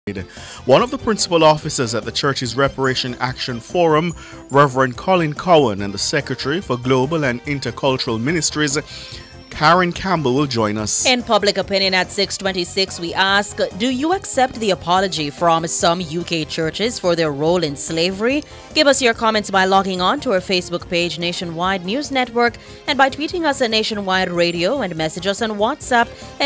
One of the principal officers at the church's Reparation Action Forum, Reverend Colin Cowan, and the Secretary for Global and Intercultural Ministries, Karen Campbell, will join us. In Public Opinion at 6:26, we ask, do you accept the apology from some UK churches for their role in slavery? Give us your comments by logging on to our Facebook page, Nationwide News Network, and by tweeting us at Nationwide Radio, and message us on WhatsApp at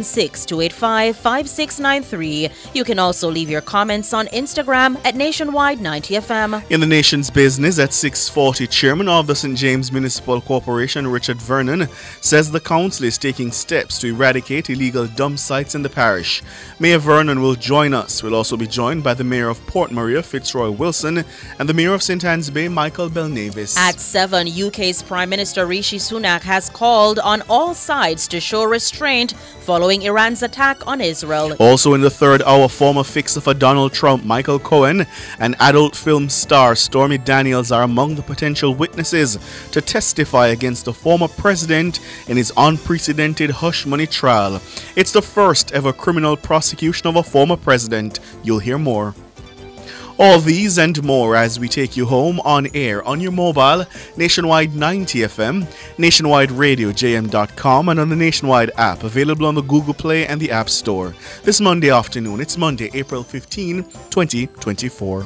876-285-5693. You can also leave your comments on Instagram at Nationwide 90FM. In the nation's business at 6:40, Chairman of the St. James Municipal Corporation, Richard Vernon, says the council is taking steps to eradicate illegal dump sites in the parish. Mayor Vernon will join us. We'll also be joined by the Mayor of Port Maria, Fitzroy Wilson, and the Mayor of St. Anne's Bay, Michael Belnavis. At 7, UK's Prime Minister Rishi Sunak has called on all sides to show restraint following Iran's attack on Israel. Also in the third hour, former fixer for Donald Trump, Michael Cohen, and adult film star Stormy Daniels are among the potential witnesses to testify against the former president in his unprecedented hush money trial. It's the first ever criminal prosecution of a former president. You'll hear more. All these and more as we take you home on air on your mobile, Nationwide 90 FM, Nationwide Radio JM.com, and on the Nationwide app available on the Google Play and the App Store. This Monday afternoon, it's Monday, April 15, 2024.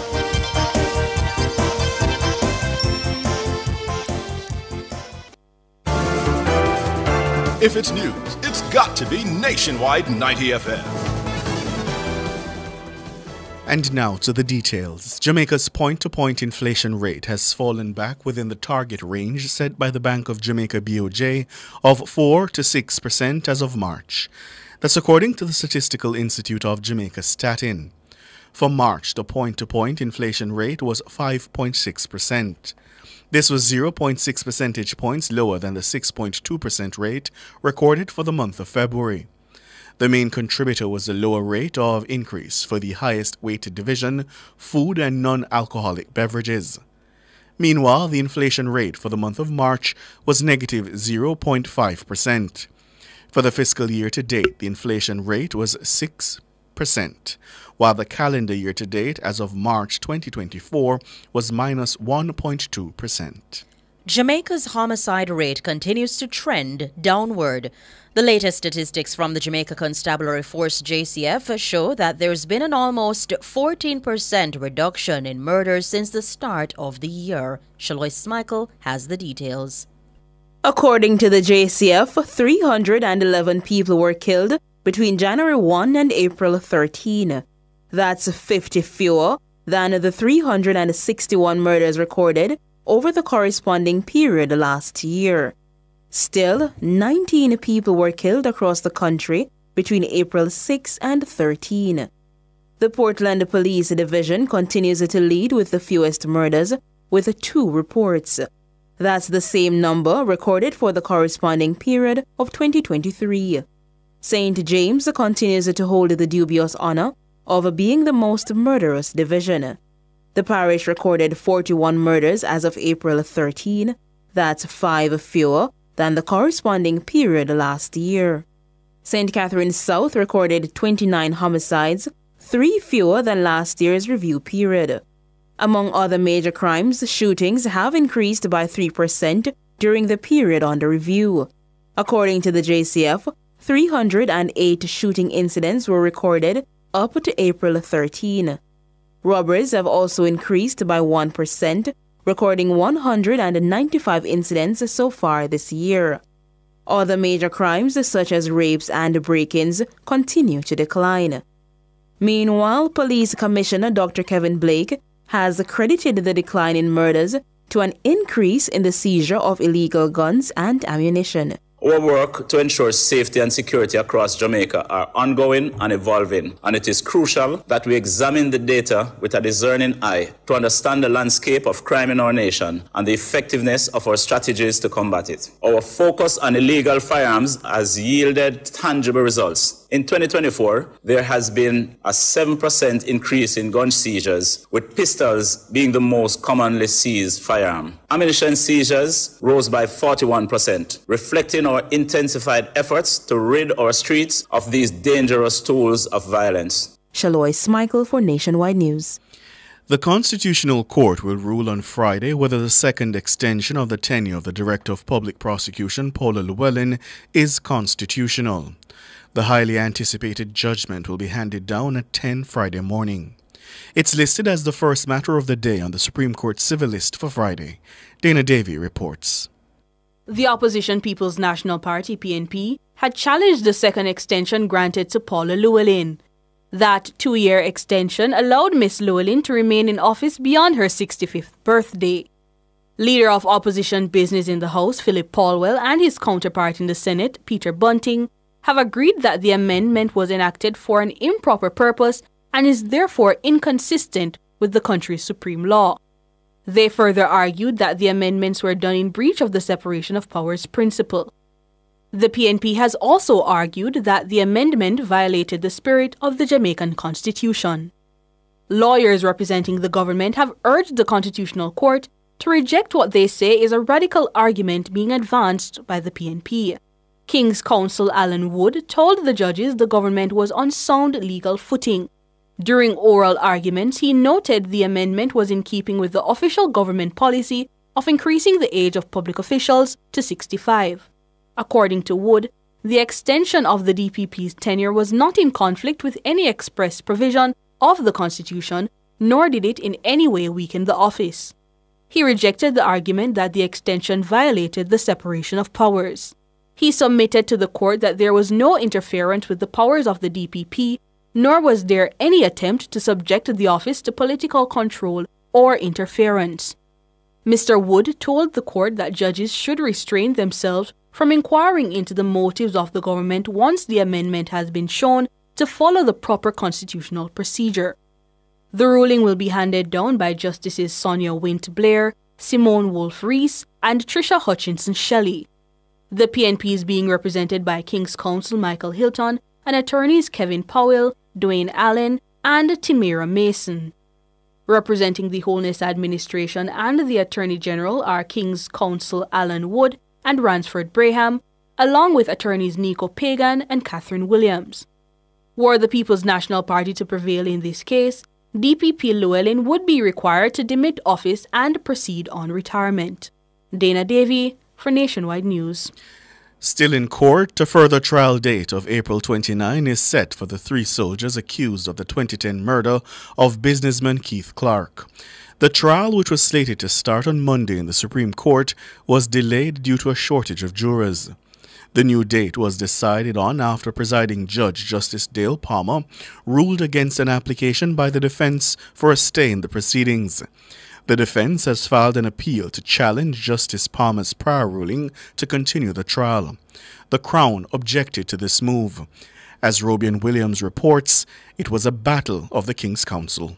If it's news, it's got to be Nationwide 90 FM. And now to the details. Jamaica's point-to-point inflation rate has fallen back within the target range set by the Bank of Jamaica BOJ of 4 to 6% as of March. That's according to the Statistical Institute of Jamaica, Statin. For March, the point-to-point inflation rate was 5.6%. This was 0.6 percentage points lower than the 6.2% rate recorded for the month of February. The main contributor was the lower rate of increase for the highest weighted division, food and non-alcoholic beverages. Meanwhile, the inflation rate for the month of March was negative 0.5%. For the fiscal year to date, the inflation rate was 6%, while the calendar year to date as of March 2024 was minus 1.2%. Jamaica's homicide rate continues to trend downward. The latest statistics from the Jamaica Constabulary Force JCF show that there's been an almost 14% reduction in murders since the start of the year. Shalois Michael has the details. According to the JCF, 311 people were killed between January 1 and April 13. That's 50 fewer than the 361 murders recorded over the corresponding period last year. Still, 19 people were killed across the country between April 6 and 13. The Portland Police Division continues to lead with the fewest murders, with 2 reports. That's the same number recorded for the corresponding period of 2023. St. James continues to hold the dubious honor of being the most murderous division. The parish recorded 41 murders as of April 13. That's 5 fewer than the corresponding period last year. St. Catharines South recorded 29 homicides, 3 fewer than last year's review period. Among other major crimes, shootings have increased by 3% during the period under review. According to the JCF, 308 shooting incidents were recorded up to April 13. Robberies have also increased by 1%, recording 195 incidents so far this year. Other major crimes, such as rapes and break-ins, continue to decline. Meanwhile, Police Commissioner Dr. Kevin Blake has credited the decline in murders to an increase in the seizure of illegal guns and ammunition. Our work to ensure safety and security across Jamaica are ongoing and evolving, and it is crucial that we examine the data with a discerning eye to understand the landscape of crime in our nation and the effectiveness of our strategies to combat it. Our focus on illegal firearms has yielded tangible results. In 2024, there has been a 7% increase in gun seizures, with pistols being the most commonly seized firearm. Ammunition seizures rose by 41%, reflecting our intensified efforts to rid our streets of these dangerous tools of violence. Shaloy Smichael for Nationwide News. The Constitutional Court will rule on Friday whether the second extension of the tenure of the Director of Public Prosecution, Paula Llewellyn, is constitutional. The highly anticipated judgment will be handed down at 10 Friday morning. It's listed as the first matter of the day on the Supreme Court civil list for Friday. Dana Davy reports. The opposition People's National Party, PNP, had challenged the second extension granted to Paula Llewellyn. That 2-year extension allowed Ms. Llewellyn to remain in office beyond her 65th birthday. Leader of opposition business in the House, Philip Paulwell, and his counterpart in the Senate, Peter Bunting, have agreed that the amendment was enacted for an improper purpose and is therefore inconsistent with the country's supreme law. They further argued that the amendments were done in breach of the separation of powers principle. The PNP has also argued that the amendment violated the spirit of the Jamaican Constitution. Lawyers representing the government have urged the Constitutional Court to reject what they say is a radical argument being advanced by the PNP. King's Counsel Alan Wood told the judges the government was on sound legal footing. During oral arguments, he noted the amendment was in keeping with the official government policy of increasing the age of public officials to 65. According to Wood, the extension of the DPP's tenure was not in conflict with any express provision of the Constitution, nor did it in any way weaken the office. He rejected the argument that the extension violated the separation of powers. He submitted to the court that there was no interference with the powers of the DPP, nor was there any attempt to subject the office to political control or interference. Mr. Wood told the court that judges should restrain themselves from inquiring into the motives of the government once the amendment has been shown to follow the proper constitutional procedure. The ruling will be handed down by Justices Sonia Wint-Blair, Simone Wolfe-Rees, and Tricia Hutchinson Shelley. The PNP is being represented by King's Counsel Michael Hilton and attorneys Kevin Powell, Dwayne Allen, and Timira Mason. Representing the Holness Administration and the Attorney General are King's Counsel Alan Wood and Ransford Braham, along with attorneys Nico Pagan and Catherine Williams. Were the People's National Party to prevail in this case, DPP Llewellyn would be required to demit office and proceed on retirement. Dana Davy for Nationwide News. Still in court, a further trial date of April 29 is set for the 3 soldiers accused of the 2010 murder of businessman Keith Clark. The trial, which was slated to start on Monday in the Supreme Court, was delayed due to a shortage of jurors. The new date was decided on after presiding Judge Justice Dale Palmer ruled against an application by the defense for a stay in the proceedings. The defense has filed an appeal to challenge Justice Palmer's prior ruling to continue the trial. The Crown objected to this move. As Robian Williams reports, it was a battle of the King's Counsel.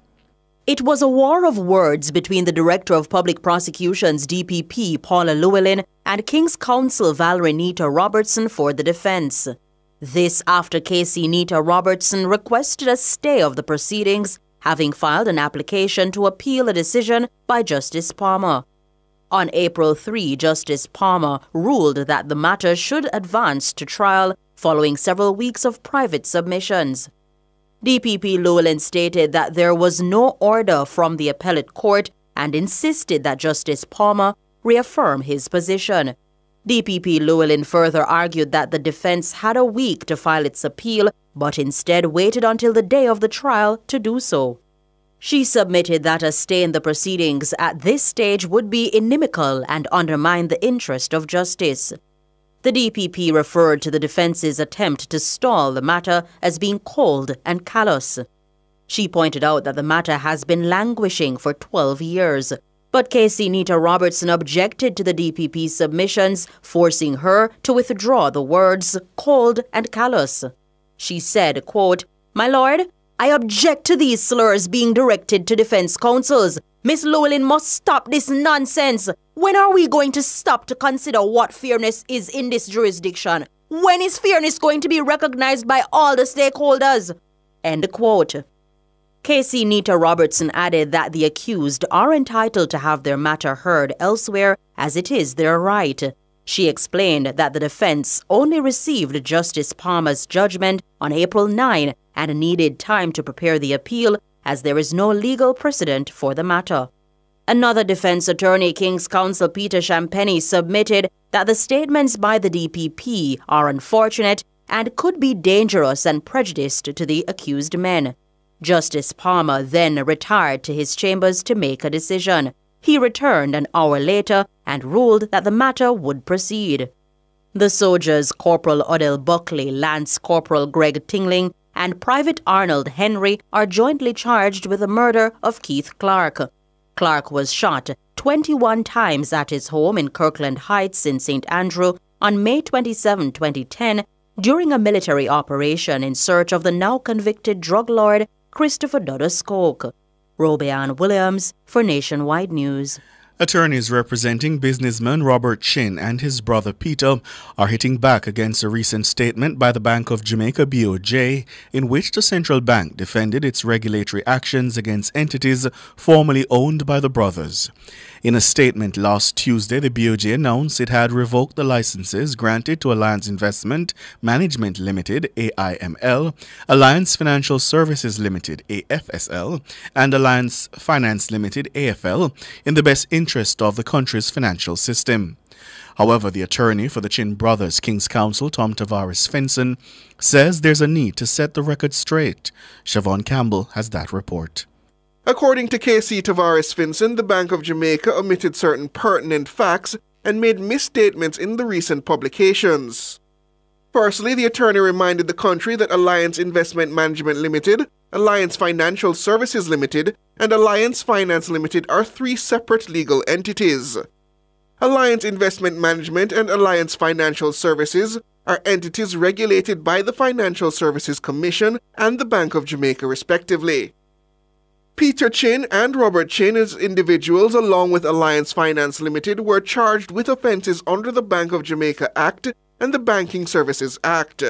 It was a war of words between the Director of Public Prosecutions, DPP, Paula Llewellyn, and King's Counsel Valerie Nita Robertson for the defense. This after Casey Nita Robertson requested a stay of the proceedings, having filed an application to appeal a decision by Justice Palmer. On April 3, Justice Palmer ruled that the matter should advance to trial following several weeks of private submissions. DPP Llewellyn stated that there was no order from the appellate court and insisted that Justice Palmer reaffirm his position. DPP Llewellyn further argued that the defense had a week to file its appeal, but instead waited until the day of the trial to do so. She submitted that a stay in the proceedings at this stage would be inimical and undermine the interest of justice. The DPP referred to the defense's attempt to stall the matter as being cold and callous. She pointed out that the matter has been languishing for 12 years, but Casey Nita Robertson objected to the DPP's submissions, forcing her to withdraw the words cold and callous. She said, quote, "My lord, I object to these slurs being directed to defense counsels. Miss Llewellyn must stop this nonsense. When are we going to stop to consider what fairness is in this jurisdiction? When is fairness going to be recognized by all the stakeholders?" End quote. Casey Nita Robertson added that the accused are entitled to have their matter heard elsewhere, as it is their right. She explained that the defense only received Justice Palmer's judgment on April 9 and needed time to prepare the appeal as there is no legal precedent for the matter. Another defense attorney, King's Counsel Peter Champagny, submitted that the statements by the DPP are unfortunate and could be dangerous and prejudiced to the accused men. Justice Palmer then retired to his chambers to make a decision. He returned an hour later and ruled that the matter would proceed. The soldiers Corporal Odell Buckley, Lance Corporal Greg Tingling, and Private Arnold Henry are jointly charged with the murder of Keith Clark. Clark was shot 21 times at his home in Kirkland Heights in St. Andrew on May 27, 2010, during a military operation in search of the now convicted drug lord Christopher Dudus Coke. Robeanne Williams for Nationwide News. Attorneys representing businessman Robert Chin and his brother Peter are hitting back against a recent statement by the Bank of Jamaica BOJ in which the central bank defended its regulatory actions against entities formerly owned by the brothers. In a statement last Tuesday, the BOJ announced it had revoked the licenses granted to Alliance Investment Management Limited, AIML, Alliance Financial Services Limited, AFSL, and Alliance Finance Limited, AFL, in the best interest of the country's financial system. However, the attorney for the Chin brothers, King's Counsel Tom Tavares Finson, says there's a need to set the record straight. Siobhan Campbell has that report. According to KC Tavares Finson, the Bank of Jamaica omitted certain pertinent facts and made misstatements in the recent publications. Firstly, the attorney reminded the country that Alliance Investment Management Limited, Alliance Financial Services Limited, and Alliance Finance Limited are three separate legal entities. Alliance Investment Management and Alliance Financial Services are entities regulated by the Financial Services Commission and the Bank of Jamaica respectively. Peter Chin and Robert Chin as individuals along with Alliance Finance Limited were charged with offences under the Bank of Jamaica Act and the Banking Services Act.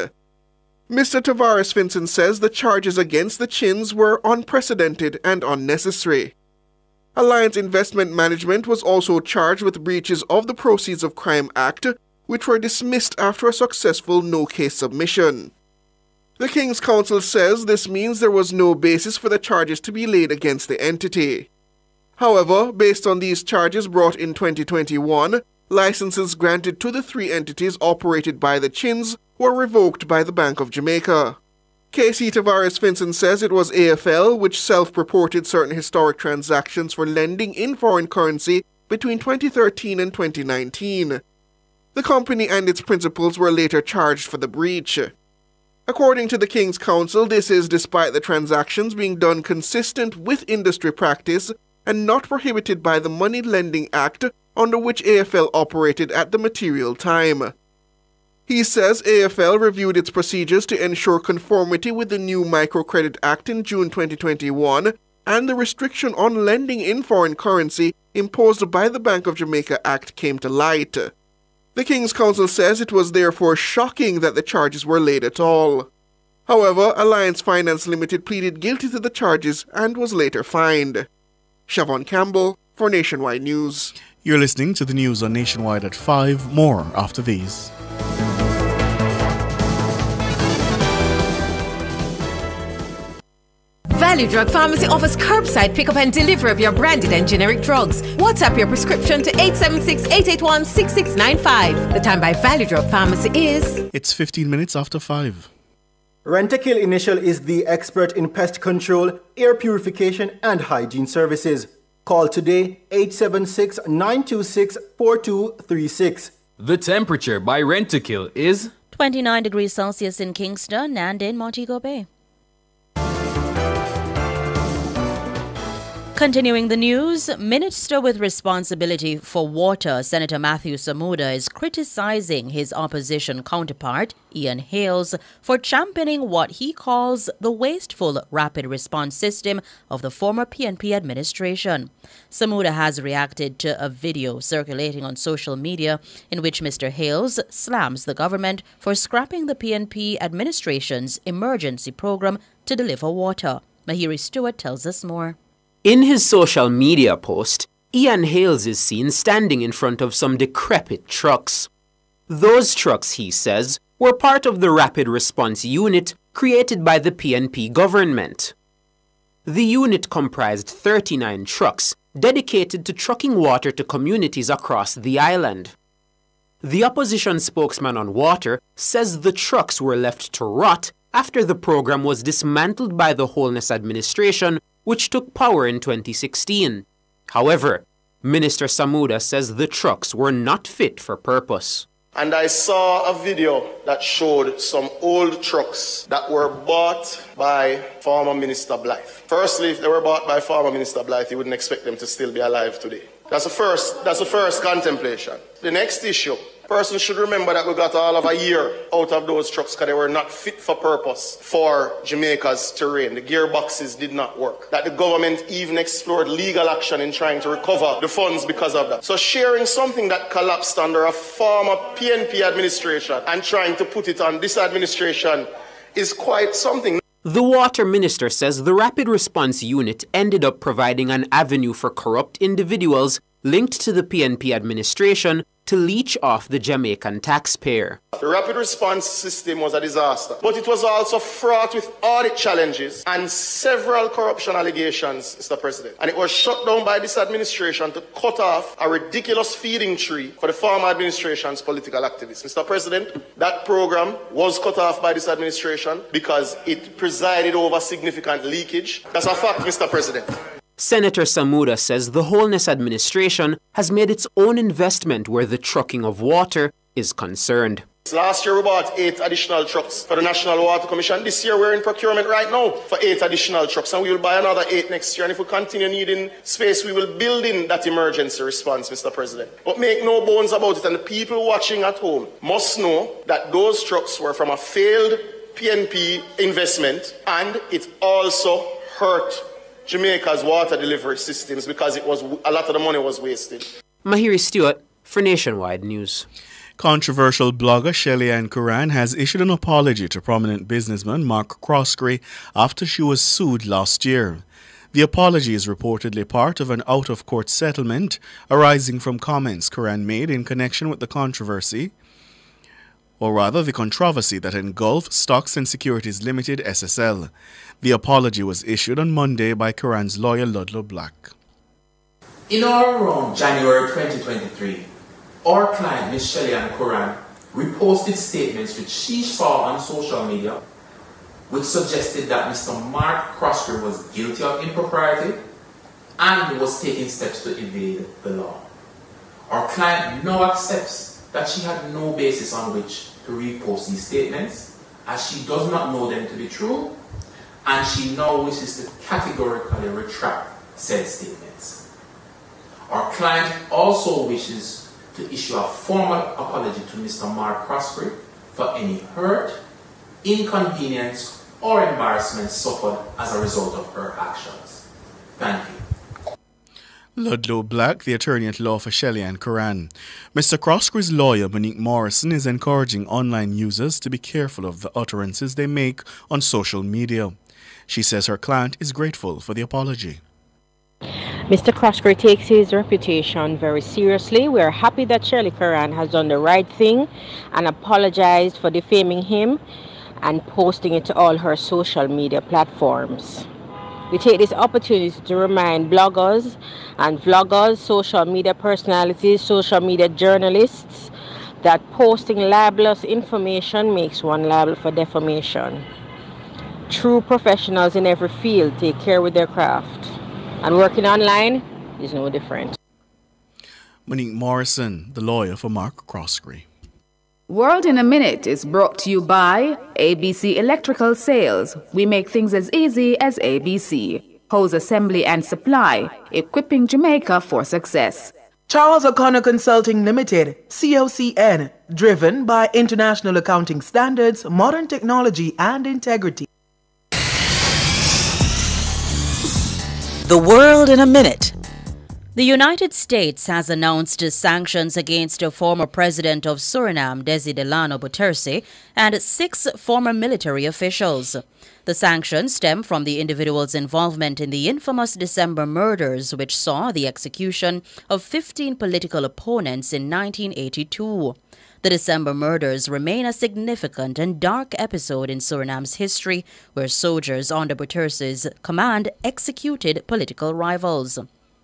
Mr. Tavares Finson says the charges against the Chins were unprecedented and unnecessary. Alliance Investment Management was also charged with breaches of the Proceeds of Crime Act, which were dismissed after a successful no-case submission. The King's Counsel says this means there was no basis for the charges to be laid against the entity. However, based on these charges brought in 2021, licenses granted to the three entities operated by the Chins were revoked by the Bank of Jamaica. KC Tavares Finson says it was AFL which self-reported certain historic transactions for lending in foreign currency between 2013 and 2019. The company and its principals were later charged for the breach. According to the King's Counsel, this is despite the transactions being done consistent with industry practice and not prohibited by the Money Lending Act under which AFL operated at the material time. He says AFL reviewed its procedures to ensure conformity with the new Microcredit Act in June 2021 and the restriction on lending in foreign currency imposed by the Bank of Jamaica Act came to light. The King's Counsel says it was therefore shocking that the charges were laid at all. However, Alliance Finance Limited pleaded guilty to the charges and was later fined. Siobhan Campbell for Nationwide News. You're listening to the news on Nationwide at 5. More after these. Value Drug Pharmacy offers curbside pickup and delivery of your branded and generic drugs. WhatsApp your prescription to 876-881-6695. The time by Value Drug Pharmacy is... It's 15 minutes after 5. Rentokil Initial is the expert in pest control, air purification and hygiene services. Call today 876-926-4236. The temperature by Rentokil is 29 degrees Celsius in Kingston and in Montego Bay. Continuing the news, Minister with responsibility for water, Senator Matthew Samuda, is criticizing his opposition counterpart, Ian Hales, for championing what he calls the wasteful rapid response system of the former PNP administration. Samuda has reacted to a video circulating on social media in which Mr. Hales slams the government for scrapping the PNP administration's emergency program to deliver water. Mahiri Stewart tells us more. In his social media post, Ian Hales is seen standing in front of some decrepit trucks. Those trucks, he says, were part of the rapid response unit created by the PNP government. The unit comprised 39 trucks dedicated to trucking water to communities across the island. The opposition spokesman on water says the trucks were left to rot after the program was dismantled by the Holness administration, which took power in 2016. However, Minister Samuda says the trucks were not fit for purpose. And I saw a video that showed some old trucks that were bought by former Minister Blythe. Firstly, if they were bought by former Minister Blythe, you wouldn't expect them to still be alive today. That's the first contemplation. The next issue, person should remember that we got all of a year out of those trucks because they were not fit for purpose for Jamaica's terrain. The gearboxes did not work. That the government even explored legal action in trying to recover the funds because of that. So sharing something that collapsed under a former PNP administration and trying to put it on this administration is quite something. The water minister says the Rapid Response Unit ended up providing an avenue for corrupt individuals linked to the PNP administration to leech off the Jamaican taxpayer. The rapid response system was a disaster, but it was also fraught with audit challenges and several corruption allegations, Mr. President. And it was shut down by this administration to cut off a ridiculous feeding tree for the former administration's political activists. Mr. President, that program was cut off by this administration because it presided over significant leakage. That's a fact, Mr. President. Senator Samuda says the Holness administration has made its own investment where the trucking of water is concerned. Last year we bought 8 additional trucks for the National Water Commission. This year we're in procurement right now for 8 additional trucks, and we will buy another 8 next year. And if we continue needing space, we will build in that emergency response, Mr. President. But make no bones about it, and the people watching at home must know that those trucks were from a failed PNP investment, and it also hurt Jamaica's water delivery systems because a lot of the money was wasted. Mahiri Stewart for Nationwide News. Controversial blogger Shelly-Ann Curran has issued an apology to prominent businessman Mark Croskery after she was sued last year. The apology is reportedly part of an out-of-court settlement arising from comments Curran made in connection with the controversy that engulfed Stocks and Securities Limited SSL. The apology was issued on Monday by Curran's lawyer Ludlow Black. In or around January 2023, our client Ms. Shelly-Ann Curran reposted statements which she saw on social media which suggested that Mr. Mark Croskery was guilty of impropriety and was taking steps to evade the law. Our client now accepts that she had no basis on which to repost these statements, as she does not know them to be true, and she now wishes to categorically retract said statements. Our client also wishes to issue a formal apology to Mr. Mark Croskery for any hurt, inconvenience, or embarrassment suffered as a result of her actions. Thank you. Ludlow Black, the attorney at law for Shelly-Ann Curran. Mr. Croskery's lawyer, Monique Morrison, is encouraging online users to be careful of the utterances they make on social media. She says her client is grateful for the apology. Mr. Croskery takes his reputation very seriously. We are happy that Shelly Curran has done the right thing and apologized for defaming him and posting it to all her social media platforms. We take this opportunity to remind bloggers and vloggers, social media personalities, social media journalists that posting libelous information makes one liable for defamation. True professionals in every field take care with their craft, and working online is no different. Monique Morrison, the lawyer for Mark Croskery. World in a Minute is brought to you by ABC Electrical Sales. We make things as easy as ABC. Hose assembly and supply, equipping Jamaica for success. Charles O'Connor Consulting Limited, COCN, driven by international accounting standards, modern technology, and integrity. The World in a Minute. The United States has announced sanctions against former president of Suriname, Desi Delano Bouterse, and 6 former military officials. The sanctions stem from the individuals' involvement in the infamous December murders, which saw the execution of 15 political opponents in 1982. The December murders remain a significant and dark episode in Suriname's history, where soldiers under Bouterse's command executed political rivals.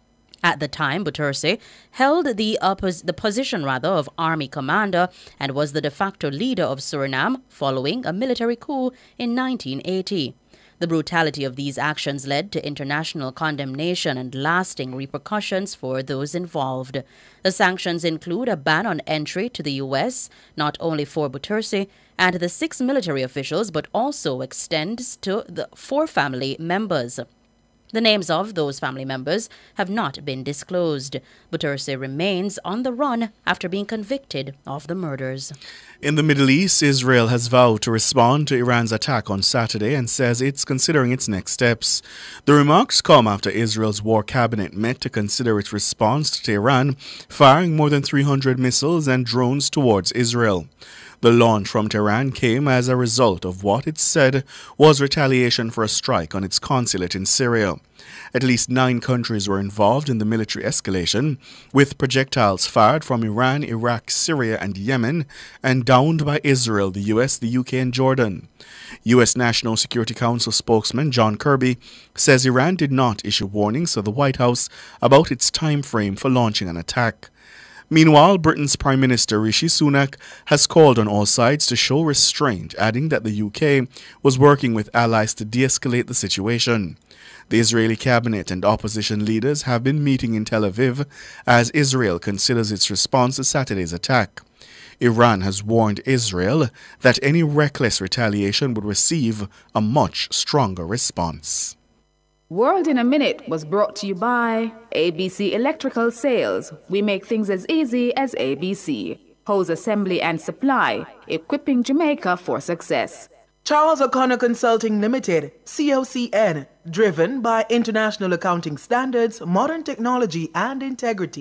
At the time, Bouterse held the position of army commander and was the de facto leader of Suriname following a military coup in 1980. The brutality of these actions led to international condemnation and lasting repercussions for those involved. The sanctions include a ban on entry to the U.S., not only for Bouterse and the 6 military officials, but also extends to the 4 family members. The names of those family members have not been disclosed. Bouterse remains on the run after being convicted of the murders. In the Middle East, Israel has vowed to respond to Iran's attack on Saturday and says it's considering its next steps. The remarks come after Israel's war cabinet met to consider its response to Iran, firing more than 300 missiles and drones towards Israel. The launch from Tehran came as a result of what it said was retaliation for a strike on its consulate in Syria. At least 9 countries were involved in the military escalation, with projectiles fired from Iran, Iraq, Syria, and Yemen, and downed by Israel, the US, the UK, and Jordan. U.S. National Security Council spokesman John Kirby says Iran did not issue warnings to the White House about its time frame for launching an attack. Meanwhile, Britain's Prime Minister Rishi Sunak has called on all sides to show restraint, adding that the UK was working with allies to de-escalate the situation. The Israeli cabinet and opposition leaders have been meeting in Tel Aviv as Israel considers its response to Saturday's attack. Iran has warned Israel that any reckless retaliation would receive a much stronger response. World in a Minute was brought to you by ABC Electrical Sales. We make things as easy as ABC. Hose assembly and supply, equipping Jamaica for success. Charles O'Connor Consulting Limited, COCN, driven by international accounting standards, modern technology, and integrity.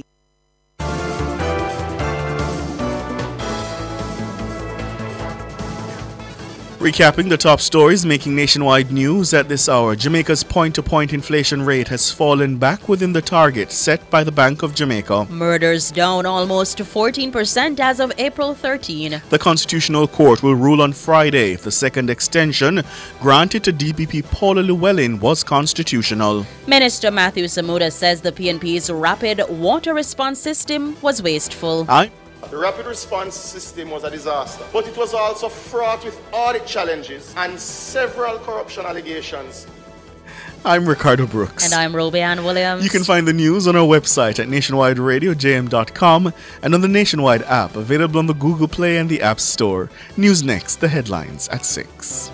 Recapping the top stories making nationwide news at this hour, Jamaica's point-to-point inflation rate has fallen back within the target set by the Bank of Jamaica. Murders down almost 14% as of April 13. The Constitutional Court will rule on Friday if the second extension granted to DPP Paula Llewellyn was constitutional. Minister Matthew Samuda says the PNP's rapid water response system was wasteful. The rapid response system was a disaster, but it was also fraught with audit challenges and several corruption allegations. I'm Ricardo Brooks. And I'm Robianne Williams. You can find the news on our website at nationwideradiojm.com and on the Nationwide app available on the Google Play and the App Store. News next, the headlines at 6.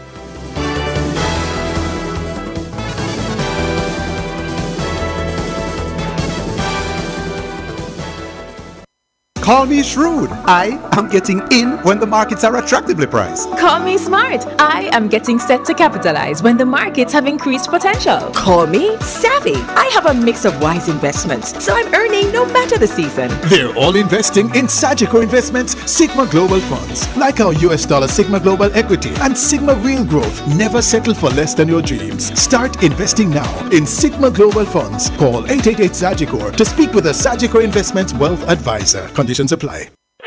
Call me shrewd. I am getting in when the markets are attractively priced. Call me smart. I am getting set to capitalize when the markets have increased potential. Call me savvy. I have a mix of wise investments, so I'm earning no matter the season. They're all investing in Sagicor Investments Sigma Global Funds, like our US dollar Sigma Global Equity and Sigma Real Growth. Never settle for less than your dreams. Start investing now in Sigma Global Funds. Call 888 Sagicor to speak with a Sagicor Investments Wealth Advisor. Conditions apply.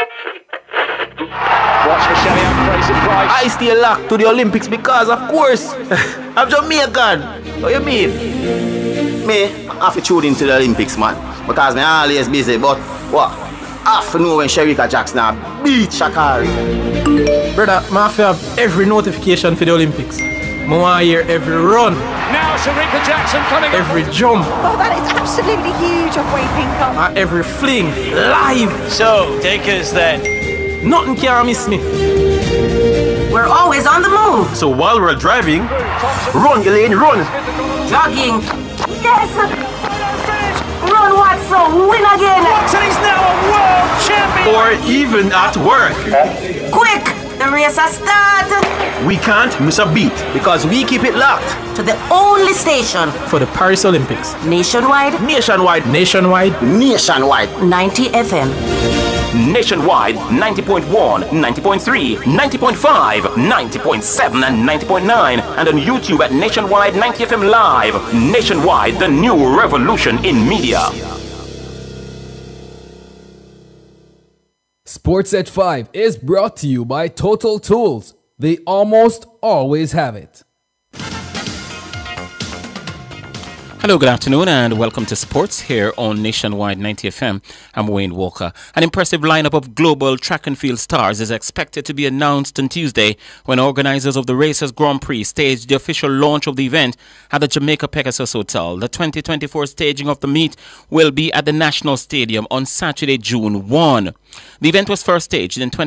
Watch for Shelley Fraser Price. I stay locked to the Olympics because, of course, I'm Jamaican. What you mean? Me, I have to tune into the Olympics, man. Because I'm always busy, but what? I have to know when Sherika Jackson beat Shakari. Brother, I have to have every notification for the Olympics. I want to hear every run. Now Sherika Jackson coming every jump. Oh, that is absolutely huge of Wade Pinkham. Every fling, live. So, take us then. Nothing can miss me. We're always on the move. So while we're driving, run, Elaine, run. Jogging. Yes. Run, Watson. Win again. Watson is now a world champion. Or even at work. Quick. The race has started. We can't miss a beat because we keep it locked to the only station for the Paris Olympics. Nationwide. Nationwide. 90 FM. Nationwide 90.1, 90.3, 90.5, 90.7 and 90.9, and on YouTube at Nationwide 90 FM Live. Nationwide, the new revolution in media. Sports at 5 is brought to you by Total Tools. They almost always have it. Hello, good afternoon, and welcome to Sports here on Nationwide 90 FM. I'm Wayne Walker. An impressive lineup of global track and field stars is expected to be announced on Tuesday when organizers of the Racers Grand Prix stage the official launch of the event at the Jamaica Pegasus Hotel. The 2024 staging of the meet will be at the National Stadium on Saturday, June 1. The event was first staged in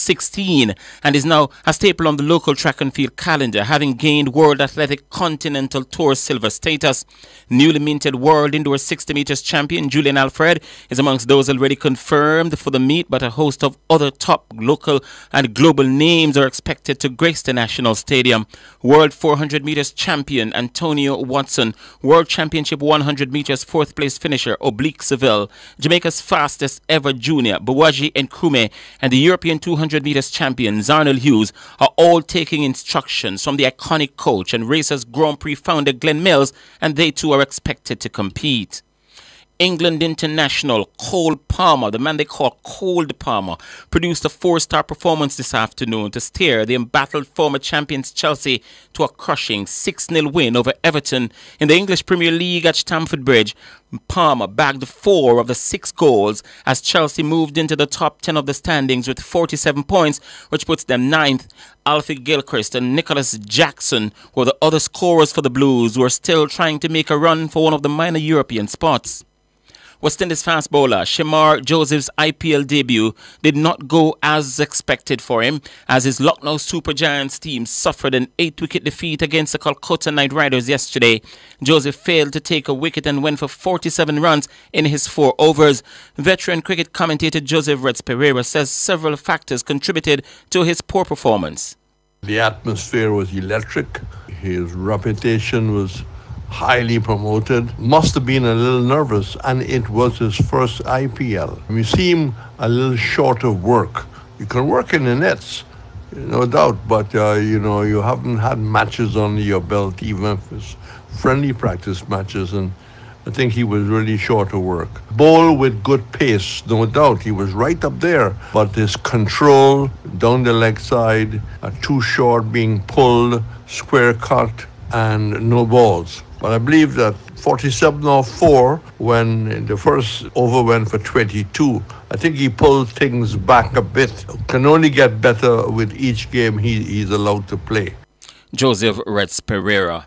2016 and is now a staple on the local track and field calendar, having gained World Athletic Continental Tour silver status. Newly minted World Indoor 60 meters champion Julian Alfred is amongst those already confirmed for the meet, but a host of other top local and global names are expected to grace the National Stadium. World 400 meters champion Antonio Watson, World Championship 100 meters fourth place finisher Oblique Seville, Jamaica's fastest ever junior Bawaji Nkrumah, and the European 200 meters champion Zarnell Hughes are all taking instructions from the iconic coach and Racers Grand Prix founder Glenn Mills, and they too are expected to compete. England international Cole Palmer, the man they call Cold Palmer, produced a 4-star performance this afternoon to steer the embattled former champions Chelsea to a crushing 6-0 win over Everton in the English Premier League at Stamford Bridge. Palmer bagged 4 of the 6 goals as Chelsea moved into the top 10 of the standings with 47 points, which puts them 9th. Alfie Gilchrist and Nicholas Jackson were the other scorers for the Blues, who are still trying to make a run for one of the minor European spots. West Indies fast bowler Shamar Joseph's IPL debut did not go as expected for him, as his Lucknow Super Giants team suffered an 8-wicket defeat against the Kolkata Knight Riders yesterday. Joseph failed to take a wicket and went for 47 runs in his 4 overs. Veteran cricket commentator Joseph Reds Pereira says several factors contributed to his poor performance. The atmosphere was electric. His reputation was highly promoted. Must have been a little nervous, and it was his first IPL. We seem a little short of work. You can work in the nets, no doubt, but you haven't had matches under your belt, even if it's friendly practice matches, and I think he was really short of work. Bowl with good pace, no doubt. He was right up there, but his control down the leg side, too short, being pulled, square cut, and no balls. But I believe that 47 or 4, when the first over went for 22, I think he pulled things back a bit. Can only get better with each game he's allowed to play. Joseph Reds Pereira.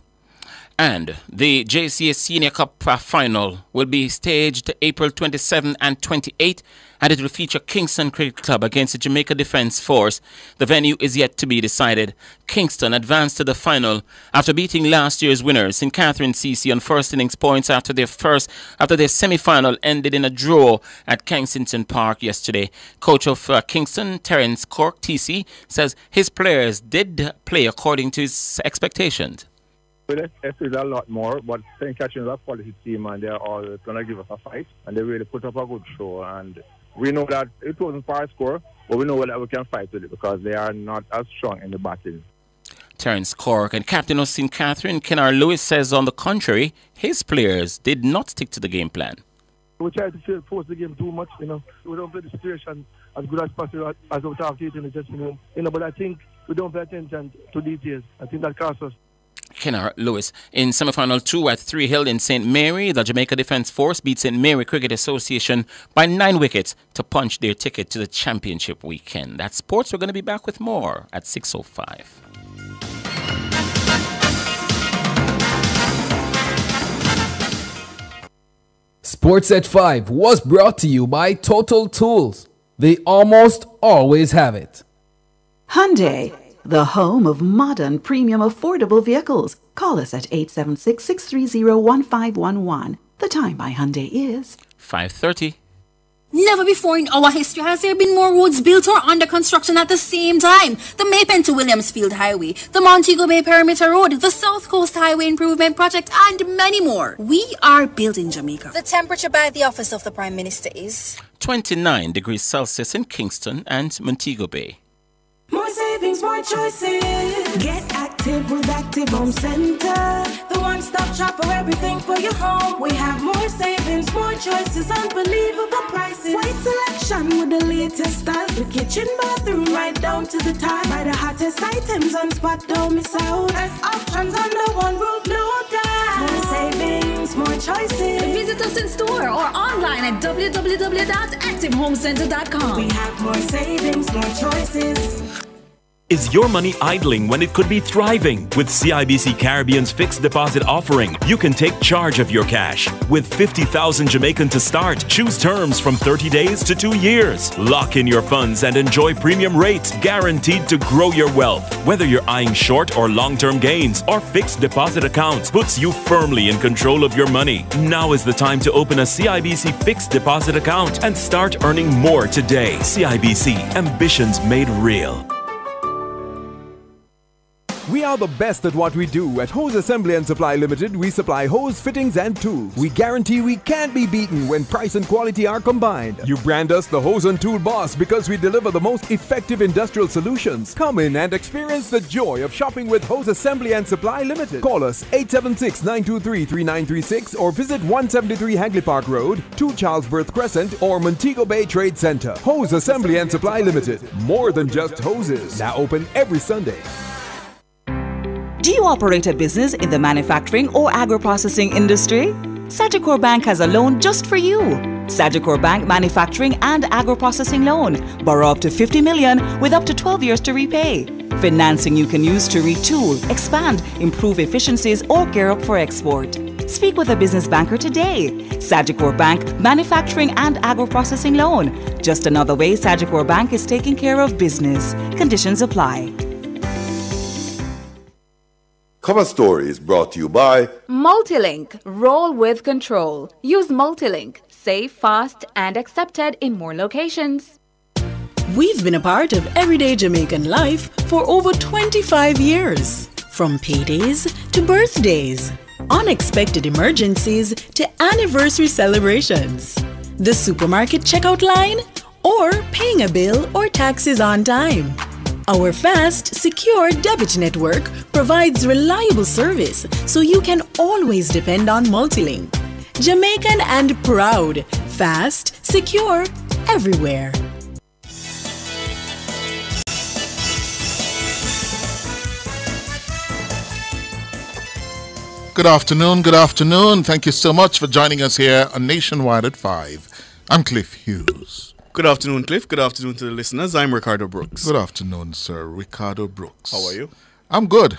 And the JCA Senior Cup final will be staged April 27 and 28, and it will feature Kingston Cricket Club against the Jamaica Defence Force. The venue is yet to be decided. Kingston advanced to the final after beating last year's winners St. Catherine CC on first innings points after their semi-final ended in a draw at Kensington Park yesterday. Coach of Kingston, Terence Cork, TC, says his players did play according to his expectations. We expected a lot more, but St. Catherine is a quality team, and they're all going to give us a fight, and they really put up a good show. And we know that it wasn't far score, but we know that we can fight with it because they are not as strong in the batting. Terence Cork and captain of St. Catherine, Kennar Lewis, says on the contrary, his players did not stick to the game plan. We try to force the game too much, We don't play the situation as good as possible as we have to in the dressing room, but I think we don't pay attention to details. I think that costs us. Kennar Lewis. In semi-final 2 at 3 Hill in St. Mary, the Jamaica Defence Force beat St. Mary Cricket Association by 9 wickets to punch their ticket to the championship weekend. That's sports. We're going to be back with more at 6:05. Sports at 5 was brought to you by Total Tools. They almost always have it. Hyundai, the home of modern, premium, affordable vehicles. Call us at 876-630-1511. The time by Hyundai is 5:30. Never before in our history has there been more roads built or under construction at the same time. The Maypen to Williamsfield Highway, the Montego Bay Perimeter Road, the South Coast Highway Improvement Project, and many more. We are building Jamaica. The temperature by the office of the Prime Minister is 29 degrees Celsius in Kingston and Montego Bay. More savings. savings, more choices. Get active with Active Home Center, the one-stop shop for everything for your home. We have more savings, more choices, unbelievable prices. Wide selection with the latest style for kitchen, bathroom, right down to the tile. Buy the hottest items on spot, don't miss out. Best options under one roof, no doubt. More savings, more choices. Visit us in store or online at www.activehomecenter.com. We have more savings, more choices. Is your money idling when it could be thriving? With CIBC Caribbean's fixed deposit offering, you can take charge of your cash. With 50,000 Jamaican to start, choose terms from 30 days to 2 years. Lock in your funds and enjoy premium rates guaranteed to grow your wealth. Whether you're eyeing short or long-term gains or fixed deposit accounts puts you firmly in control of your money. Now is the time to open a CIBC fixed deposit account and start earning more today. CIBC, ambitions made real. We are the best at what we do. At Hose Assembly and Supply Limited, we supply hose fittings and tools. We guarantee we can't be beaten when price and quality are combined. You brand us the Hose and Tool Boss because we deliver the most effective industrial solutions. Come in and experience the joy of shopping with Hose Assembly and Supply Limited. Call us 876-923-3936 or visit 173 Hagley Park Road, 2 Charlesworth Crescent or Montego Bay Trade Center. Hose Assembly and Supply Limited. More than just hoses. Now open every Sunday. Do you operate a business in the manufacturing or agro-processing industry? Sagicor Bank has a loan just for you. Sagicor Bank Manufacturing and Agro-Processing Loan. Borrow up to $50 million with up to 12 years to repay. Financing you can use to retool, expand, improve efficiencies, or gear up for export. Speak with a business banker today. Sagicor Bank Manufacturing and Agro-Processing Loan. Just another way Sagicor Bank is taking care of business. Conditions apply. Cover Story is brought to you by Multilink. Roll with control. Use Multilink. Safe, fast, and accepted in more locations. We've been a part of everyday Jamaican life for over 25 years. From paydays to birthdays, unexpected emergencies to anniversary celebrations, the supermarket checkout line, or paying a bill or taxes on time. Our fast, secure debit network provides reliable service so you can always depend on Multilink. Jamaican and proud, fast, secure, everywhere. Good afternoon, good afternoon. Thank you so much for joining us here on Nationwide at 5. I'm Cliff Hughes. Good afternoon, Cliff. Good afternoon to the listeners. I'm Ricardo Brooks. Good afternoon, sir. Ricardo Brooks. How are you? I'm good.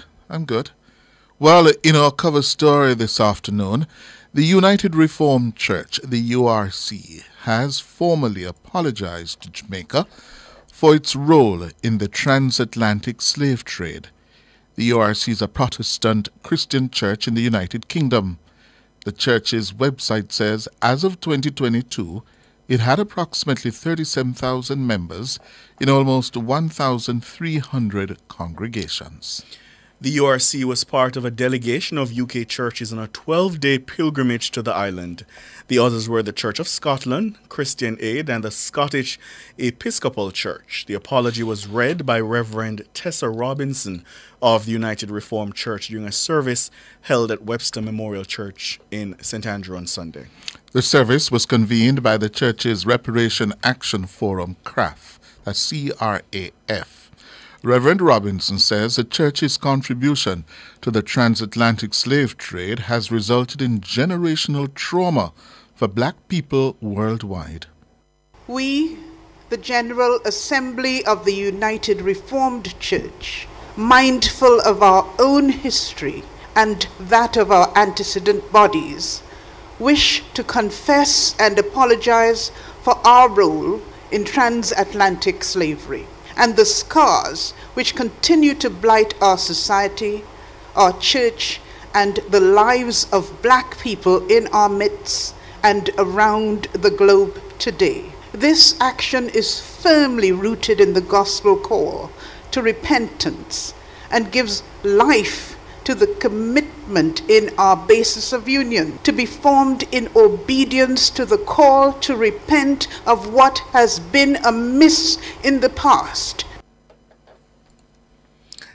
Well, in our cover story this afternoon, the United Reformed Church, the URC, has formally apologized to Jamaica for its role in the transatlantic slave trade. The URC is a Protestant Christian church in the United Kingdom. The church's website says, as of 2022, it had approximately 37,000 members in almost 1,300 congregations. The URC was part of a delegation of UK churches on a 12-day pilgrimage to the island. The others were the Church of Scotland, Christian Aid, and the Scottish Episcopal Church. The apology was read by Reverend Tessa Robinson of the United Reformed Church during a service held at Webster Memorial Church in St. Andrew on Sunday. The service was convened by the church's Reparation Action Forum, CRAF, that's C-R-A-F. Reverend Robinson says the church's contribution to the transatlantic slave trade has resulted in generational trauma for black people worldwide. We, the General Assembly of the United Reformed Church, mindful of our own history and that of our antecedent bodies, wish to confess and apologize for our role in transatlantic slavery and the scars which continue to blight our society, our church, and the lives of black people in our midst and around the globe today. This action is firmly rooted in the gospel call to repentance and gives life to the commitment in our basis of union to be formed in obedience to the call to repent of what has been amiss in the past.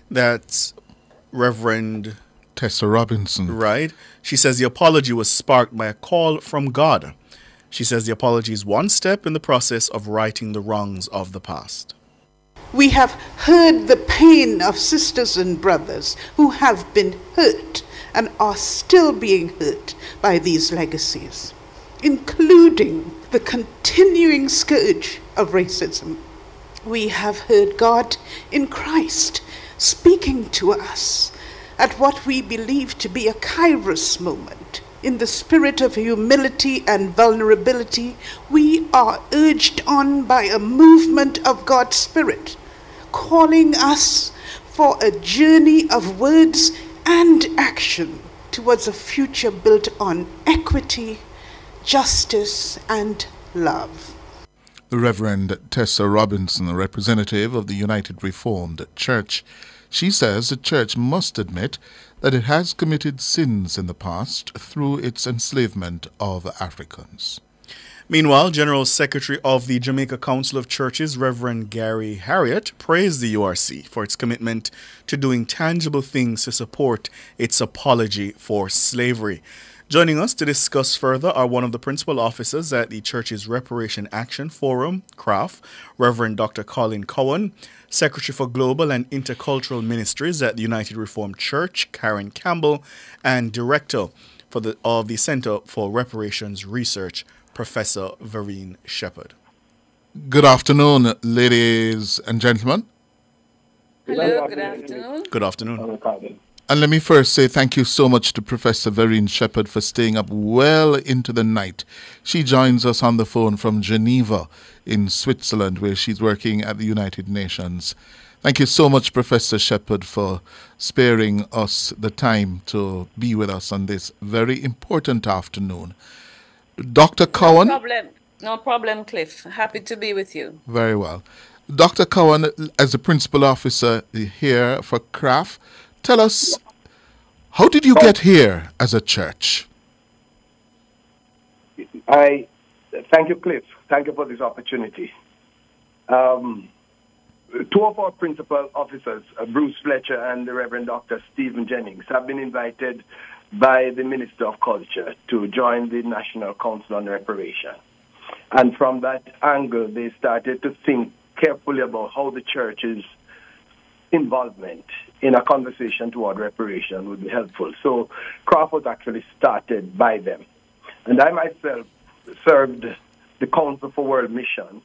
That's Reverend Tessa Robinson. Right. She says the apology was sparked by a call from God. She says the apology is one step in the process of righting the wrongs of the past. We have heard the pain of sisters and brothers who have been hurt and are still being hurt by these legacies, including the continuing scourge of racism. We have heard God in Christ speaking to us at what we believe to be a kairos moment. In the spirit of humility and vulnerability, we are urged on by a movement of God's Spirit, calling us for a journey of words and action towards a future built on equity, justice, and love. The Reverend Tessa Robinson, a representative of the United Reformed Church, she says the church must admit that it has committed sins in the past through its enslavement of Africans. Meanwhile, General Secretary of the Jamaica Council of Churches, Reverend Gary Harriott, praised the URC for its commitment to doing tangible things to support its apology for slavery. Joining us to discuss further are one of the principal officers at the church's Reparation Action Forum, CRAF, Reverend Dr. Colin Cowan, Secretary for Global and Intercultural Ministries at the United Reformed Church, Karen Campbell, and Director of the Center for Reparations Research, Professor Vereen Shepherd. Good afternoon, ladies and gentlemen. Hello, good afternoon. Good afternoon. And let me first say thank you so much to Professor Vereen Shepherd for staying up well into the night. She joins us on the phone from Geneva in Switzerland, where she's working at the United Nations. Thank you so much, Professor Shepherd, for sparing us the time to be with us on this very important afternoon. Dr. Cowan? No problem, Cliff. Happy to be with you. Very well. Dr. Cowan, as the principal officer here for CRAF, tell us, how did you get here as a church? Thank you, Cliff. Thank you for this opportunity. Two of our principal officers, Bruce Fletcher and the Reverend Dr. Stephen Jennings, have been invited by the Minister of Culture to join the National Council on Reparation. And from that angle, they started to think carefully about how the church's involvement in a conversation toward reparation would be helpful. So CRAF was actually started by them. And I myself served the Council for World Mission,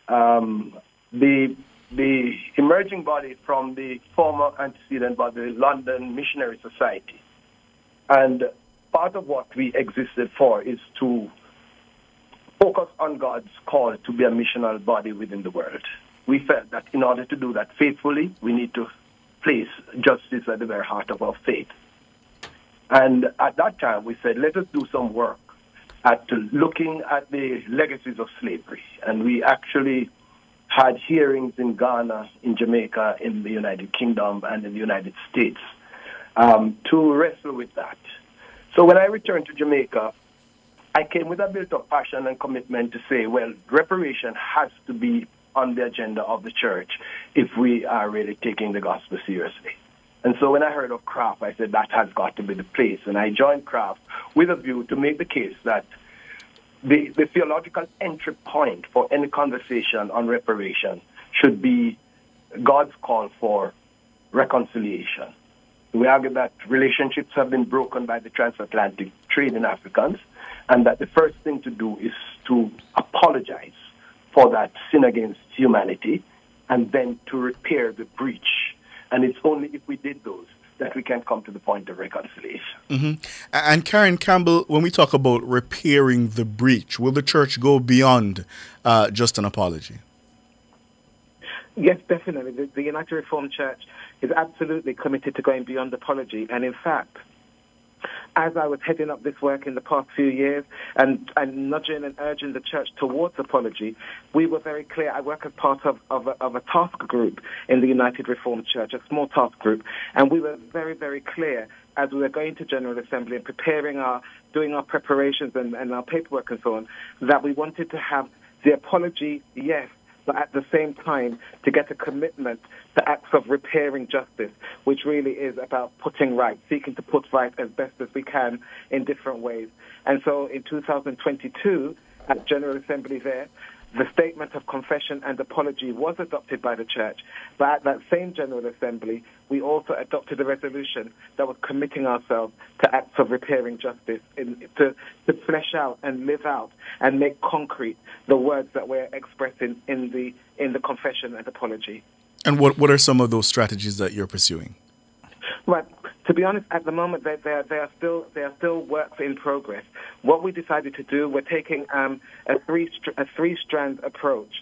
the emerging body from the former antecedent body, the London Missionary Society. And part of what we existed for is to focus on God's call to be a missional body within the world. We felt that in order to do that faithfully, we need to place justice at the very heart of our faith. And at that time, we said, let us do some work at looking at the legacies of slavery. And we actually had hearings in Ghana, in Jamaica, in the United Kingdom, and in the United States to wrestle with that. So when I returned to Jamaica, I came with a built-up passion and commitment to say, well, reparation has to be on the agenda of the church if we are really taking the gospel seriously. And so when I heard of CRAF, I said that has got to be the place. And I joined CRAF with a view to make the case that the theological entry point for any conversation on reparation should be God's call for reconciliation. We argue that relationships have been broken by the transatlantic trade in Africans, and that the first thing to do is to apologize for that sin against humanity, and then to repair the breach. And it's only if we did those that we can come to the point of reconciliation. Mm-hmm. And Karen Campbell, when we talk about repairing the breach, will the church go beyond just an apology? Yes, definitely. The United Reformed Church is absolutely committed to going beyond apology. And in fact, as I was heading up this work in the past few years and nudging and urging the church towards apology, we were very clear. I work as part of a task group in the United Reformed Church, a small task group, and we were very, very clear as we were going to General Assembly and doing our preparations and our paperwork and so on, that we wanted to have the apology, yes, but at the same time to get a commitment to acts of repairing justice, which really is about putting right, seeking to put right as best as we can in different ways. And so in 2022, at General Assembly there, the statement of confession and apology was adopted by the church, but at that same General Assembly, we also adopted a resolution that was committing ourselves to acts of repairing justice, to flesh out and live out and make concrete the words that we're expressing in the confession and apology. And what are some of those strategies that you're pursuing? Right. To be honest, at the moment, they are still works in progress. What we decided to do, we're taking a three-strand approach.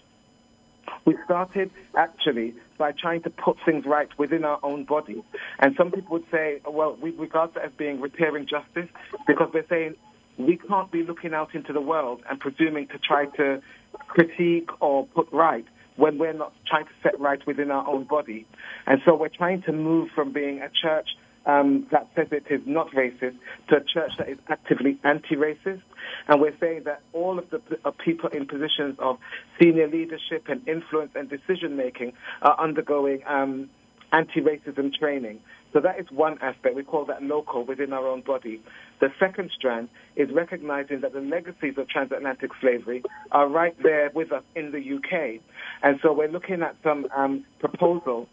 We started actually by trying to put things right within our own body. And some people would say, well, we regard that as being repairing justice because we're saying we can't be looking out into the world and presuming to try to critique or put right when we're not trying to set right within our own body. And so we're trying to move from being a church that says it is not racist to a church that is actively anti-racist. And we're saying that all of the people in positions of senior leadership and influence and decision-making are undergoing anti-racism training. So that is one aspect. We call that local, within our own body. The second strand is recognizing that the legacies of transatlantic slavery are right there with us in the UK. And so we're looking at some proposals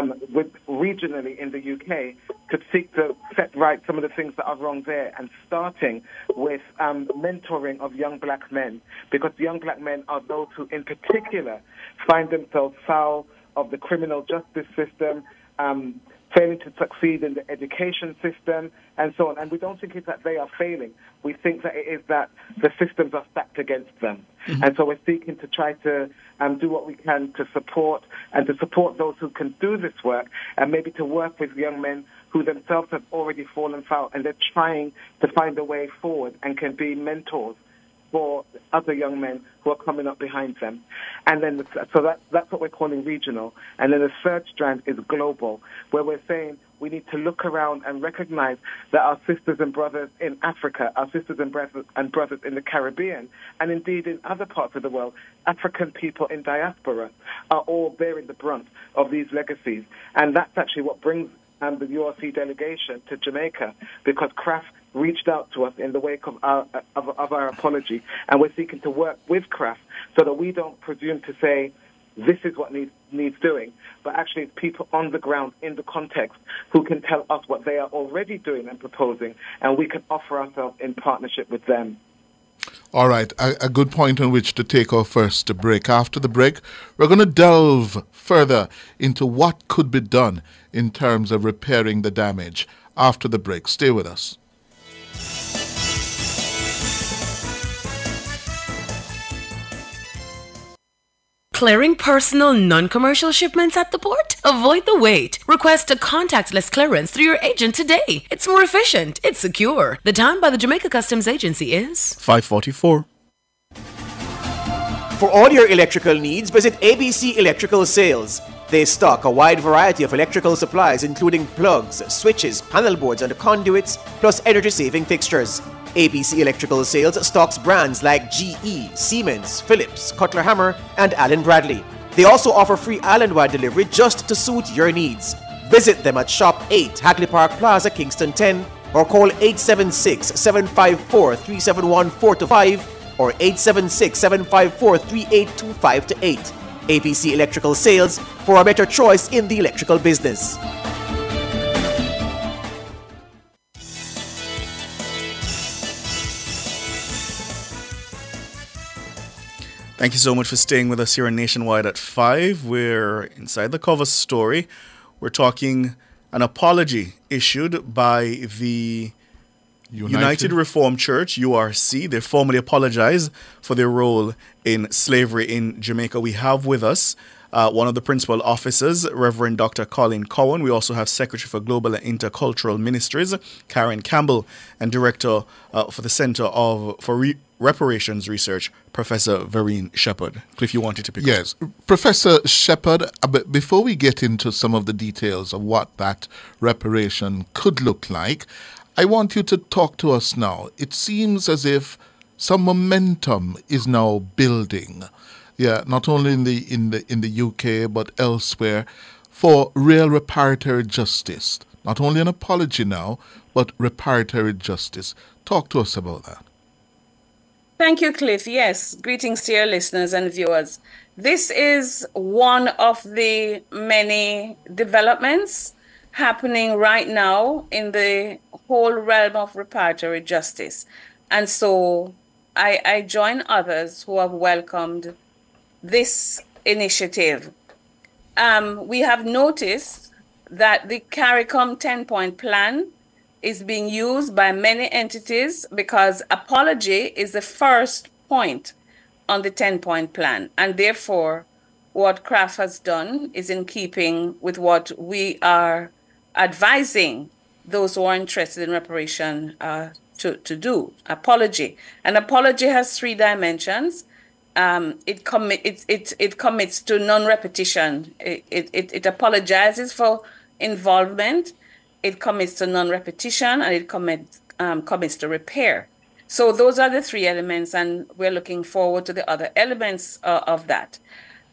regionally in the UK to seek to set right some of the things that are wrong there, and starting with mentoring of young black men, because young black men are those who in particular find themselves foul of the criminal justice system, failing to succeed in the education system, and so on. And we don't think it's that they are failing. We think that it is that the systems are stacked against them. Mm-hmm. And so we're seeking to try to do what we can to support those who can do this work, and maybe to work with young men who themselves have already fallen foul, and they're trying to find a way forward and can be mentors for other young men who are coming up behind them. And then, so that's what we're calling regional. And then the third strand is global, where we're saying we need to look around and recognize that our sisters and brothers in Africa, our sisters and brothers in the Caribbean, and indeed in other parts of the world, African people in diaspora are all bearing the brunt of these legacies. And that's actually what brings the URC delegation to Jamaica, because CRAF reached out to us in the wake of our apology, and we're seeking to work with CRAF so that we don't presume to say this is what needs doing, but actually it's people on the ground in the context who can tell us what they are already doing and proposing, and we can offer ourselves in partnership with them. All right, a good point on which to take our first break. After the break, we're going to delve further into what could be done in terms of repairing the damage. After the break, stay with us. Clearing personal, non-commercial shipments at the port? Avoid the wait. Request a contactless clearance through your agent today. It's more efficient. It's secure. The time by the Jamaica Customs Agency is 5:44. For all your electrical needs, visit ABC Electrical Sales. They stock a wide variety of electrical supplies, including plugs, switches, panel boards, and conduits, plus energy-saving fixtures. ABC Electrical Sales stocks brands like GE, Siemens, Philips, Cutler Hammer, and Allen Bradley. They also offer free island-wide delivery just to suit your needs. Visit them at Shop 8, Hagley Park Plaza, Kingston 10, or call 876-754-371-425 or 876-754-3825-8. ABC Electrical Sales, for a better choice in the electrical business. Thank you so much for staying with us here on Nationwide at 5. We're inside the cover story. We're talking an apology issued by the United Reformed Church, URC. They formally apologized for their role in slavery in Jamaica. We have with us one of the principal officers, Reverend Dr. Colin Cowan. We also have Secretary for Global and Intercultural Ministries, Karen Campbell, and Director for the Center for Reparations Research, Professor Vereen Shepherd. Cliff, you wanted to pick up? Yes. Professor Shepherd, before we get into some of the details of what that reparation could look like, I want you to talk to us now. It seems as if some momentum is now building Yeah, not only in the UK but elsewhere, for real reparatory justice. Not only an apology now, but reparatory justice. Talk to us about that. Thank you, Cliff. Yes, greetings to your listeners and viewers. This is one of the many developments happening right now in the whole realm of reparatory justice. And so I join others who have welcomed this initiative. We have noticed that the CARICOM 10-point plan is being used by many entities because apology is the first point on the 10-point plan. And therefore, what CRAF has done is in keeping with what we are advising those who are interested in reparation to do, apology. An apology has 3 dimensions. It commits to non-repetition. It apologizes for involvement. It commits to non-repetition, and it commits to repair. So those are the 3 elements, and we're looking forward to the other elements of that.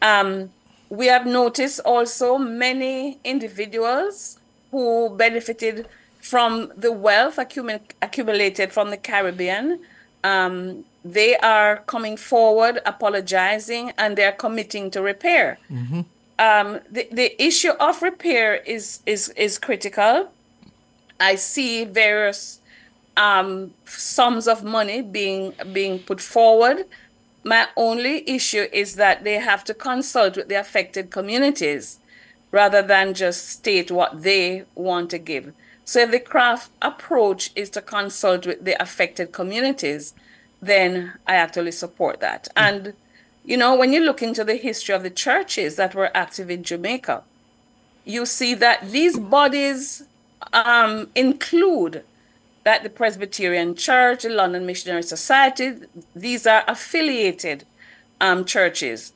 We have noticed also many individuals who benefited from the wealth accumulated from the Caribbean. They are coming forward, apologizing, and they're committing to repair. Mm-hmm. The issue of repair is critical. I see various sums of money being put forward. My only issue is that they have to consult with the affected communities rather than just state what they want to give. So if the CRAF approach is to consult with the affected communities, then I actually support that. And, when you look into the history of the churches that were active in Jamaica, you see that these bodies include that the Presbyterian Church, the London Missionary Society. These are affiliated churches.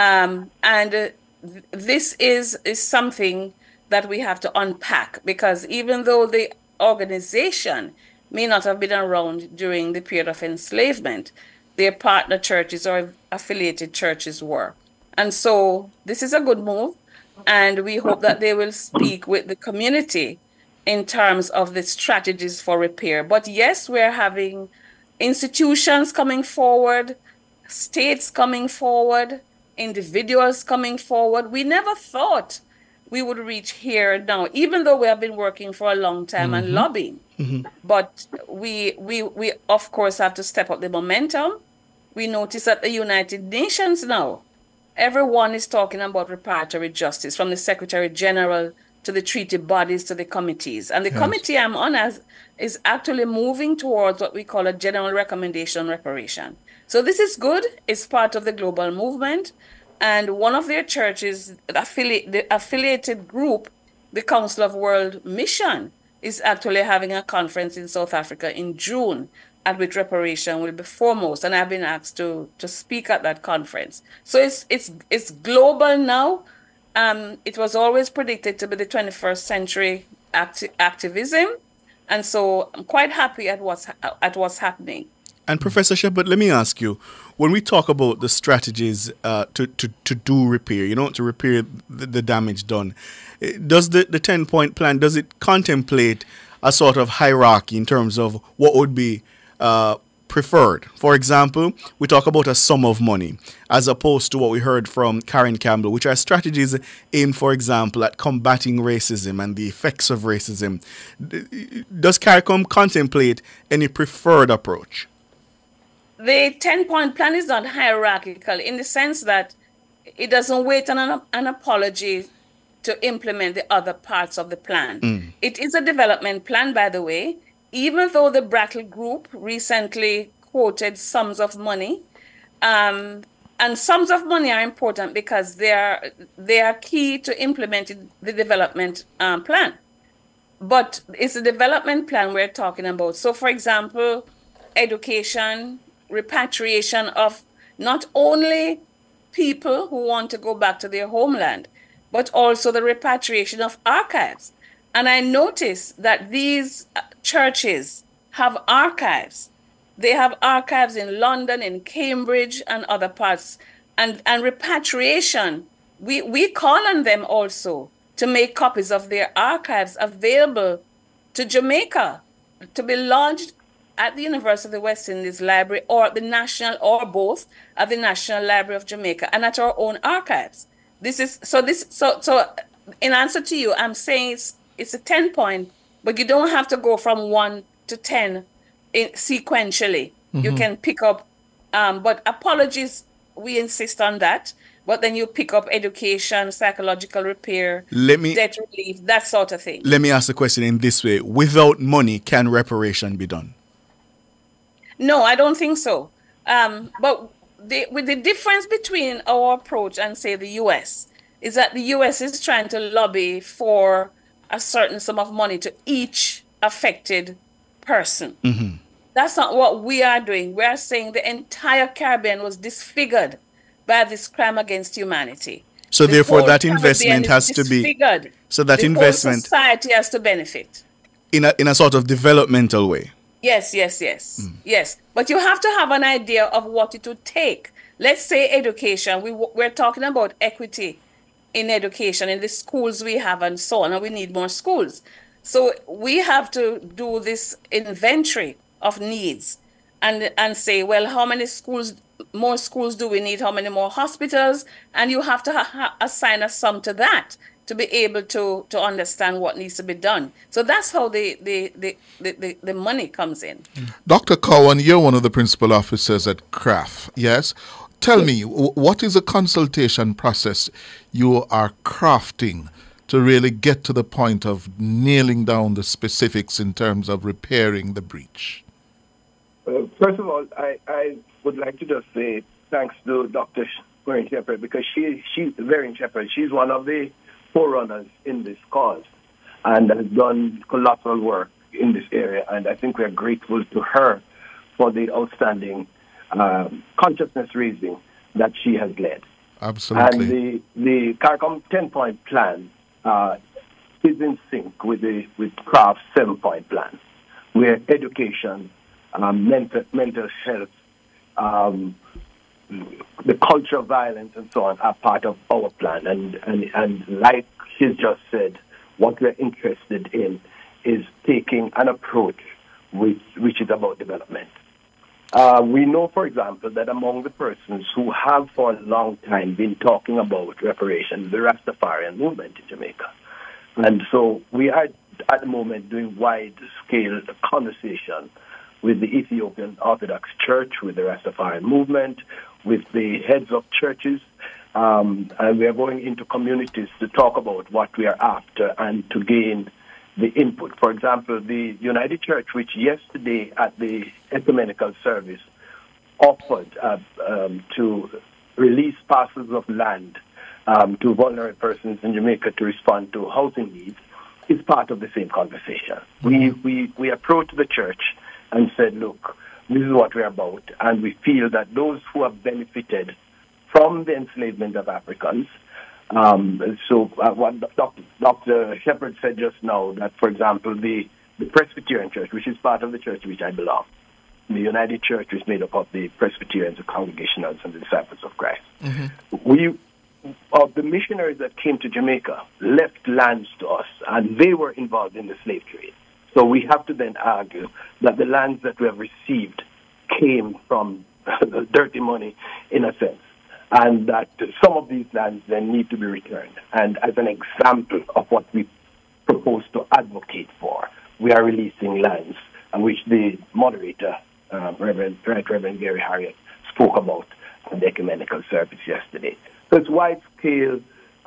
This is something that we have to unpack, because even though the organization may not have been around during the period of enslavement, their partner churches or affiliated churches were. And so this is a good move, and we hope that they will speak with the community in terms of the strategies for repair. But yes, we're having institutions coming forward, states coming forward, individuals coming forward. We never thought we would reach here now, even though we have been working for a long time and lobbying. Mm-hmm. But we of course have to step up the momentum. We notice at the United Nations now, everyone is talking about reparatory justice, from the Secretary General to the treaty bodies to the committees. And the committee I'm on is actually moving towards what we call a general recommendation on reparation. So this is good. It's part of the global movement. And one of their churches, the affiliated group, the Council of World Mission, is actually having a conference in South Africa in June, at which reparation will be foremost. And I've been asked to speak at that conference. So it's global now. It was always predicted to be the 21st century activism. And so I'm quite happy at what's happening. And Professor Shepherd, let me ask you, when we talk about the strategies to do repair, to repair the damage done, does the 10-point plan, does it contemplate a sort of hierarchy in terms of what would be preferred? For example, we talk about a sum of money as opposed to what we heard from Karen Campbell, which are strategies aimed, for example, at combating racism and the effects of racism. Does CARICOM contemplate any preferred approach? The 10-point plan is not hierarchical in the sense that it doesn't wait on an apology to implement the other parts of the plan. It is a development plan, by the way, even though the Brattle Group recently quoted sums of money. And sums of money are important because they are key to implementing the development plan. But it's a development plan we're talking about. So, for example, education, repatriation of not only people who want to go back to their homeland, but also the repatriation of archives. And I noticed that these churches have archives. They have archives in London, in Cambridge, and other parts. and repatriation. We call on them also to make copies of their archives available to Jamaica, to be lodged at the University of the West Indies Library or at the National, or both, at the National Library of Jamaica and at our own archives. So in answer to you, I'm saying it's a 10-point, but you don't have to go from 1 to 10 sequentially. Mm-hmm. You can pick up, but apologies, we insist on that. But then you pick up education, psychological repair, debt relief, that sort of thing. Let me ask the question in this way. Without money, can reparation be done? No, I don't think so. But with the difference between our approach and, say, the U.S., is that the U.S. is trying to lobby for a certain sum of money to each affected person. Mm-hmm. That's not what we are doing. We are saying the entire Caribbean was disfigured by this crime against humanity. So therefore that investment has to be... So that investment... whole society has to benefit. In a sort of developmental way. Yes. Yes. But you have to have an idea of what it would take. Let's say education. We're talking about equity in education, in the schools we have and so on, and we need more schools. So we have to do this inventory of needs and say, well, how many more schools do we need? How many more hospitals? And you have to assign a sum to that to be able to understand what needs to be done. So that's how the money comes in. Dr. Cowan, you're one of the principal officers at CRAF, yes? Tell me, what is a consultation process you are crafting to really get to the point of nailing down the specifics in terms of repairing the breach? First of all, I would like to just say thanks to Dr. Maureen Shepherd, because she's Maureen Shepherd. She's one of the forerunners in this cause and has done colossal work in this area. And I think we are grateful to her for the outstanding consciousness raising that she has led. Absolutely. And the CARICOM 10-point plan is in sync with CRAF's 7-point plan, where education, mental health, the culture of violence and so on are part of our plan. And like she's just said, what we're interested in is taking an approach which is about development. We know, for example, that among the persons who have for a long time been talking about reparations, the Rastafarian movement in Jamaica. And so we are at the moment doing wide-scale conversation with the Ethiopian Orthodox Church, with the Rastafarian movement, with the heads of churches, and we are going into communities to talk about what we are after and to gain the input. For example, the United Church, which yesterday at the ecumenical service offered to release parcels of land to vulnerable persons in Jamaica to respond to housing needs, is part of the same conversation. We approached the church and said, look, this is what we're about, and we feel that those who have benefited from the enslavement of Africans, what Dr. Shepherd said just now, that, for example, the Presbyterian Church, which is part of the church which I belong, the United Church is made up of the Presbyterians, the Congregationals, and the Disciples of Christ. Mm-hmm. The missionaries that came to Jamaica left lands to us, and they were involved in the slave trade. So we have to then argue that the lands that we have received came from dirty money, in a sense, and that some of these lands then need to be returned. And as an example of what we propose to advocate for, we are releasing lands, which the moderator, Reverend Gary Harriet, spoke about at the ecumenical service yesterday. So it's wide-scale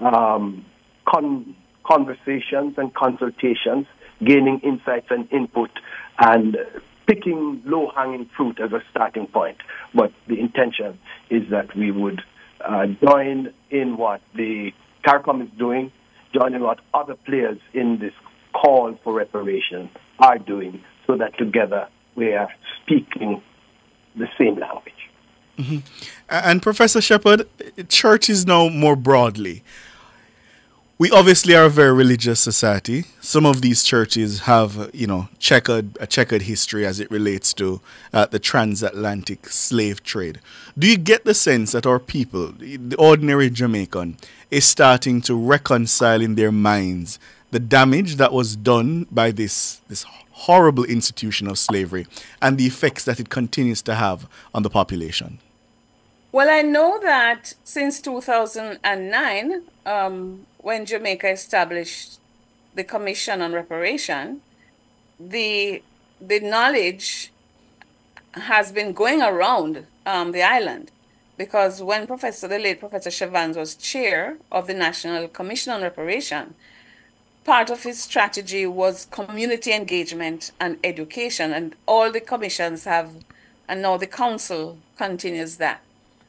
conversations and consultations, gaining insights and input, and picking low-hanging fruit as a starting point. But the intention is that we would join in what the CARICOM is doing, join in what other players in this call for reparation are doing, so that together we are speaking the same language. Mm-hmm. And Professor Shepherd, churches now more broadly, We obviously are a very religious society. Some of these churches have, checkered history as it relates to the transatlantic slave trade. Do you get the sense that our people, the ordinary Jamaican, is starting to reconcile in their minds the damage that was done by this horrible institution of slavery and the effects that it continues to have on the population? Well, I know that since 2009, when Jamaica established the Commission on Reparation, the knowledge has been going around the island, because when the late Professor Shavans was chair of the National Commission on Reparation, part of his strategy was community engagement and education, and all the commissions have, and now the council continues that.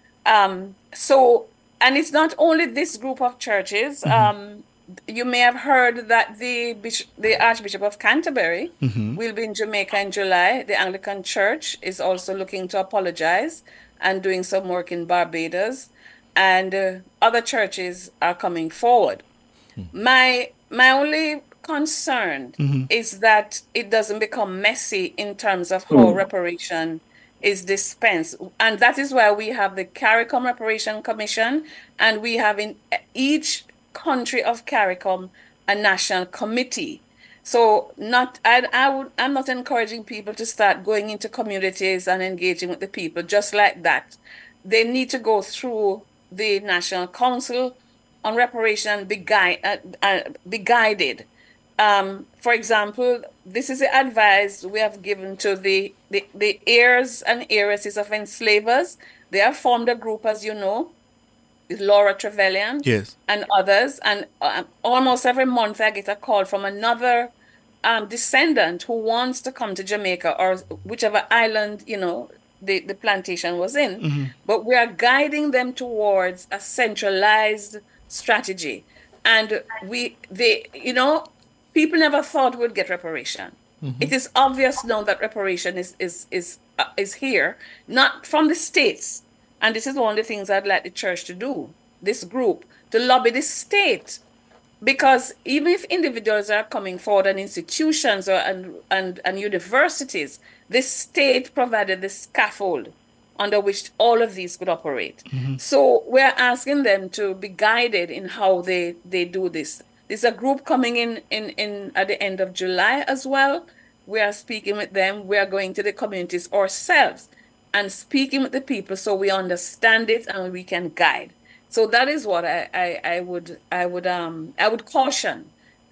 And it's not only this group of churches. You may have heard that the Archbishop of Canterbury will be in Jamaica in July. The Anglican Church is also looking to apologize and doing some work in Barbados, and other churches are coming forward. My only concern is that it doesn't become messy in terms of how reparation is dispensed. And that is why we have the CARICOM Reparation Commission, and we have in each country of CARICOM a national committee. So I'm not encouraging people to start going into communities and engaging with the people just like that. They need to go through the National Council on Reparation and be guided. For example, this is the advice we have given to the heirs and heiresses of enslavers. They have formed a group, as you know, with Laura Trevelyan and others. And almost every month I get a call from another descendant who wants to come to Jamaica or whichever island, the plantation was in. But we are guiding them towards a centralized strategy. And people never thought we'd get reparation. It is obvious now that reparation is here, not from the states. And this is one of the things I'd like the church to do, this group, to lobby the state. Because even if individuals are coming forward and institutions and universities, the state provided the scaffold under which all of these could operate. So we're asking them to be guided in how they do this. There's a group coming in at the end of July as well. We are speaking with them. We are going to the communities ourselves and speaking with the people so we understand it and we can guide. So that is what I would caution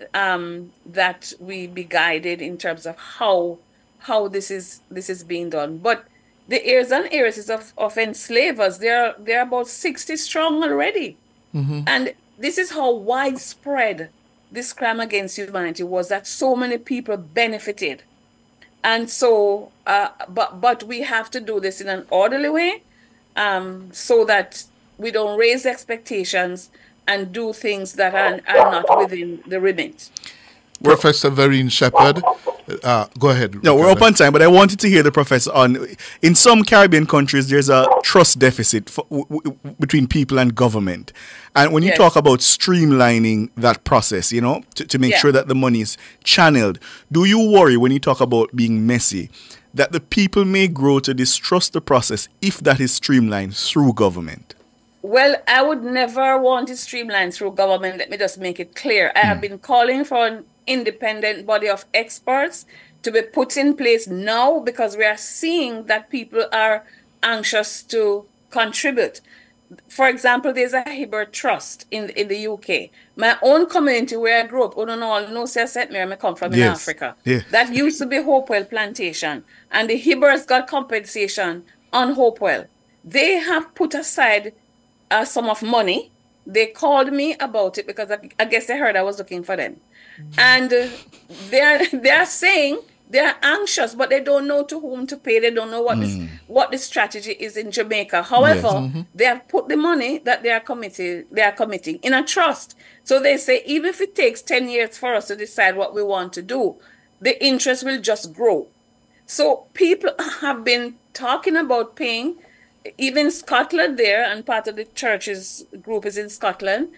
that we be guided in terms of how this is being done. But the heirs and heiresses of enslavers, they're about 60 strong already. And this is how widespread this crime against humanity was, that so many people benefited. And so, but we have to do this in an orderly way so that we don't raise expectations and do things that are not within the remit. Professor Vereen Shepherd, go ahead. No, we're up on time, but I wanted to hear the professor on, in some Caribbean countries, there's a trust deficit between people and government. And when you talk about streamlining that process, to make sure that the money is channeled, do you worry when you talk about being messy that the people may grow to distrust the process if that is streamlined through government? Well, I would never want it streamlined through government. Let me just make it clear. I have been calling for an independent body of experts to be put in place now because we are seeing that people are anxious to contribute. For example, there's a Hibbert Trust in the UK. My own community where I grew up, I come from in Africa. That used to be Hopewell Plantation. And the Hibberts got compensation on Hopewell. They have put aside a sum of money. They called me about it because I guess they heard I was looking for them. And they're saying they're anxious, but they don't know to whom to pay. They don't know what the strategy is in Jamaica. However, they have put the money that they are committing in a trust. So they say even if it takes 10 years for us to decide what we want to do, the interest will just grow. So people have been talking about paying. Even Scotland there, and part of the church's group is in Scotland,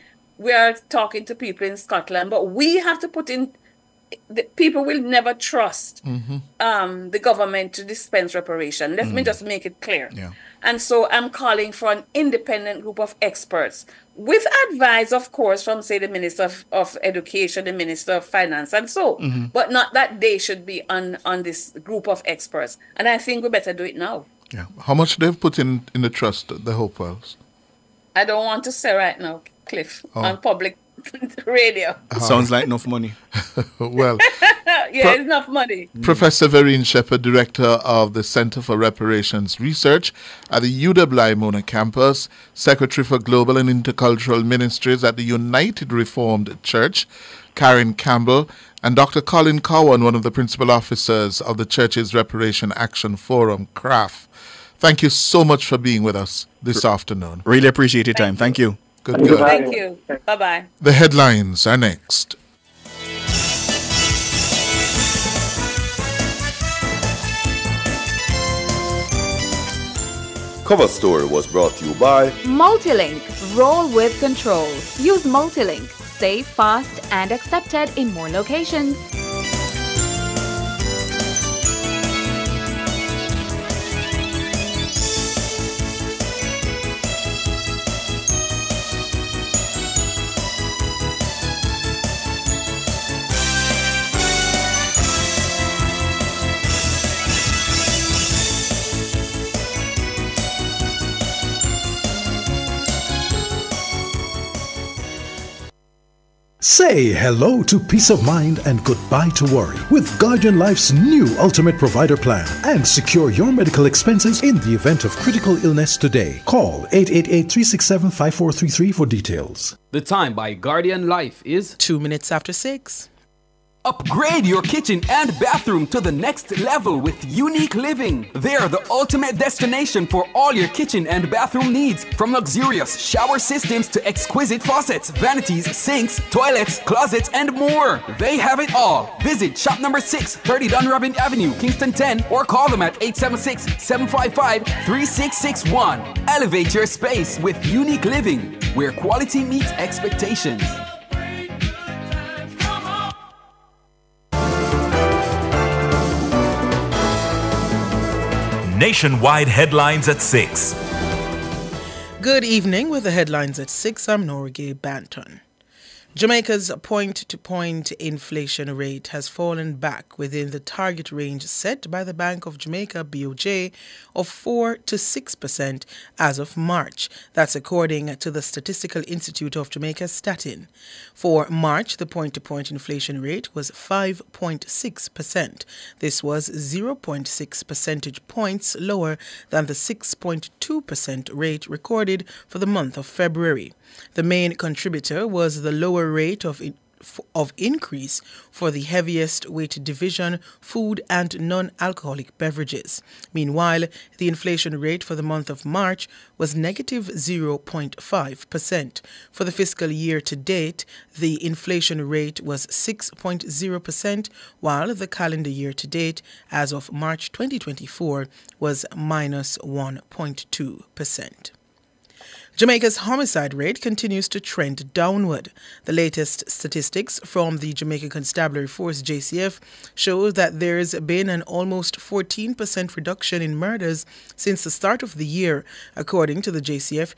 we are talking to people in Scotland, but we have to put in. The people will never trust the government to dispense reparation. Let me just make it clear. Yeah. And so I'm calling for an independent group of experts with advice, of course, from, say, the Minister of Education, the Minister of Finance, and so, but not that they should be on this group of experts. And I think we better do it now. Yeah. How much they've put in the trust, the Hopewells? I don't want to say right now, Cliff, on public radio. Sounds like enough money. Well, yeah, enough money. Professor Vereen Shepherd, Director of the Center for Reparations Research at the UWI Mona campus, Secretary for Global and Intercultural Ministries at the United Reformed Church, Karen Campbell, and Dr. Colin Cowan, one of the principal officers of the church's Reparation Action Forum, CRAF. Thank you so much for being with us this afternoon. Really appreciate your time. Thank you. Good. Thank you. Bye-bye. The headlines are next. Cover Story was brought to you by Multilink. Roll with control. Use Multilink. Safe, fast, and accepted in more locations. Say hello to peace of mind and goodbye to worry with Guardian Life's new Ultimate Provider Plan and secure your medical expenses in the event of critical illness today. Call 888-367-5433 for details. The time by Guardian Life is 2 minutes after 6. Upgrade your kitchen and bathroom to the next level with Unique Living. They're the ultimate destination for all your kitchen and bathroom needs, from luxurious shower systems to exquisite faucets, vanities, sinks, toilets, closets, and more. They have it all. Visit shop number 6, 30 Dunrobin Avenue, Kingston 10, or call them at 876-755-3661. Elevate your space with Unique Living, where quality meets expectations. Nationwide headlines at 6. Good evening. With the headlines at 6, I'm Norgay Banton. Jamaica's point-to-point inflation rate has fallen back within the target range set by the Bank of Jamaica, BOJ, of 4 to 6% as of March. That's according to the Statistical Institute of Jamaica, Statin. For March, the point-to-point inflation rate was 5.6%. This was 0.6 percentage points lower than the 6.2% rate recorded for the month of February. The main contributor was the lower rate of increase for the heaviest weighted division, food and non-alcoholic beverages. Meanwhile, the inflation rate for the month of March was negative 0.5%. For the fiscal year to date, the inflation rate was 6.0%, while the calendar year to date, as of March 2024, was minus 1.2%. Jamaica's homicide rate continues to trend downward. The latest statistics from the Jamaica Constabulary Force, JCF, show that there's been an almost 14% reduction in murders since the start of the year. According to the JCF,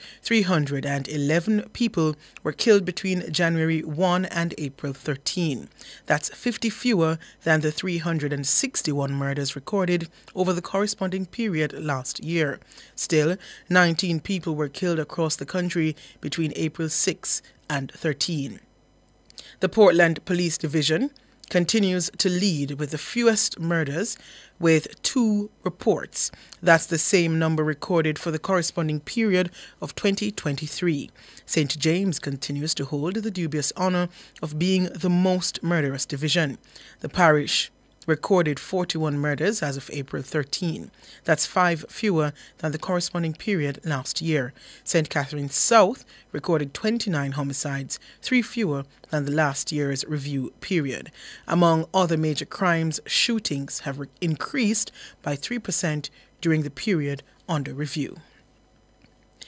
311 people were killed between January 1 and April 13. That's 50 fewer than the 361 murders recorded over the corresponding period last year. Still, 19 people were killed across the country between April 6 and 13. The Portland Police Division continues to lead with the fewest murders with 2 reports. That's the same number recorded for the corresponding period of 2023. St. James continues to hold the dubious honor of being the most murderous division. The parish recorded 41 murders as of April 13. That's 5 fewer than the corresponding period last year. St. Catherine South recorded 29 homicides, 3 fewer than the last year's review period. Among other major crimes, shootings have increased by 3% during the period under review.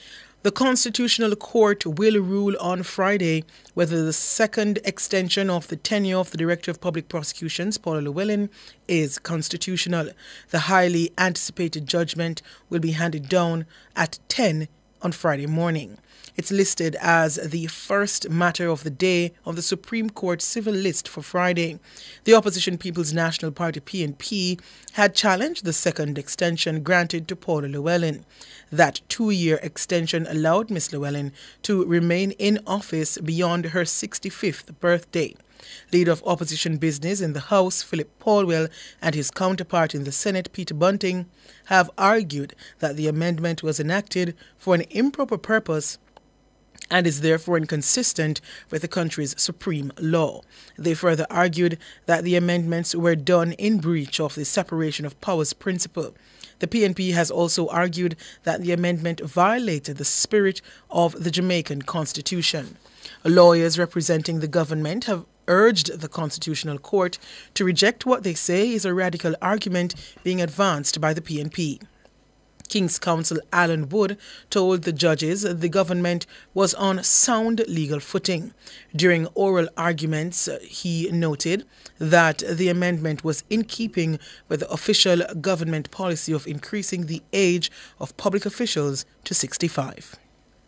The Constitutional Court will rule on Friday whether the second extension of the tenure of the Director of Public Prosecutions, Paula Llewellyn, is constitutional. The highly anticipated judgment will be handed down at 10 on Friday morning. It's listed as the first matter of the day on the Supreme Court civil list for Friday. The opposition People's National Party, PNP, had challenged the second extension granted to Paula Llewellyn. That 2-year extension allowed Ms. Llewellyn to remain in office beyond her 65th birthday. Leader of opposition business in the House, Philip Paulwell, and his counterpart in the Senate, Peter Bunting, have argued that the amendment was enacted for an improper purpose and is therefore inconsistent with the country's supreme law. They further argued that the amendments were done in breach of the separation of powers principle. The PNP has also argued that the amendment violated the spirit of the Jamaican Constitution. Lawyers representing the government have urged the Constitutional Court to reject what they say is a radical argument being advanced by the PNP. King's Counsel Alan Wood told the judges the government was on sound legal footing. During oral arguments, he noted that the amendment was in keeping with the official government policy of increasing the age of public officials to 65.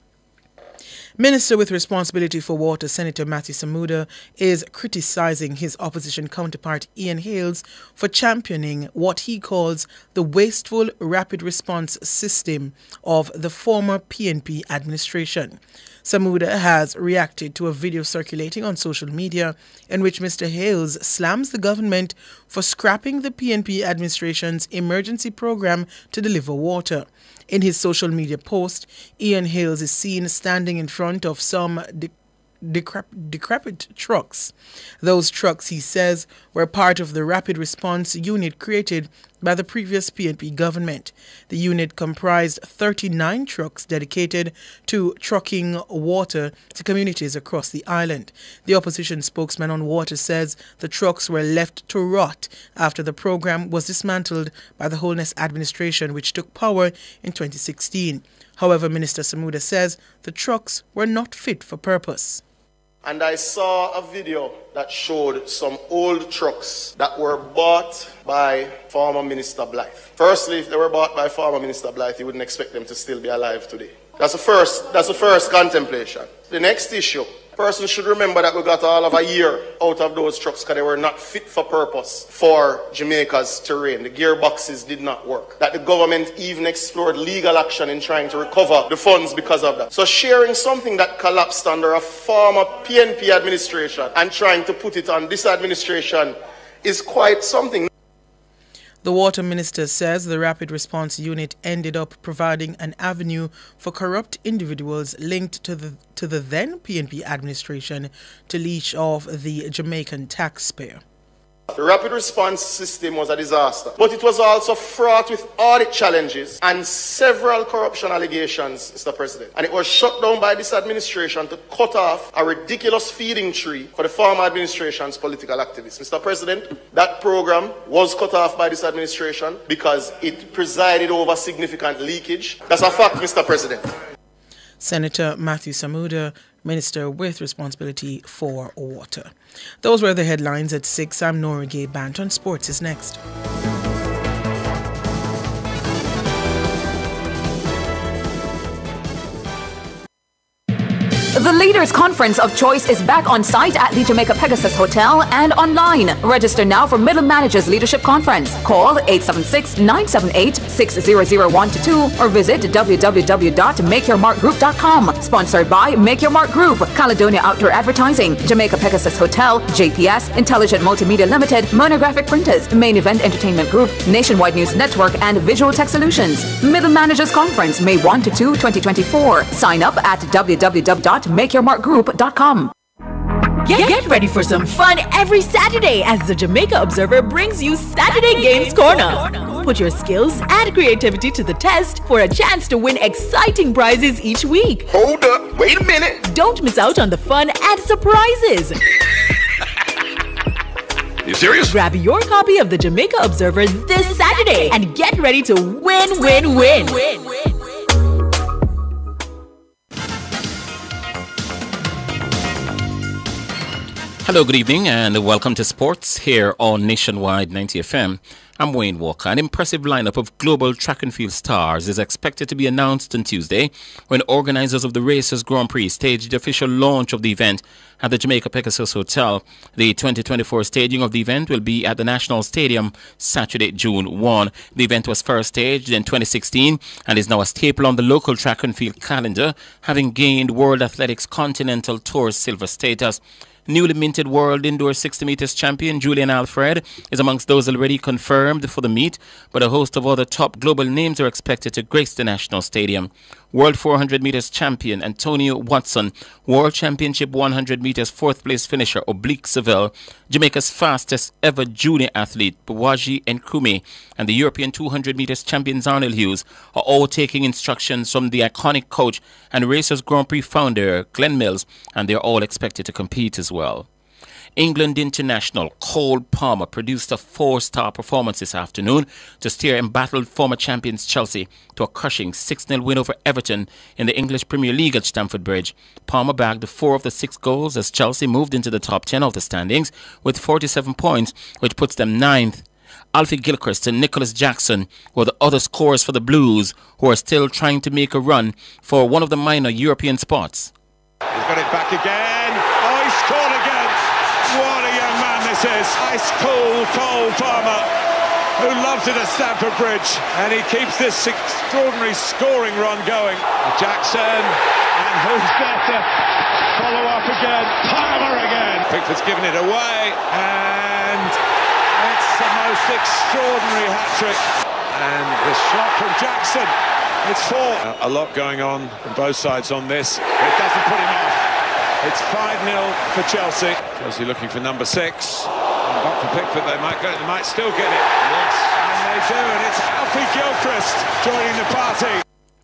Minister with responsibility for water, Senator Matthew Samuda, is criticizing his opposition counterpart Ian Hales for championing what he calls the wasteful rapid response system of the former PNP administration. Samuda has reacted to a video circulating on social media in which Mr. Hales slams the government for scrapping the PNP administration's emergency program to deliver water. In his social media post, Ian Hales is seen standing in front of some decrepit trucks. Those trucks, he says, were part of the rapid response unit created by the previous PNP government. The unit comprised 39 trucks dedicated to trucking water to communities across the island. The opposition spokesman on water says the trucks were left to rot after the program was dismantled by the Holness administration, which took power in 2016. However, Minister Samuda says the trucks were not fit for purpose. And I saw a video that showed some old trucks that were bought by former Minister Blythe. Firstly, if they were bought by former Minister Blythe, you wouldn't expect them to still be alive today. That's the first contemplation. The next issue, person should remember that we got all of a year out of those trucks because they were not fit for purpose for Jamaica's terrain. The gearboxes did not work. That the government even explored legal action in trying to recover the funds because of that. So sharing something that collapsed under a former PNP administration and trying to put it on this administration is quite something. The water minister says the rapid response unit ended up providing an avenue for corrupt individuals linked to the then PNP administration to leech off the Jamaican taxpayer. The rapid response system was a disaster, but it was also fraught with audit challenges and several corruption allegations, Mr. President. And it was shut down by this administration to cut off a ridiculous feeding tree for the former administration's political activists. Mr. President, that program was cut off by this administration because it presided over significant leakage. That's a fact, Mr. President. Senator Matthew Samuda, Minister with responsibility for water. Those were the headlines at 6. I'm Nora Gay Banton. Sports is next. The Leaders Conference of Choice is back on site at the Jamaica Pegasus Hotel and online. Register now for Middle Managers Leadership Conference. Call 876-978-60012 or visit www.makeyourmarkgroup.com. Sponsored by Make Your Mark Group, Caledonia Outdoor Advertising, Jamaica Pegasus Hotel, JPS, Intelligent Multimedia Limited, Monographic Printers, Main Event Entertainment Group, Nationwide News Network, and Visual Tech Solutions. Middle Managers Conference, May 1 to 2, 2024. Sign up at www.makeyourmarkgroup.com. Get ready for some fun every Saturday as the Jamaica Observer brings you Saturday Games Corner. Put your skills and creativity to the test for a chance to win exciting prizes each week. Hold up, wait a minute. Don't miss out on the fun and surprises. You serious? Grab your copy of the Jamaica Observer this Saturday and get ready to win. Hello, good evening, and welcome to Sports here on Nationwide 90 FM. I'm Wayne Walker. An impressive lineup of global track and field stars is expected to be announced on Tuesday when organizers of the Racers Grand Prix staged the official launch of the event at the Jamaica Pegasus Hotel. The 2024 staging of the event will be at the National Stadium Saturday, June 1. The event was first staged in 2016 and is now a staple on the local track and field calendar, having gained World Athletics Continental Tour silver status. Newly minted World Indoor 60 meters champion Julian Alfred is amongst those already confirmed for the meet, but a host of other top global names are expected to grace the National Stadium. World 400 meters champion Antonio Watson, World Championship 100 meters fourth place finisher Oblique Seville, Jamaica's fastest ever junior athlete Bawaji Nkrumah, and the European 200 meters champion Arnold Hughes are all taking instructions from the iconic coach and Racers Grand Prix founder Glenn Mills, and they're all expected to compete as well. England international Cole Palmer produced a 4-star performance this afternoon to steer embattled former champions Chelsea to a crushing 6-0 win over Everton in the English Premier League at Stamford Bridge. Palmer bagged 4 of the 6 goals as Chelsea moved into the top 10 of the standings with 47 points, which puts them 9th. Alfie Gilchrist and Nicholas Jackson were the other scorers for the Blues, who are still trying to make a run for one of the minor European spots. He's got it back again. Oh, he scored again. What a young man this is. Ice cool Cole Palmer, who loves it at Stamford Bridge, and he keeps this extraordinary scoring run going. Jackson, and who's there to follow up again? Palmer again. Pickford's given it away, and it's the most extraordinary hat-trick. And the shot from Jackson, it's 4. A lot going on both sides on this. It doesn't put him off. It's 5-0 for Chelsea. Chelsea looking for number 6. Not for Pickford, they might still get it. Yes. And they do, and it's Alfie Gilchrist joining the party.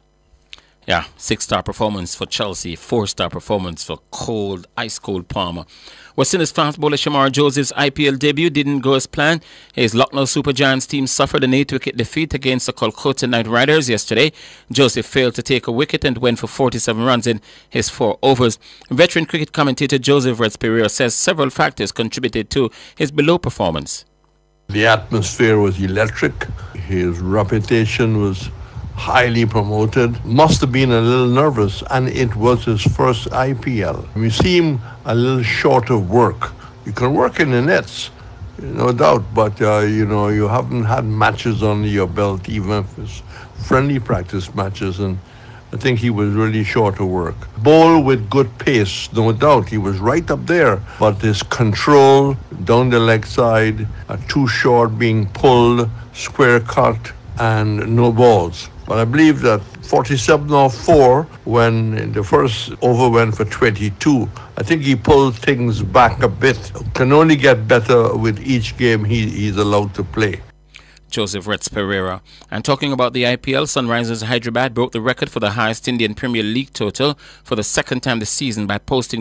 Yeah, 6-star performance for Chelsea, 4-star performance for ice cold Palmer. West Indies fast bowler Shamar Joseph's IPL debut didn't go as planned. His Lucknow Super Giants team suffered an 8-wicket defeat against the Kolkata Knight Riders yesterday. Joseph failed to take a wicket and went for 47 runs in his 4 overs. Veteran cricket commentator Joseph Reds Pereira says several factors contributed to his below performance. The atmosphere was electric. His reputation was highly promoted. Must have been a little nervous, and it was his first IPL. We seem a little short of work. You can work in the nets, no doubt, but you haven't had matches under your belt, even if it's friendly practice matches, and I think he was really short of work. Bowl with good pace, no doubt, he was right up there, but his control down the leg side, too short, being pulled, square cut, and no balls. But I believe that 47 or 4, when the first over went for 22, I think he pulled things back a bit. Can only get better with each game he's allowed to play. Joseph Reds Pereira. And talking about the IPL, Sunrisers Hyderabad broke the record for the highest Indian Premier League total for the second time this season by posting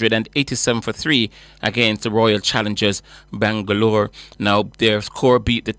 287 for 3 against the Royal Challengers Bangalore. Now, their score beat the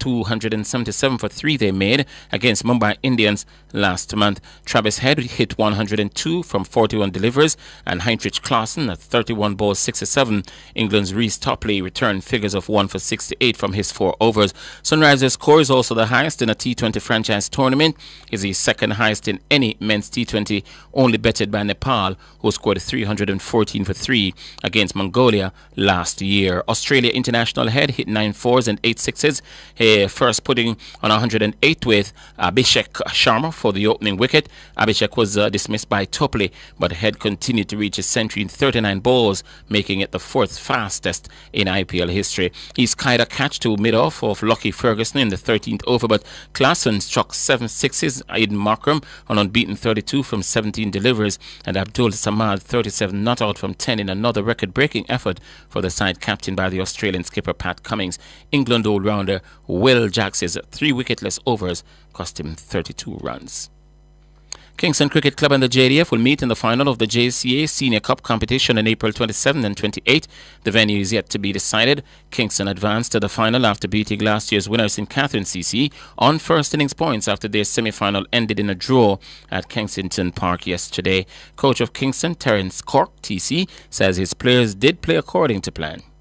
277 for 3 they made against Mumbai Indians last month. Travis Head hit 102 from 41 deliveries, and Heinrich Klaassen at 31 balls 67. England's Reece Topley returned figures of 1 for 68 from his 4 overs. Sunrisers' score is also the highest in a T20 franchise tournament. Is the second highest in any men's T20, only betted by Nepal, who scored 314 for 3 against Mongolia last year. Australia international head hit 9 fours and 8 sixes, first putting on 108 with Abhishek Sharma for the opening wicket. Abhishek was dismissed by Topley, but Head continued to reach his century in 39 balls, making it the 4th fastest in IPL history. He skied a catch to mid-off of Lockie Ferguson in the 13th over, but Klaassen struck 7 sixes. Aiden Markram on unbeaten 32 from 17 deliveries, and Abdul Samad 37 not out from 10 in another record-breaking effort for the side captained by the Australian skipper Pat Cummins. England all-rounder Will Jacks's 3 wicketless overs cost him 32 runs. Kingston Cricket Club and the JDF will meet in the final of the JCA Senior Cup competition on April 27 and 28. The venue is yet to be decided. Kingston advanced to the final after beating last year's winner St. Catherine CC on first innings points after their semi-final ended in a draw at Kensington Park yesterday. Coach of Kingston, Terence Cork, TC, says his players did play according to plan.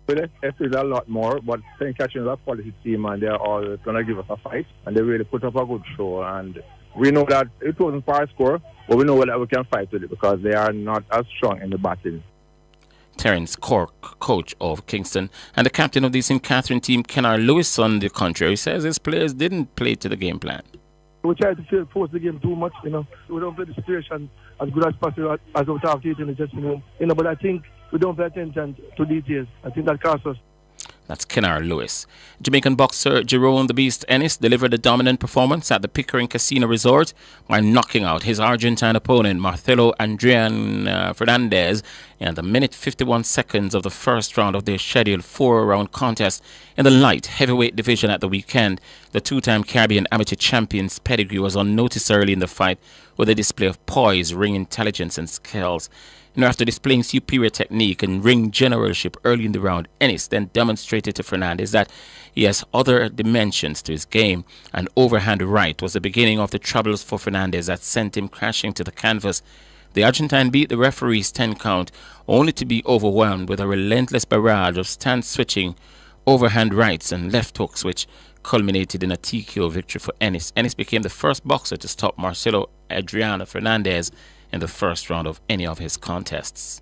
We'll expect a lot more, but St. Catherine is a quality team and they're all going to give us a fight. And they really put up a good show. And we know that it wasn't for our score, but we know that we can fight with it because they are not as strong in the batting. Terence Cork, coach of Kingston, and the captain of the St. Catherine team, Kennard Lewis, on the contrary, says his players didn't play to the game plan. We try to force the game too much, We don't play the situation as good as possible as we have to in the dressing room, But I think we don't pay attention to details. I think that costs us. That's Kennard Lewis. Jamaican boxer Jerome the Beast Ennis delivered a dominant performance at the Pickering Casino Resort by knocking out his Argentine opponent Marcelo Adrian Fernandez in the minute 51 seconds of the first round of their scheduled 4-round contest in the light heavyweight division at the weekend. The two-time Caribbean amateur champion's pedigree was unnoticed early in the fight with a display of poise, ring intelligence and skills. After displaying superior technique and ring generalship early in the round, Ennis then demonstrated to Fernandez that he has other dimensions to his game. An overhand right was the beginning of the troubles for Fernandez that sent him crashing to the canvas. The Argentine beat the referee's 10 count, only to be overwhelmed with a relentless barrage of stance-switching, overhand rights and left hooks, which culminated in a TKO victory for Ennis. Ennis became the first boxer to stop Marcelo Adriano Fernandez in the first round of any of his contests.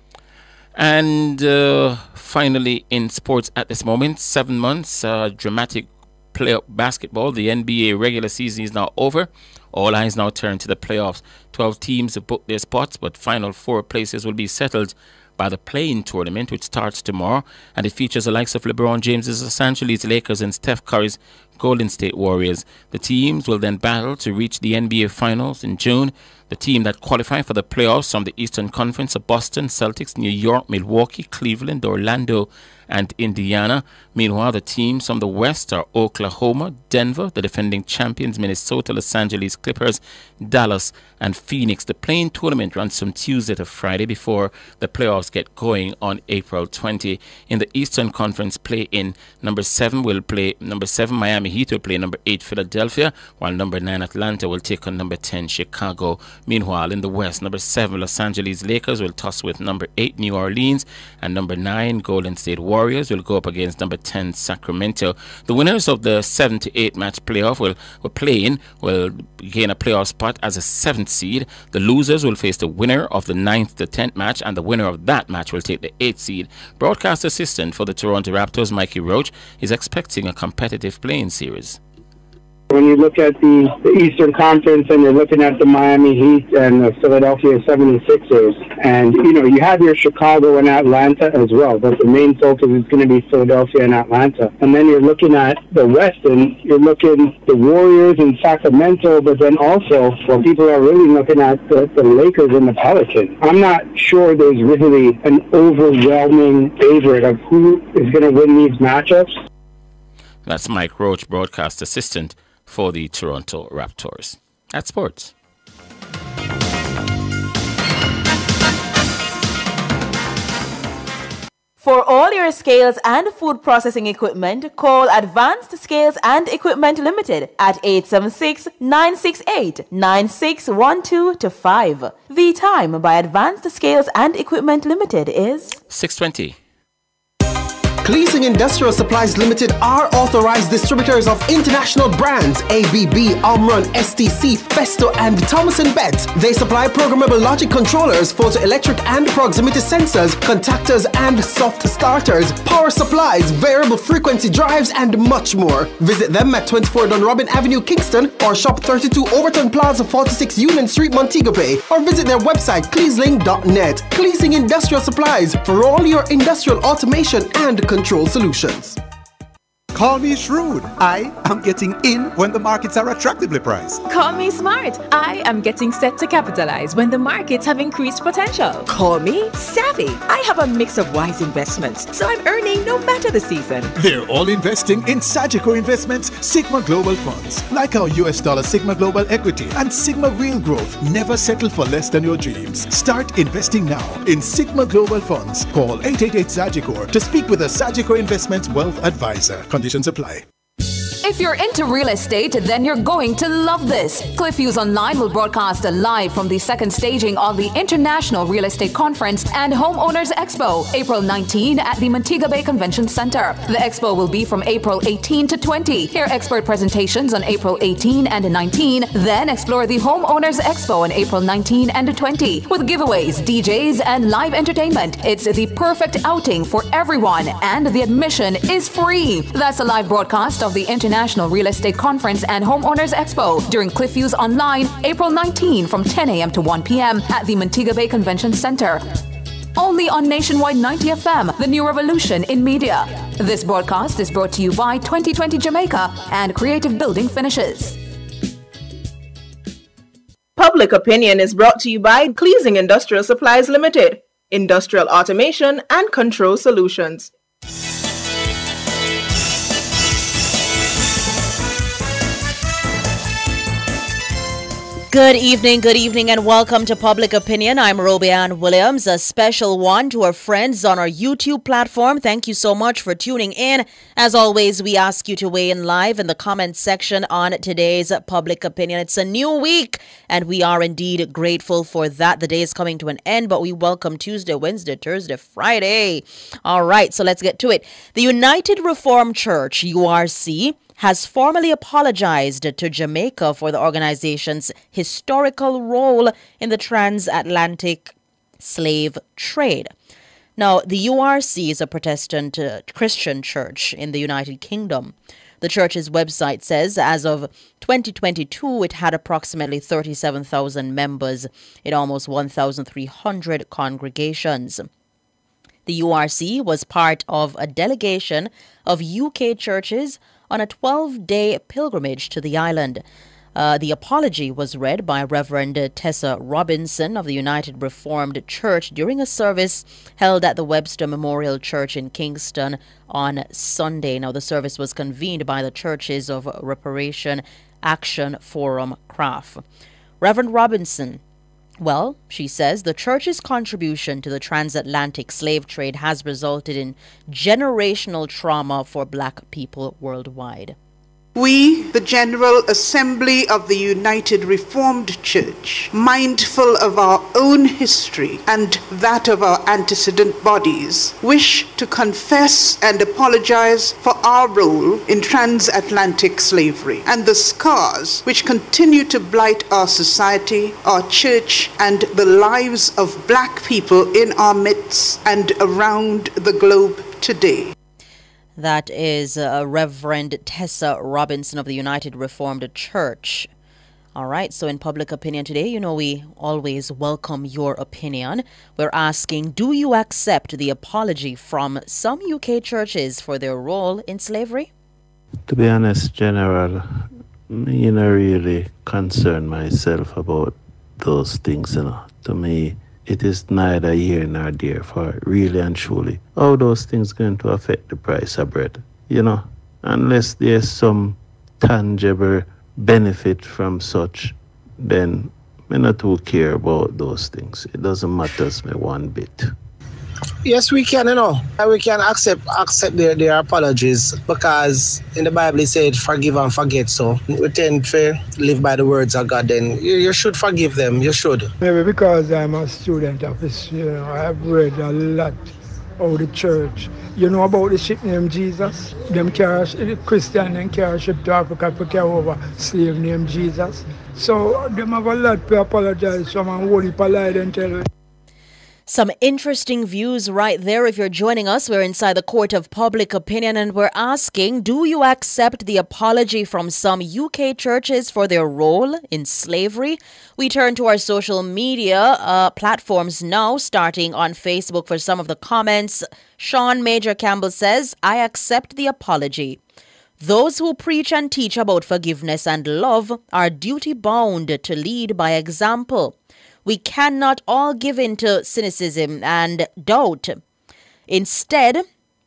And finally, in sports at this moment, 7 months, dramatic playoff basketball. The NBA regular season is now over. All eyes now turn to the playoffs. 12 teams have booked their spots, but final 4 places will be settled by the play-in tournament, which starts tomorrow, and it features the likes of LeBron James's Los Angeles Lakers and Steph Curry's Golden State Warriors. The teams will then battle to reach the NBA Finals in June. The team that qualify for the playoffs from the Eastern Conference are Boston Celtics, New York, Milwaukee, Cleveland, Orlando, and Indiana. Meanwhile, the teams from the West are Oklahoma, Denver, the defending champions Minnesota, Los Angeles Clippers, Dallas, and Phoenix. The play-in tournament runs from Tuesday to Friday before the playoffs get going on April 20. In the Eastern Conference play-in, number 7 Miami Heat will play number 8 Philadelphia, while number 9 Atlanta will take on number 10 Chicago. Meanwhile, in the West, number 7 Los Angeles Lakers will toss with number 8 New Orleans, and number 9 Golden State Warriors will go up against number 10 Sacramento. The winners of the 7 to 8 match playoff will gain a playoff spot as a 7th seed. The losers will face the winner of the 9th to 10th match, and the winner of that match will take the 8th seed. Broadcast assistant for the Toronto Raptors, Mikey Roach, is expecting a competitive playing series. When you look at the Eastern Conference and you're looking at the Miami Heat and the Philadelphia 76ers, and you have your Chicago and Atlanta as well, but the main focus is going to be Philadelphia and Atlanta. And then you're looking at the West and you're looking the Warriors and Sacramento, but then also people are really looking at the Lakers and the Pelicans. I'm not sure there's really an overwhelming favorite of who is going to win these matchups. That's Mike Roach, broadcast assistant for the Toronto Raptors. That's sports. For all your scales and food processing equipment, call Advanced Scales and Equipment Limited at 876-968-9612-5. The time by Advanced Scales and Equipment Limited is 6:20. Cleasing Industrial Supplies Limited are authorized distributors of international brands ABB, Omron, STC, Festo, and Thomas & Betts. They supply programmable logic controllers, photoelectric and proximity sensors, contactors and soft starters, power supplies, variable frequency drives, and much more. Visit them at 24 Dunrobin Avenue, Kingston, or shop 32 Overton Plaza, 46 Union Street, Montego Bay, or visit their website cleasling.net. Cleasing Industrial Supplies for all your industrial automation and control solutions. Call me shrewd. I am getting in when the markets are attractively priced. Call me smart. I am getting set to capitalize when the markets have increased potential. Call me savvy. I have a mix of wise investments, so I'm earning no matter the season. They're all investing in Sagicor Investments Sigma Global Funds, like our US dollar Sigma Global Equity and Sigma Real Growth. Never settle for less than your dreams. Start investing now in Sigma Global Funds. Call 888-SAGICOR to speak with a Sagicor Investments Wealth Advisor. Conditions apply. If you're into real estate, then you're going to love this. CliffViews Online will broadcast live from the second staging of the International Real Estate Conference and Homeowners Expo, April 19 at the Montego Bay Convention Center. The expo will be from April 18 to 20. Hear expert presentations on April 18 and 19, then explore the Homeowners Expo on April 19 and 20 with giveaways, DJs, and live entertainment. It's the perfect outing for everyone, and the admission is free. That's a live broadcast of the International Real Estate Conference and Homeowners Expo during CliffViews Online, April 19 from 10 a.m. to 1 p.m. at the Montego Bay Convention Center. Only on Nationwide 90 FM, the new revolution in media. This broadcast is brought to you by 2020 Jamaica and Creative Building Finishes. Public Opinion is brought to you by Cleasing Industrial Supplies Limited, Industrial Automation and Control Solutions. Good evening, and welcome to Public Opinion. I'm Robianne Williams. A special one to our friends on our YouTube platform. Thank you so much for tuning in. As always, we ask you to weigh in live in the comments section on today's Public Opinion. It's a new week, and we are indeed grateful for that. The day is coming to an end, but we welcome Tuesday, Wednesday, Thursday, Friday. All right, so let's get to it. The United Reformed Church, URC, has formally apologized to Jamaica for the organization's historical role in the transatlantic slave trade. Now, the URC is a Protestant Christian church in the United Kingdom. The church's website says as of 2022, it had approximately 37,000 members in almost 1,300 congregations. The URC was part of a delegation of UK churches on a 12-day pilgrimage to the island. The apology was read by Reverend Tessa Robinson of the United Reformed Church during a service held at the Webster Memorial Church in Kingston on Sunday. Now, the service was convened by the Churches of Reparation Action Forum, CRAF. Reverend Robinson, well, she says, the church's contribution to the transatlantic slave trade has resulted in generational trauma for black people worldwide. We, the General Assembly of the United Reformed Church, mindful of our own history and that of our antecedent bodies, wish to confess and apologize for our role in transatlantic slavery and the scars which continue to blight our society, our church, and the lives of black people in our midst and around the globe today. That is Reverend Tessa Robinson of the United Reformed Church. All right, so in Public Opinion today, you know we always welcome your opinion. We're asking, do you accept the apology from some UK churches for their role in slavery? To be honest, General, you know, really concern myself about those things, you know. To me, it is neither here nor there for really and truly how those things going to affect the price of bread, you know, unless there's some tangible benefit from such, then I not too care about those things. It doesn't matter to me one bit. Yes, we can, you know. We can accept their apologies because in the Bible it said forgive and forget. So we tend to live by the words of God. Then you should forgive them. You should. Maybe because I'm a student of this, you know, I've read a lot of the church. You know about the ship named Jesus? Them carry Christian and carry ship to Africa to carry over slave named Jesus. So them have a lot to apologize. Someone holy polite and tell you. Some interesting views right there. If you're joining us, we're inside the Court of Public Opinion and we're asking, do you accept the apology from some UK churches for their role in slavery? We turn to our social media platforms now, starting on Facebook for some of the comments. Sean Major Campbell says, I accept the apology. Those who preach and teach about forgiveness and love are duty-bound to lead by example. We cannot all give in to cynicism and doubt. Instead,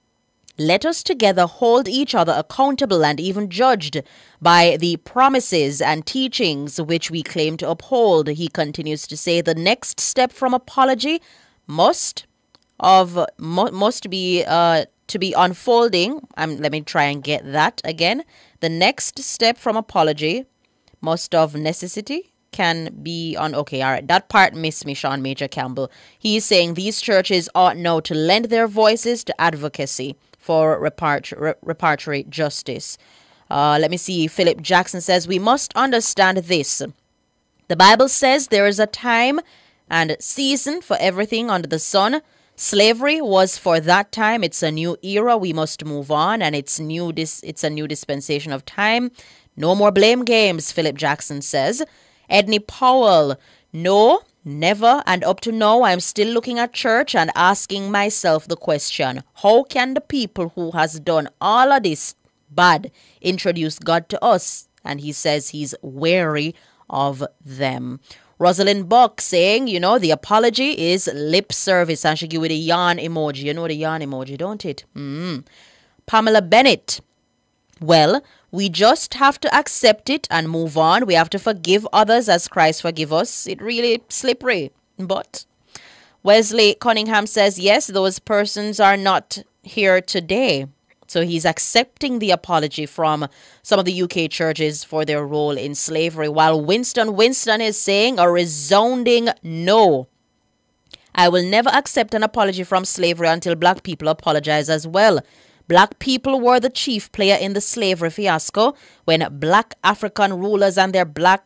let us together hold each other accountable and even judged by the promises and teachings which we claim to uphold. He continues to say the next step from apology must be to be unfolding. Let me try and get that again. The next step from apology must of necessity can be on. Okay, all right. That part missed me, Sean Major Campbell. He is saying these churches ought now to lend their voices to advocacy for repatriate justice. Let me see. Philip Jackson says, we must understand this. The Bible says there is a time and season for everything under the sun. Slavery was for that time. It's a new era. We must move on, and it's a new dispensation of time. No more blame games, Philip Jackson says. Edney Powell, no, never, and up to now, I'm still looking at church and asking myself the question, how can the people who has done all of this bad introduce God to us? And he says he's wary of them. Rosalind Buck saying, the apology is lip service, and she give it a yawn emoji. You know the yawn emoji, don't it? Pamela Bennett, well, we just have to accept it and move on. We have to forgive others as Christ forgive us. It really slippery. But Wesley Cunningham says, yes, those persons are not here today. So he's accepting the apology from some of the UK churches for their role in slavery, while Winston is saying a resounding no. I will never accept an apology from slavery until black people apologize as well. Black people were the chief player in the slavery fiasco when black African rulers and their black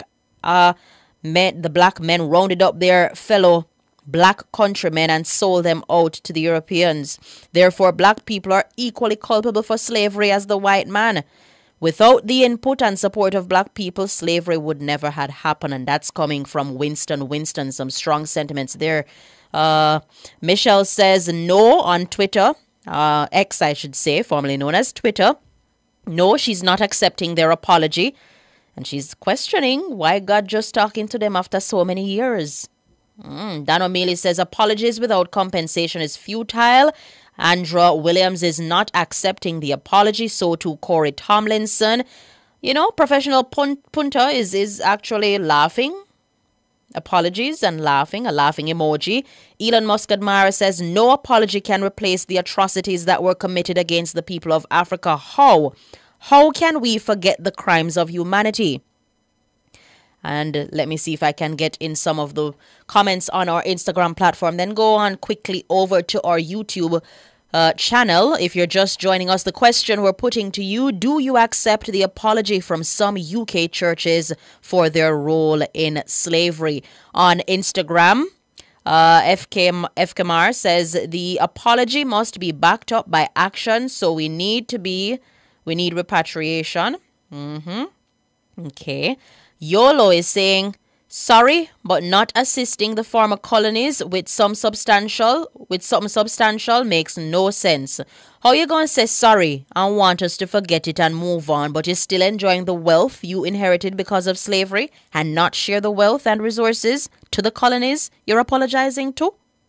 men rounded up their fellow black countrymen and sold them out to the Europeans. Therefore, black people are equally culpable for slavery as the white man. Without the input and support of black people, slavery would never have happened. And that's coming from Winston. Some strong sentiments there. Michelle says no on Twitter. X, I should say, formerly known as Twitter. No, she's not accepting their apology. And she's questioning why God just talking to them after so many years. Dan O'Malley says apologies without compensation is futile. Andrew Williams is not accepting the apology. So too Corey Tomlinson. Professional punter is actually laughing. Apologies and laughing, a laughing emoji. Elon Musk admirer says no apology can replace the atrocities that were committed against the people of Africa. How? How can we forget the crimes of humanity? And let me see if I can get in some of the comments on our Instagram platform. Then go on quickly over to our YouTube channel. If you're just joining us, the question we're putting to you, do you accept the apology from some UK churches for their role in slavery? On Instagram, FKMR says the apology must be backed up by action. So we need repatriation. Okay. YOLO is saying, sorry, but not assisting the former colonies with something substantial makes no sense. How you going to say sorry and want us to forget it and move on, but you're still enjoying the wealth you inherited because of slavery and not share the wealth and resources to the colonies you're apologizing to?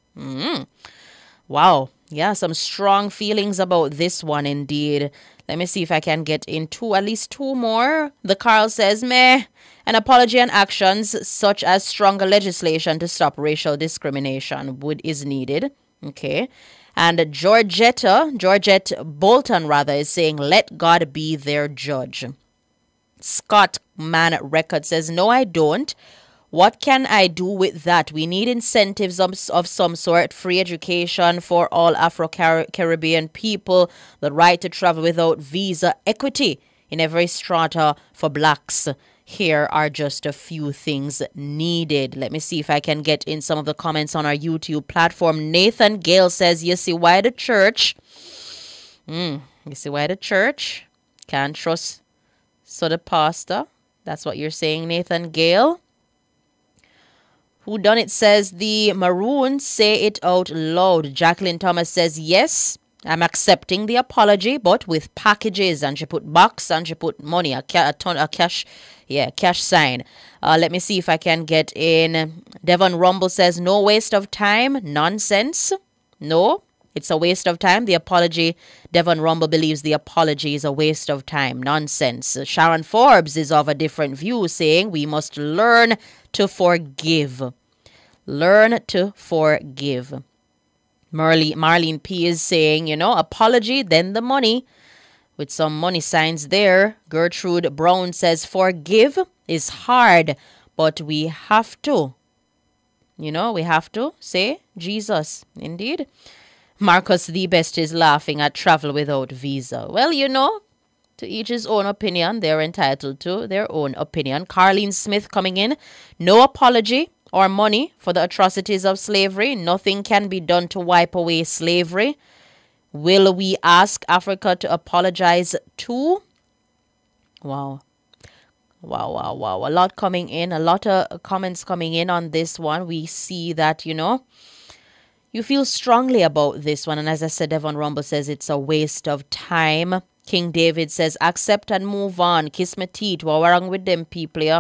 Wow. Yeah, some strong feelings about this one indeed. Let me see if I can get into at least two more. The Carl says, meh. An apology and actions such as stronger legislation to stop racial discrimination is needed. Okay. And Georgette Bolton is saying, let God be their judge. Scott Man Record says, no, I don't. What can I do with that? We need incentives of some sort, free education for all Afro-Caribbean people, the right to travel without visa, equity in every strata for blacks. Here are just a few things needed. Let me see if I can get in some of the comments on our YouTube platform. Nathan Gale says, you see why the church can't trust the pastor. That's what you're saying, Nathan Gale. Who Done It says the Maroons say it out loud. Jacqueline Thomas says, yes, I'm accepting the apology, but with packages. And she put box and she put money, a cash sign. Let me see if I can get in. Devon Rumble says, no waste of time. Nonsense. No, it's a waste of time. The apology, Devon Rumble believes the apology is a waste of time. Nonsense. Sharon Forbes is of a different view, saying we must learn to forgive. Learn to forgive. Marlene P is saying, apology, then the money, with some money signs there. Gertrude Brown says, forgive is hard, but we have to. We have to say Jesus. Indeed. Marcus the Best is laughing at travel without visa. Well, to each his own opinion. They're entitled to their own opinion. Carlene Smith coming in. No apology or money for the atrocities of slavery. Nothing can be done to wipe away slavery. Will we ask Africa to apologize too? Wow. A lot coming in. A lot of comments coming in on this one. We see that, you feel strongly about this one. And as I said, Devon Rumble says it's a waste of time. King David says, accept and move on. Kiss my teeth. What wrong with them people, yeah?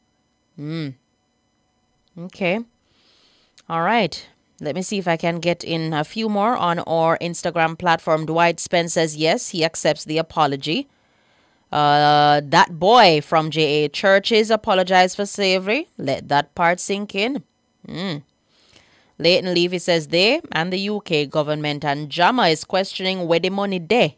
Okay. All right. Let me see if I can get in a few more on our Instagram platform. Dwight Spence says, yes, he accepts the apology. That boy from JA Churches apologized for slavery. Let that part sink in. Leighton Levy says they and the UK government and Jama is questioning where the money there.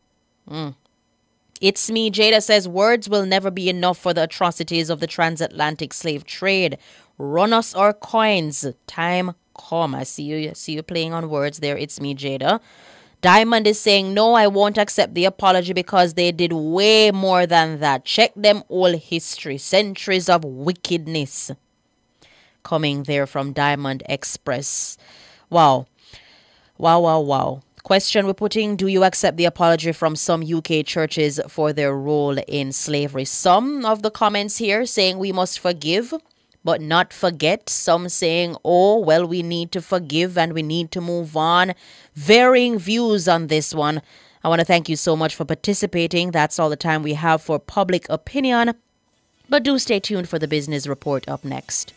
It's me, Jada says words will never be enough for the atrocities of the transatlantic slave trade. Run us our coins. Time come. I see you playing on words there. It's me, Jada. Diamond is saying, no, I won't accept the apology because they did way more than that. Check them all history. Centuries of wickedness. Coming there from Diamond Express. Wow. Question we're putting, do you accept the apology from some UK churches for their role in slavery? Some of the comments here saying we must forgive but not forget. Some saying, oh, well, we need to forgive and we need to move on. Varying views on this one. I want to thank you so much for participating. That's all the time we have for Public Opinion. But do stay tuned for the business report up next.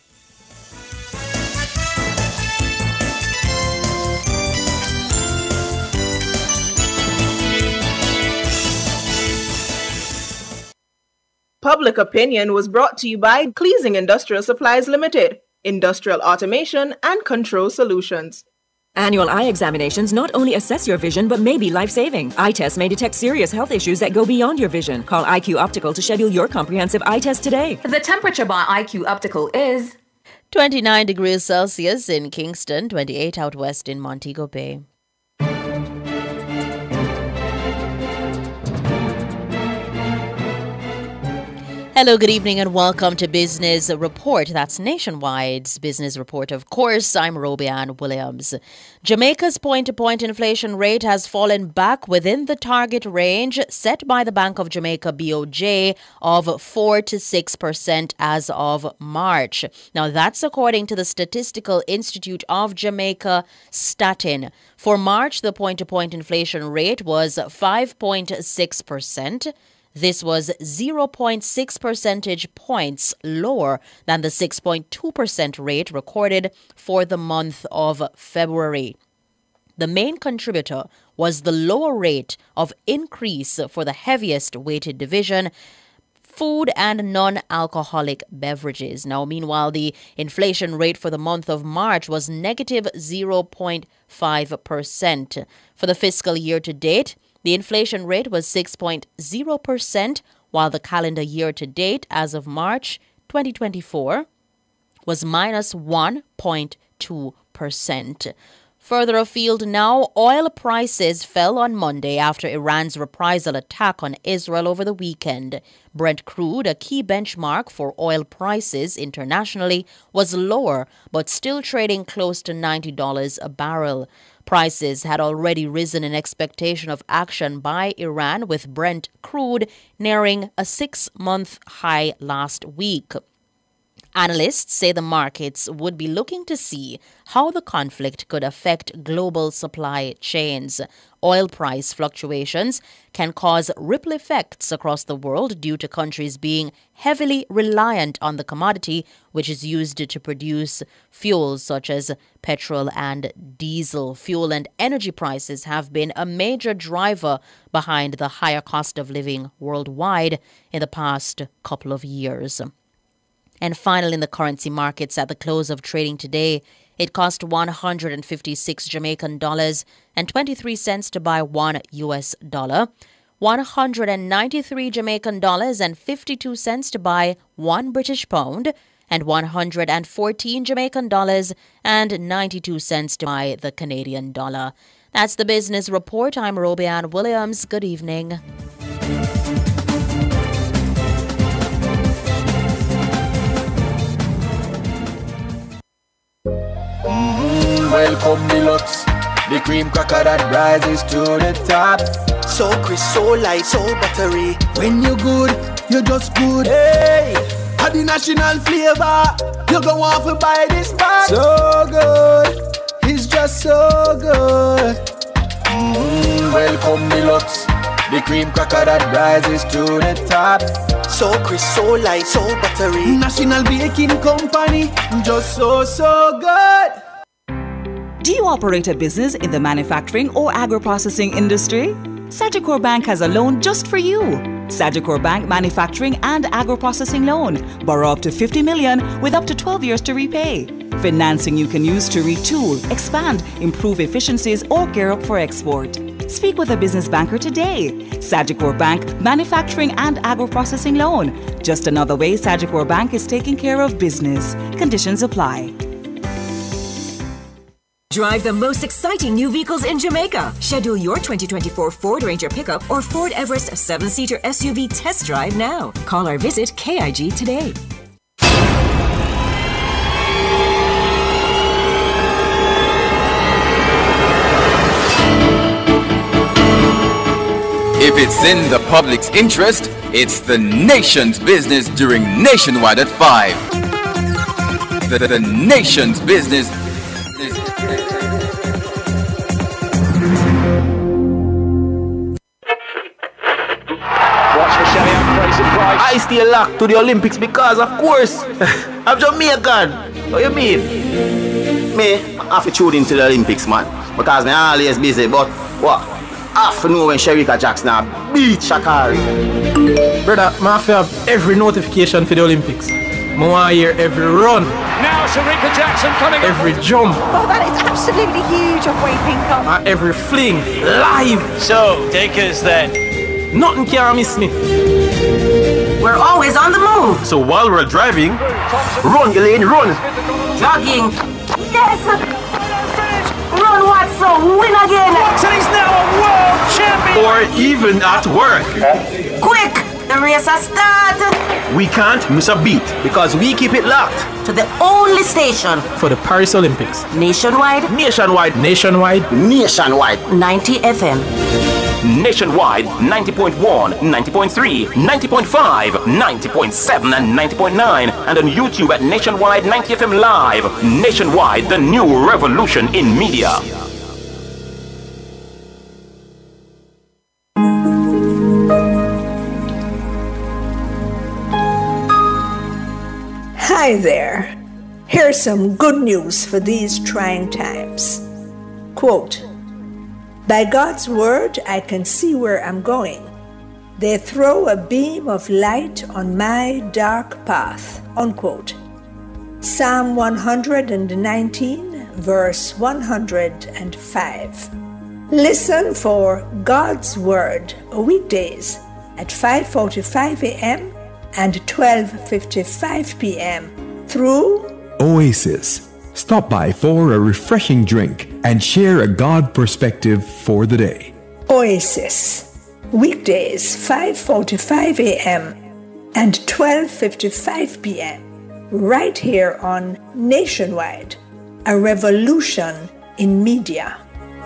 Public Opinion was brought to you by Cleasing Industrial Supplies Limited, Industrial Automation and Control Solutions. Annual eye examinations not only assess your vision but may be life-saving. Eye tests may detect serious health issues that go beyond your vision. Call IQ Optical to schedule your comprehensive eye test today. The temperature by IQ Optical is 29 degrees Celsius in Kingston, 28 out west in Montego Bay. Hello, good evening, and welcome to Business Report. That's Nationwide's Business Report. Of course, I'm Robianne Williams. Jamaica's point-to-point inflation rate has fallen back within the target range set by the Bank of Jamaica BOJ of 4 to 6% as of March. Now, that's according to the Statistical Institute of Jamaica, Statin. For March, the point-to-point inflation rate was 5.6%. This was 0.6 percentage points lower than the 6.2% rate recorded for the month of February. The main contributor was the lower rate of increase for the heaviest weighted division, food and non-alcoholic beverages. Now, meanwhile, the inflation rate for the month of March was negative 0.5%. For the fiscal year to date, the inflation rate was 6.0%, while the calendar year to date, as of March 2024, was minus 1.2%. Further afield now, oil prices fell on Monday after Iran's reprisal attack on Israel over the weekend. Brent crude, a key benchmark for oil prices internationally, was lower, but still trading close to $90 a barrel. Prices had already risen in expectation of action by Iran, with Brent crude nearing a 6-month high last week. Analysts say the markets would be looking to see how the conflict could affect global supply chains. Oil price fluctuations can cause ripple effects across the world due to countries being heavily reliant on the commodity, which is used to produce fuels such as petrol and diesel. Fuel and energy prices have been a major driver behind the higher cost of living worldwide in the past couple of years. And finally, in the currency markets at the close of trading today, It cost 156 Jamaican dollars and 23 cents to buy $1 US, 193 Jamaican dollars and 52 cents to buy $1 British pound, and 114 Jamaican dollars and 92 cents to buy the Canadian dollar. That's the business report. I'm Robianne Williams. Good evening. Welcome deluxe, the cream cracker that rises to the top. So crisp, so light, so buttery. When you're good, you're just good. Hey, had the national flavor. You go want to buy this pack. So good, it's just so good. Welcome deluxe, the cream cracker that rises to the top. So crisp, so light, so buttery. National Baking Company, just so good. Do you operate a business in the manufacturing or agro-processing industry? Sagicor Bank has a loan just for you. Sagicor Bank Manufacturing and Agro-Processing Loan. Borrow up to $50 million with up to 12 years to repay. Financing you can use to retool, expand, improve efficiencies, or gear up for export. Speak with a business banker today. Sagicor Bank Manufacturing and Agro-Processing Loan. Just another way Sagicor Bank is taking care of business. Conditions apply. Drive the most exciting new vehicles in Jamaica. Schedule your 2024 Ford Ranger pickup or Ford Everest 7-seater SUV test drive now. Call or visit KIG today. If it's in the public's interest, it's the nation's business during Nationwide at 5. The nation's business. I stay locked to the Olympics because, of course, I'm Jamaican. What you mean? Me, I have to tune into the Olympics, man. Because I'm always busy, but what? I have to know when Sherika Jackson beat Shakari. Brother, I have to have every notification for the Olympics. I want to hear every run. Now Sherika Jackson coming up. Every jump. Oh, that is absolutely huge of Wade Pinkham. Every fling. Live. So, take us then. Nothing can miss me. We're always on the move. So while we're driving, run, Elaine, run. Jogging. Yes. Run, Watson. Win again. Watson is now a world champion. Or even at work. Quick. The race has started. We can't miss a beat because we keep it locked To the only station for the Paris Olympics. Nationwide. Nationwide. Nationwide. Nationwide. 90 FM. Nationwide 90.1, 90.3, 90.5, 90.7 and 90.9, and on YouTube at Nationwide 90 FM Live. Nationwide, the new revolution in media. Hi there. Here's some good news for these trying times. Quote, "By God's word, I can see where I'm going. They throw a beam of light on my dark path." Unquote. Psalm 119, verse 105. Listen for God's Word weekdays at 5:45 a.m. and 12:55 p.m. through Oasis. Stop by for a refreshing drink and share a God perspective for the day. Oasis, weekdays 5:45 a.m. and 12:55 p.m. right here on Nationwide, a revolution in media.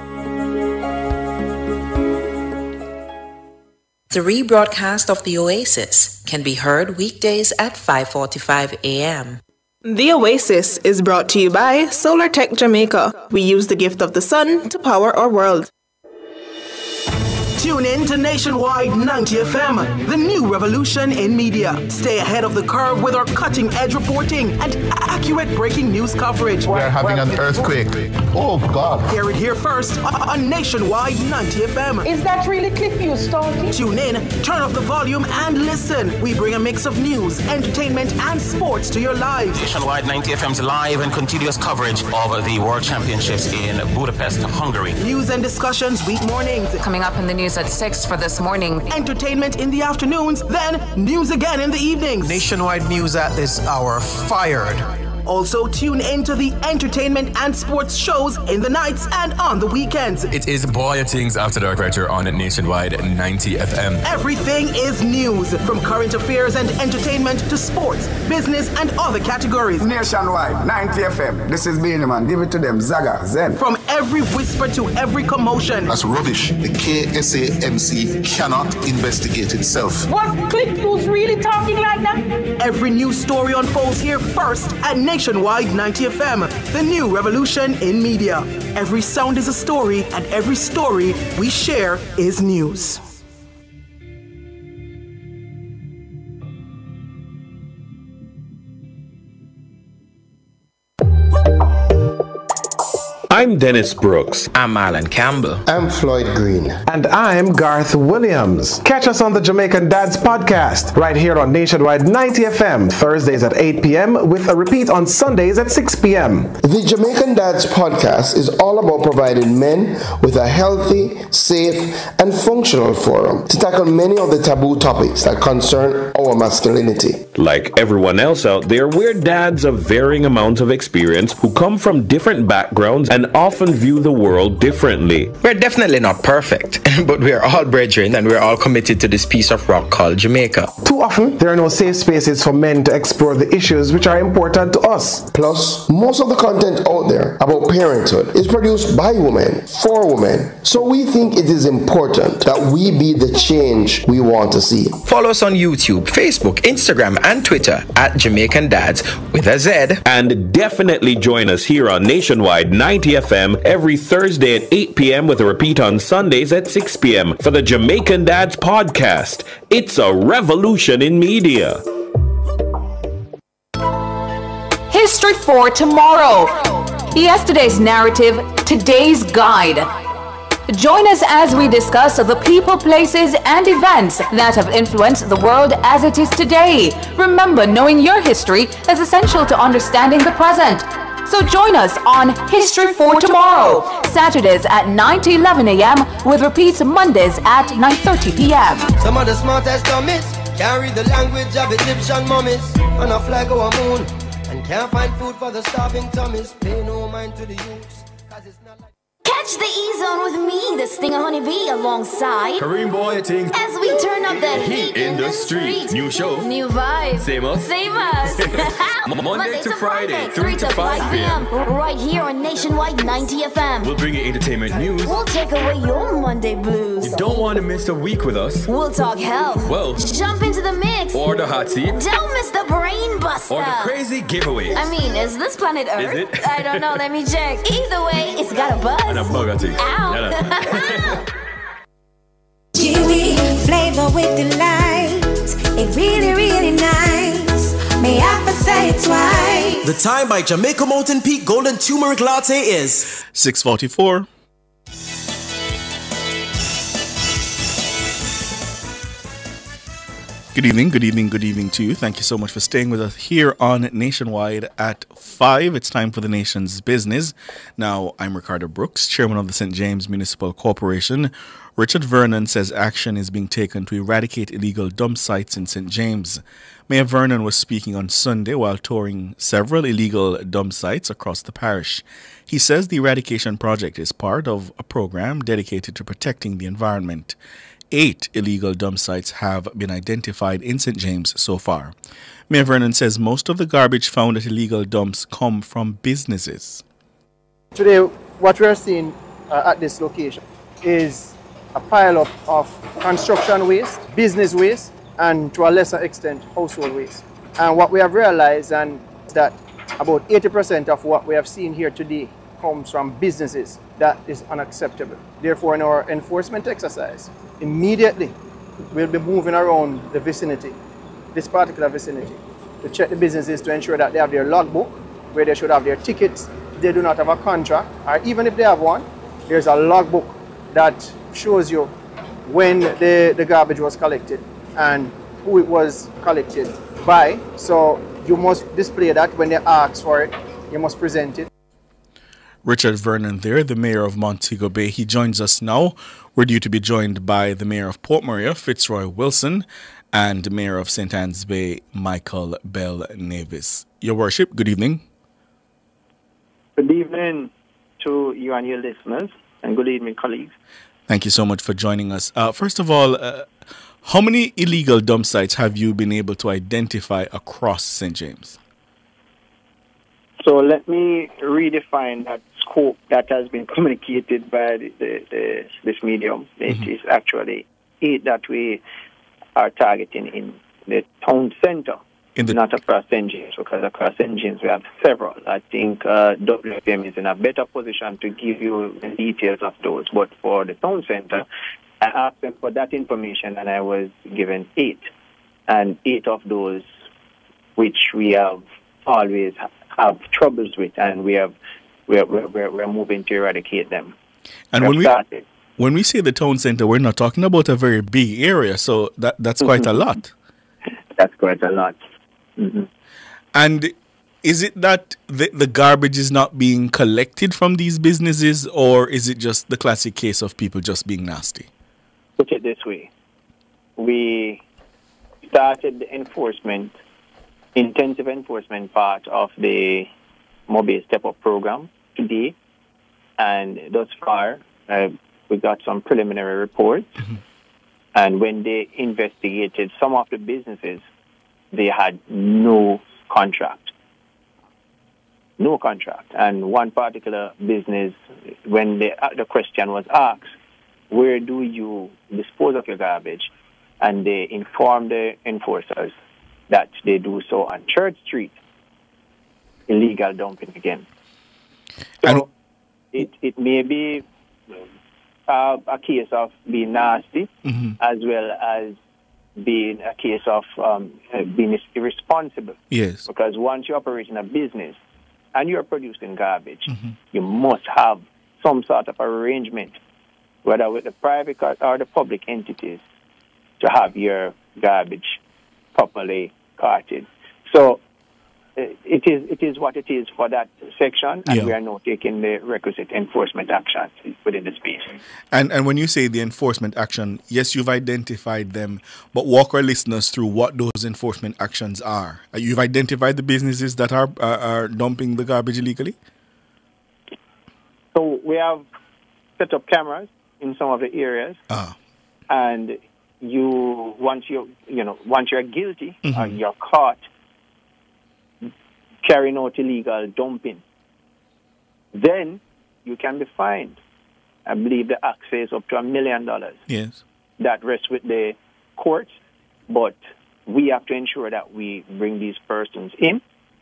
The rebroadcast of the Oasis can be heard weekdays at 5:45 a.m. The Oasis is brought to you by Solar Tech Jamaica. We use the gift of the sun to power our world. Tune in to Nationwide 90 FM, the new revolution in media. Stay ahead of the curve with our cutting-edge reporting and accurate breaking news coverage. We're having an earthquake. Oh, God. Hear it here first on Nationwide 90 FM. Is that really ClickViews talking? Tune in, turn up the volume, and listen. We bring a mix of news, entertainment, and sports to your lives. Nationwide 90 FM's live and continuous coverage of the World Championships in Budapest, Hungary. News and discussions week mornings. Coming up in the news at 6 for this morning. Entertainment in the afternoons, then news again in the evenings. Nationwide news at this hour, fired. Also tune in to the entertainment and sports shows in the nights and on the weekends. It is Boy Things After Dark right here on Nationwide 90 FM. Everything is news, from current affairs and entertainment to sports, business, and other categories. Nationwide 90 FM. This is Benjamin. Give it to them. Zaga, Zen. From every whisper to every commotion. That's rubbish. The KSAMC cannot investigate itself. Was ClickViews really talking like that? Every news story unfolds here first at Nationwide 90 FM, the new revolution in media. Every sound is a story, and every story we share is news. I'm Dennis Brooks. I'm Marlon Campbell. I'm Floyd Green. And I'm Garth Williams. Catch us on the Jamaican Dads podcast right here on Nationwide 90 FM, Thursdays at 8 p.m. with a repeat on Sundays at 6 p.m. The Jamaican Dads podcast is all about providing men with a healthy, safe, and functional forum to tackle many of the taboo topics that concern our masculinity. Like everyone else out there, we're dads of varying amounts of experience who come from different backgrounds and often view the world differently. We're definitely not perfect, but we're all brethren and we're all committed to this piece of rock called Jamaica. Too often, there are no safe spaces for men to explore the issues which are important to us. Plus, most of the content out there about parenthood is produced by women, for women. So we think it is important that we be the change we want to see. Follow us on YouTube, Facebook, Instagram, and Twitter at Jamaican Dads with a Z. And definitely join us here on Nationwide 90 FM every Thursday at 8 p.m. with a repeat on Sundays at 6 p.m. for the Jamaican Dads podcast. It's a revolution in media. History for tomorrow. Yesterday's narrative, today's guide. Join us as we discuss the people, places, and events that have influenced the world as it is today. Remember, knowing your history is essential to understanding the present. So join us on History for Tomorrow, Saturdays at 9 to 11 a.m. with repeats Mondays at 9:30 p.m. Some of the smartest dummies carry the language of Egyptian mummies on a flag or a moon and can't find food for the starving tummies. Pay no mind to the youths, cause it's not like... Catch the E-Zone with me, the Stinger Honeybee, alongside Kareem Boyating as we turn up the heat in the street. New show, new vibe, same us, same us. Monday to Friday, 3 to 5 p.m. Right here on Nationwide 90 FM. We'll bring you entertainment news. We'll take away your Monday blues. You don't want to miss a week with us. We'll talk health. Well, jump into the mix. Or the hot seat. Don't miss the brain buster. Or the crazy giveaways. I mean, is this planet Earth? Is it? I don't know. Let me check. Either way, it's got a buzz. And a bugatti. Ow. Chewy flavor with delight. It really, really nice. May I first say it twice? The time by Jamaica Mountain Peak Golden Turmeric Latte is 6:44. Good evening, good evening, good evening to you. Thank you so much for staying with us here on Nationwide at 5. It's time for the nation's business. Now, I'm Ricardo Brooks, chairman of the St. James Municipal Corporation. Richard Vernon says action is being taken to eradicate illegal dump sites in St. James. Mayor Vernon was speaking on Sunday while touring several illegal dump sites across the parish. He says the eradication project is part of a program dedicated to protecting the environment. 8 illegal dump sites have been identified in St. James so far. Mayor Vernon says most of the garbage found at illegal dumps come from businesses. Today, what we are seeing at this location is a pile-up of construction waste, business waste, and to a lesser extent, household waste. And what we have realized is that about 80% of what we have seen here today comes from businesses, that is unacceptable. Therefore, in our enforcement exercise, immediately we'll be moving around the vicinity, this particular vicinity, to check the businesses to ensure that they have their logbook, where they should have their tickets. If they do not have a contract, or even if they have one, there's a logbook that shows you when the garbage was collected and who it was collected by. So you must display that when they ask for it. You must present it. Richard Vernon there, the mayor of Montego Bay. He joins us now. We're due to be joined by the mayor of Port Maria, Fitzroy Wilson, and the mayor of St. Anne's Bay, Michael Bell Nevis. Your worship, good evening. Good evening to you and your listeners, and good evening, colleagues. Thank you so much for joining us. First of all, how many illegal dump sites have you been able to identify across St. James? So let me redefine that scope that has been communicated by this medium. It is actually 8 that we are targeting in the town center, not across St. James, because across St. James we have several. I think WFM is in a better position to give you the details of those. But for the town center, I asked them for that information and I was given 8. And 8 of those which we have always have troubles with, and we're moving to eradicate them. And when we say the town center, we're not talking about a very big area, so that's quite a lot. That's quite a lot. Mm-hmm. And is it that the garbage is not being collected from these businesses, or is it just the classic case of people just being nasty? Put it this way. We started the intensive enforcement part of the Mobile Step Up program today, and thus far we got some preliminary reports. Mm-hmm. And when they investigated some of the businesses, they had no contract. And one particular business, when the question was asked, where do you dispose of your garbage? And they informed the enforcers that they do so on Church Street, illegal dumping again. So it may be a case of being nasty, mm-hmm. as well as being a case of being irresponsible. Yes. Because once you operate in a business and you're producing garbage, mm-hmm. you must have some sort of arrangement, whether with the private or the public entities, to have your garbage properly carted. So it is what it is for that section, and we are now taking the requisite enforcement actions within the space. And when you say the enforcement action, yes, you've identified them, but walk our listeners through what those enforcement actions are. You've identified the businesses that are dumping the garbage illegally? So we have set up cameras in some of the areas, and once you're guilty, mm-hmm. or you're caught carrying out illegal dumping, then you can be fined. I believe the act says up to $1 million. Yes. That rests with the courts, but we have to ensure that we bring these persons in,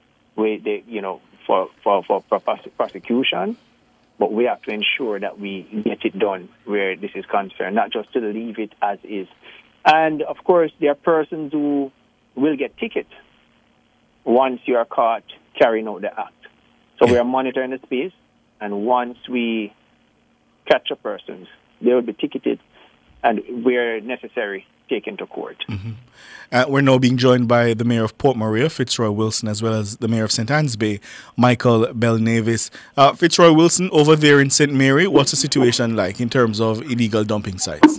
for prosecution. But we have to ensure that we get it done where this is concerned, not just to leave it as is. And of course, there are persons who will get tickets once you are caught carrying out the act. So we are monitoring the space, and once we catch a person, they will be ticketed and, where necessary, taken to court. Mm-hmm. We're now being joined by the mayor of Port Maria, Fitzroy Wilson, as well as the mayor of St. Anne's Bay, Michael Bell Nevis. Fitzroy Wilson, over there in St. Mary, what's the situation like in terms of illegal dumping sites?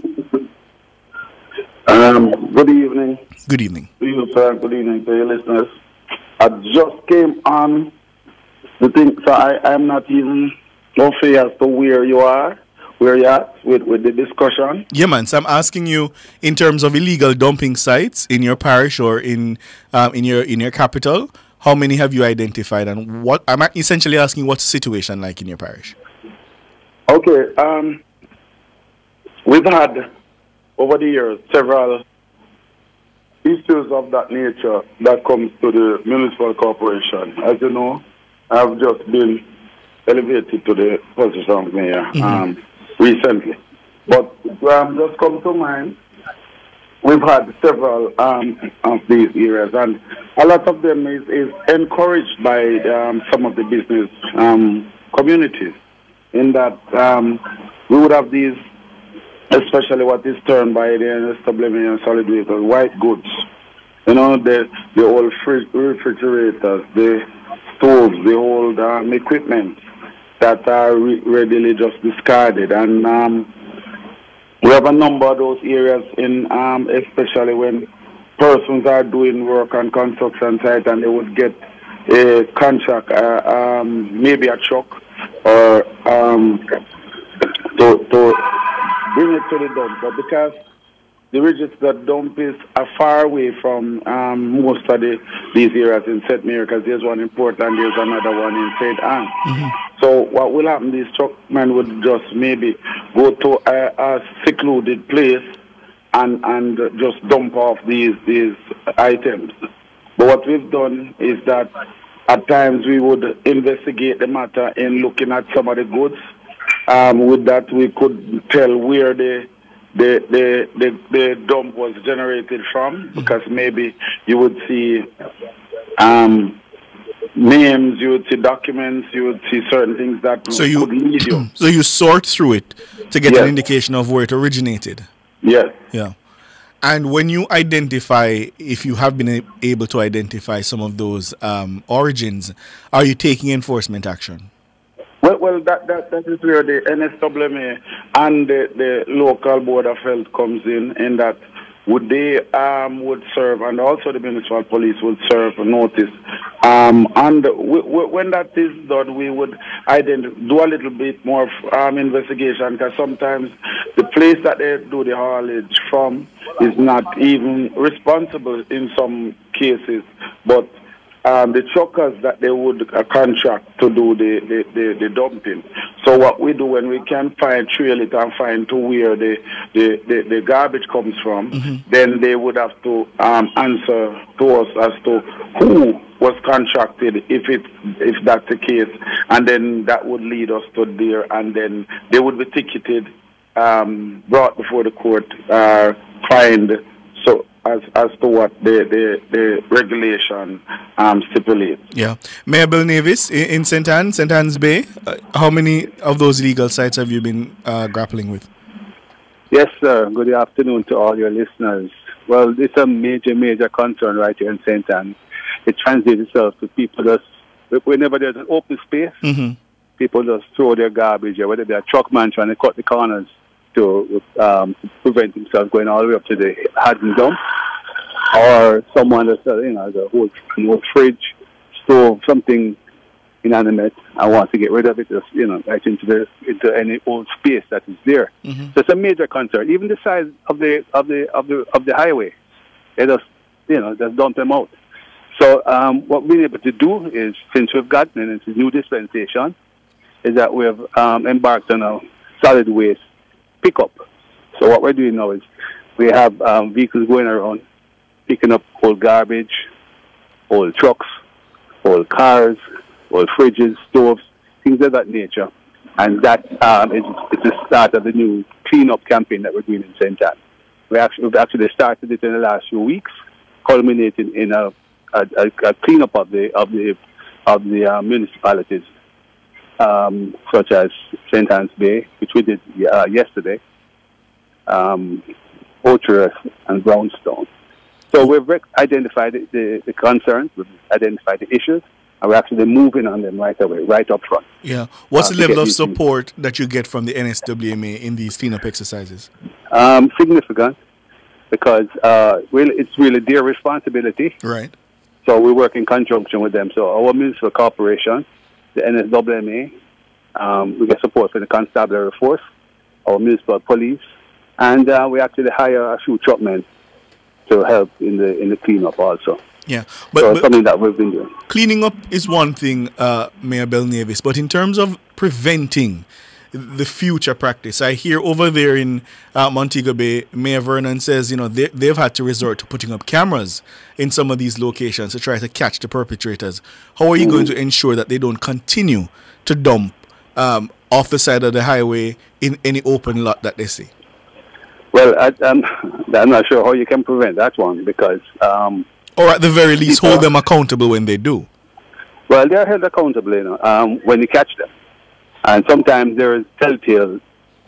Good evening. Good evening. Good evening, sir. Good evening to your listeners. I just came on the thing, so I am not even no fair as to where you're at with the discussion. Yeah, man. So I'm asking you in terms of illegal dumping sites in your parish or in your capital. How many have you identified, and what? I'm essentially asking what's the situation like in your parish. Okay. We've had over the years several issues of that nature that comes to the municipal corporation. As you know, I've just been elevated to the position of mayor recently. But just come to mind, we've had several of these areas, and a lot of them is encouraged by some of the business communities, in that we would have these, especially what is termed by the NSWMA and solid waste, white goods. You know, the old refrigerators, the stoves, the old equipment that are readily just discarded. And we have a number of those areas in, especially when persons are doing work on construction site and they would get a contract, maybe a truck, or to bring it to the dump. But because the registered dump is far away from most of these areas in St. Mary, because there's one in Portland, there's another one in St. Anne. So what will happen, these truckmen would just maybe go to a secluded place and just dump off these items. But what we've done is that at times we would investigate the matter in looking at some of the goods. With that, we could tell where the dump was generated from, because maybe you would see names, you would see documents, you would see certain things that could lead you. So you sort through it to get an indication of where it originated. Yes. Yeah. And when you identify, if you have been able to identify some of those origins, are you taking enforcement action? Well, that is where the NSWMA and the local board of health comes in that would they would serve, and also the municipal police would serve a notice. And when that is done, we would do a little bit more investigation, because sometimes the place that they do the haulage from is not even responsible in some cases, but the truckers that they would contract to do the dumping. So what we do when we can trail it and find to where the garbage comes from, then they would have to answer to us as to who was contracted, if that's the case, and then that would lead us to there, and then they would be ticketed, brought before the court, fined. So as to what the regulation stipulates. Yeah. Mayor Bill Navis in St. Anne's Bay, how many of those illegal sites have you been grappling with? Yes, sir. Good afternoon to all your listeners. Well, it's a major concern right here in St. Anne. It translates itself to people just, whenever there's an open space, people just throw their garbage, or whether they're a truckman trying to cut the corners to prevent themselves going all the way up to the Haddon dump, or someone that's has a whole fridge, stove, something inanimate, and wants to get rid of it, just right into any old space that is there. So it's a major concern. Even the size of the highway, they just just dump them out. So what we're able to do is, since we've gotten into new dispensation, is that we have embarked on a solid waste pickup. So what we're doing now is we have vehicles going around picking up old garbage, old trucks, old cars, old fridges, stoves, things of that nature. And that is the start of the new cleanup campaign that we're doing in St. Anne. We've actually started it in the last few weeks, culminating in a cleanup of the municipalities, such as St. Anne's Bay, which we did yesterday, Ocherus and Brownstone. So we've identified the concerns, we've identified the issues, and we're actually moving on them right away, right up front. Yeah. What's the level of support that you get from the NSWMA in these cleanup exercises? Significant, because it's really their responsibility. Right. So we work in conjunction with them. So our municipal corporation, the NSWMA, we get support from the constabulary force, our municipal police, and we actually hire a few truckmen to help in the cleanup also. Yeah, but something that we've been doing. Cleaning up is one thing, Mayor Bill Navis, but in terms of preventing the future practice? I hear over there in Montego Bay, Mayor Vernon says, they've had to resort to putting up cameras in some of these locations to try to catch the perpetrators. How are you going to ensure that they don't continue to dump off the side of the highway in any open lot that they see? Well, I'm not sure how you can prevent that one because... or at the very least, hold them accountable when they do. Well, they are held accountable, when you catch them. And sometimes there is telltale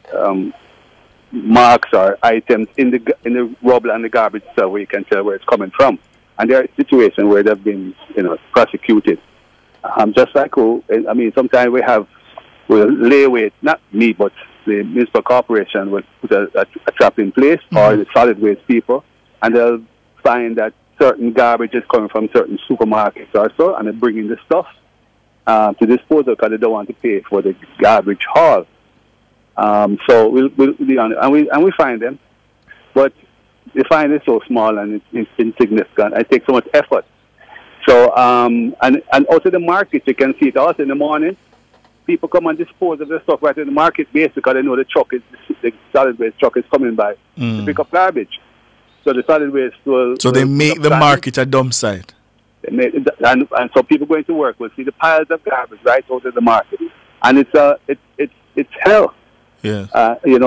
marks or items in the rubble and the garbage stuff where you can tell where it's coming from. And there are situations where they've been, prosecuted. Just like, sometimes we'll lay weight, not me, but the municipal corporation will put a trap in place, or the solid waste people, and they'll find that certain garbage is coming from certain supermarkets or so, and they bring in the stuff to dispose of because they don't want to pay for the garbage haul. So we'll be on it, and we find them, but the fine is so small and it's insignificant. It takes so much effort. So and also the market, you can see it also in the morning. People come and dispose of the stuff right in the market base because they know the solid waste truck is coming by to pick up garbage. So the solid waste will... So they make the market a dump site. And so people going to work will see the piles of garbage right out of the market. And it's hell. Yeah. You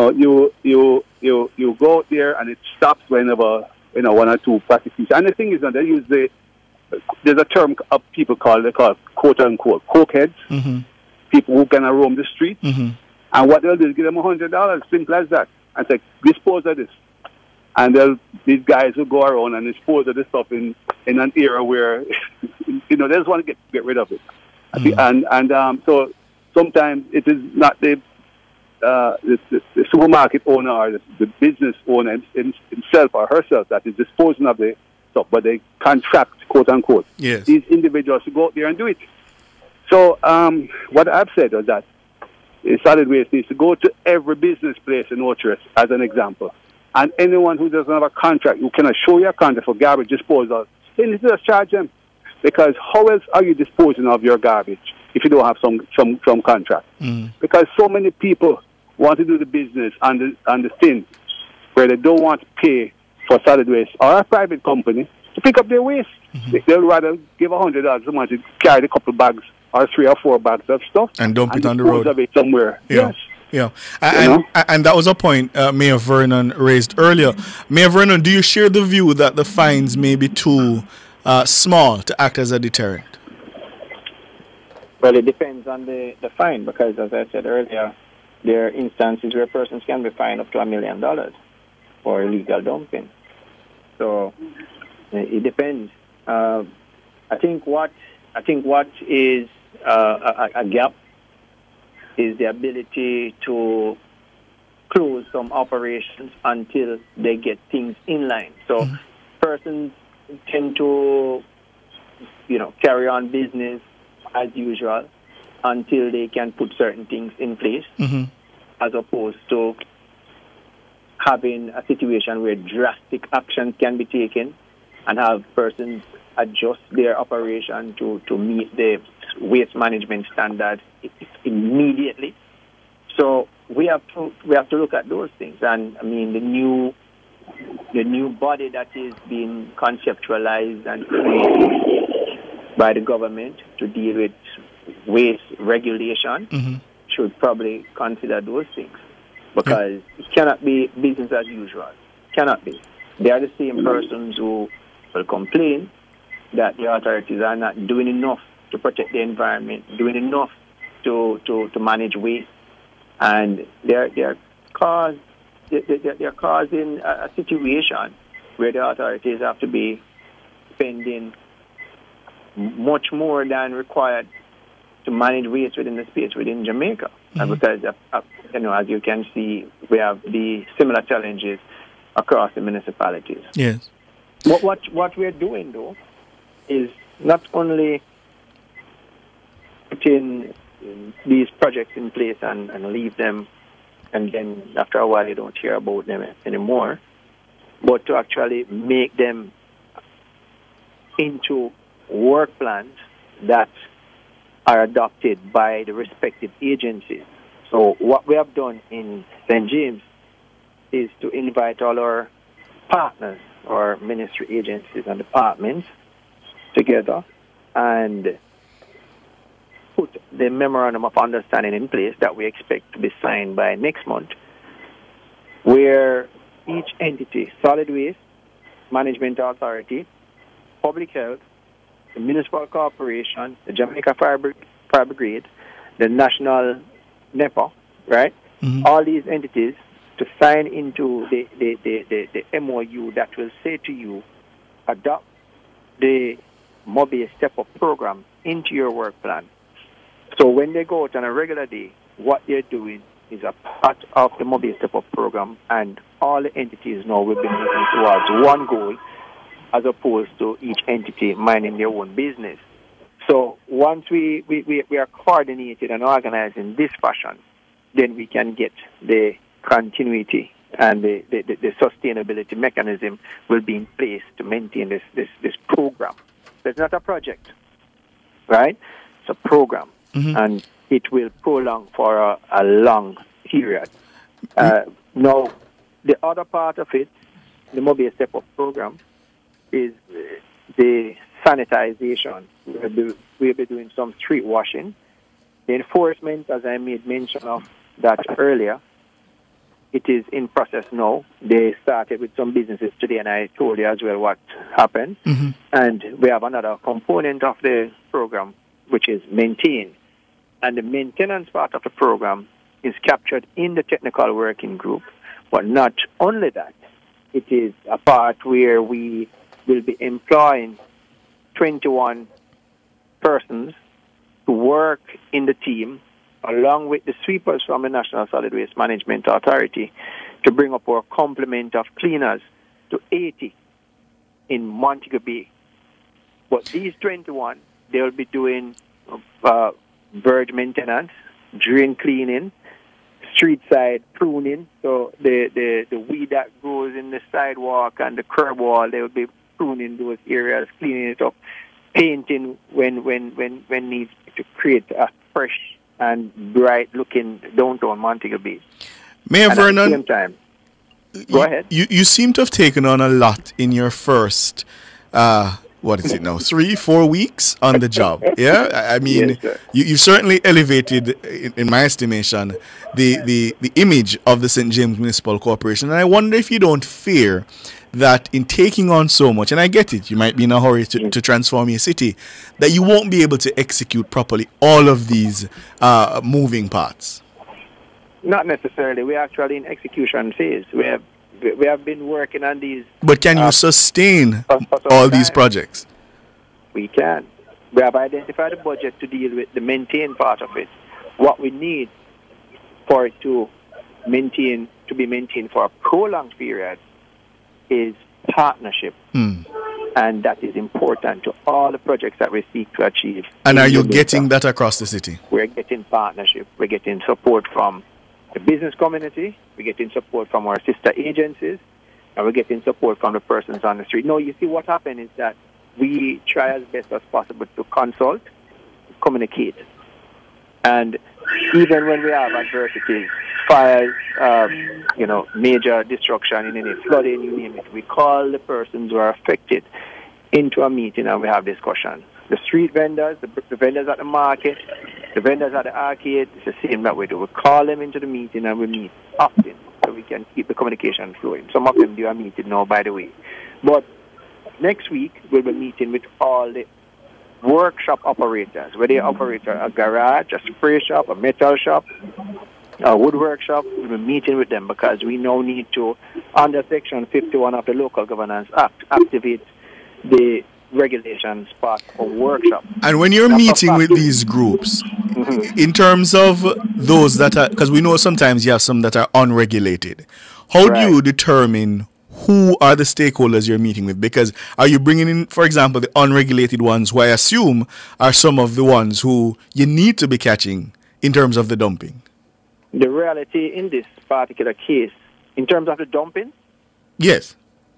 go out there and it stops whenever, one or two prosecutions. And the thing is that they use there's a term of people call quote unquote cokeheads. Mm-hmm. People who can roam the street. Mm-hmm. And what they'll do is give them $100, simple as that. And say, dispose of this. And these guys will go around and dispose of this stuff in an era where, they just want to get rid of it. Mm-hmm. So sometimes it is not the supermarket owner or the business owner himself or herself that is disposing of the stuff, but they contract, quote unquote, these individuals to go out there and do it. So what I've said is that solid waste needs to go to every business place in Ocho Rios, as an example. And anyone who doesn't have a contract, who cannot show you a contract for garbage disposal, they need to just charge them. Because how else are you disposing of your garbage if you don't have some contract? Mm. Because so many people want to do the business and the thing where they don't want to pay for solid waste or a private company to pick up their waste. Mm-hmm. They'll rather give $100 to someone to carry a couple bags or 3 or 4 bags of stuff and dump it on the road of it somewhere. Yeah. Yes. Yeah, and that was a point Mayor Vernon raised earlier. Mayor Vernon, do you share the view that the fines may be too small to act as a deterrent? Well, it depends on the fine, because as I said earlier, there are instances where persons can be fined up to $1 million for illegal dumping. So it depends. I think what is a gap is the ability to close some operations until they get things in line. So persons tend to, carry on business as usual until they can put certain things in place, as opposed to having a situation where drastic action can be taken and have persons adjust their operation to meet the waste management standards immediately. So we have to look at those things. And I mean, the new body that is being conceptualized and created by the government to deal with waste regulation should probably consider those things, because it cannot be business as usual. Cannot be. They are the same persons who will complain that the authorities are not doing enough to protect the environment, doing enough to manage waste, and they're causing a situation where the authorities have to be spending much more than required to manage waste within the space within Jamaica. And because as you can see, we have the similar challenges across the municipalities. Yes. What we're doing though is not only putting these projects in place and leave them, and then after a while you don't hear about them anymore, but to actually make them into work plans that are adopted by the respective agencies. So what we have done in St. James is to invite all our partners, our ministry agencies and departments together and put the memorandum of understanding in place that we expect to be signed by next month, where each entity, Solid Waste, Management Authority, Public Health, the Municipal Corporation, the Jamaica Fire Brigade, the National NEPA, right? All these entities to sign into the MOU that will say to you, adopt the Mobile Step-Up program into your work plan. So when they go out on a regular day, what they're doing is a part of the Mobile Step-Up program, and all the entities now will be moving towards one goal as opposed to each entity minding their own business. So once we are coordinated and organized in this fashion, then we can get the continuity and the sustainability mechanism will be in place to maintain this program. So it's not a project, right? It's a program, and it will prolong for a long period. Now, the other part of it, the Mobile Step-Up program, is the sanitization. We'll be doing some street washing. The enforcement, as I made mention of that earlier, it is in process now. They started with some businesses today, and I told you as well what happened. And we have another component of the program, which is maintain. And the maintenance part of the program is captured in the technical working group. But not only that, it is a part where we will be employing 21 persons to work in the team, along with the sweepers from the National Solid Waste Management Authority, to bring up our complement of cleaners to 80 in Montego Bay. But these 21, they will be doing verge maintenance, drain cleaning, street side pruning. So the weed that grows in the sidewalk and the curb wall, they will be pruning those areas, cleaning it up, painting when needs to create a fresh and bright-looking downtown Montego Bay. Mayor Vernon, at the same time, go ahead. You seem to have taken on a lot in your first, 3-4 weeks on the job. Yeah, I mean, Yes, you've certainly elevated, in my estimation, the image of the St. James Municipal Corporation. And I wonder if you don't fear that in taking on so much, and I get it, you might be in a hurry to transform your city, that you won't be able to execute properly all of these moving parts. Not necessarily. We're actually in execution phase. We have been working on these. But can you sustain all these projects? We can. We have identified a budget to deal with the maintain part of it. What we need for it to be maintained for a prolonged period is partnership. And that is important to all the projects that we seek to achieve. And are you getting that across the city? We're getting partnership. We're getting support from the business community. We're getting support from our sister agencies. And we're getting support from the persons on the street. No, you see what happened is that we try as best as possible to consult, communicate. And even when we have adversities, fires, major destruction in any flooding, you name it, we call the persons who are affected into a meeting and we have discussion. The street vendors, the vendors at the market, the vendors at the arcade, it's the same that we do. We call them into the meeting and we meet often so we can keep the communication flowing. Some of them do a meeting now, by the way. But next week, we'll be meeting with all the workshop operators, where they operate a garage, a spray shop, a metal shop, a woodwork shop. We'll be meeting with them because we now need to, under Section 51 of the Local Governance Act, activate the regulations part of workshop. And when you're meeting with these groups, in terms of those that are, because we know sometimes you have some that are unregulated, how do you determine who are the stakeholders you're meeting with? Because are you bringing in, for example, the unregulated ones, who I assume are some of the ones who you need to be catching in terms of the dumping? The reality in this particular case, in terms of the dumping? Yes.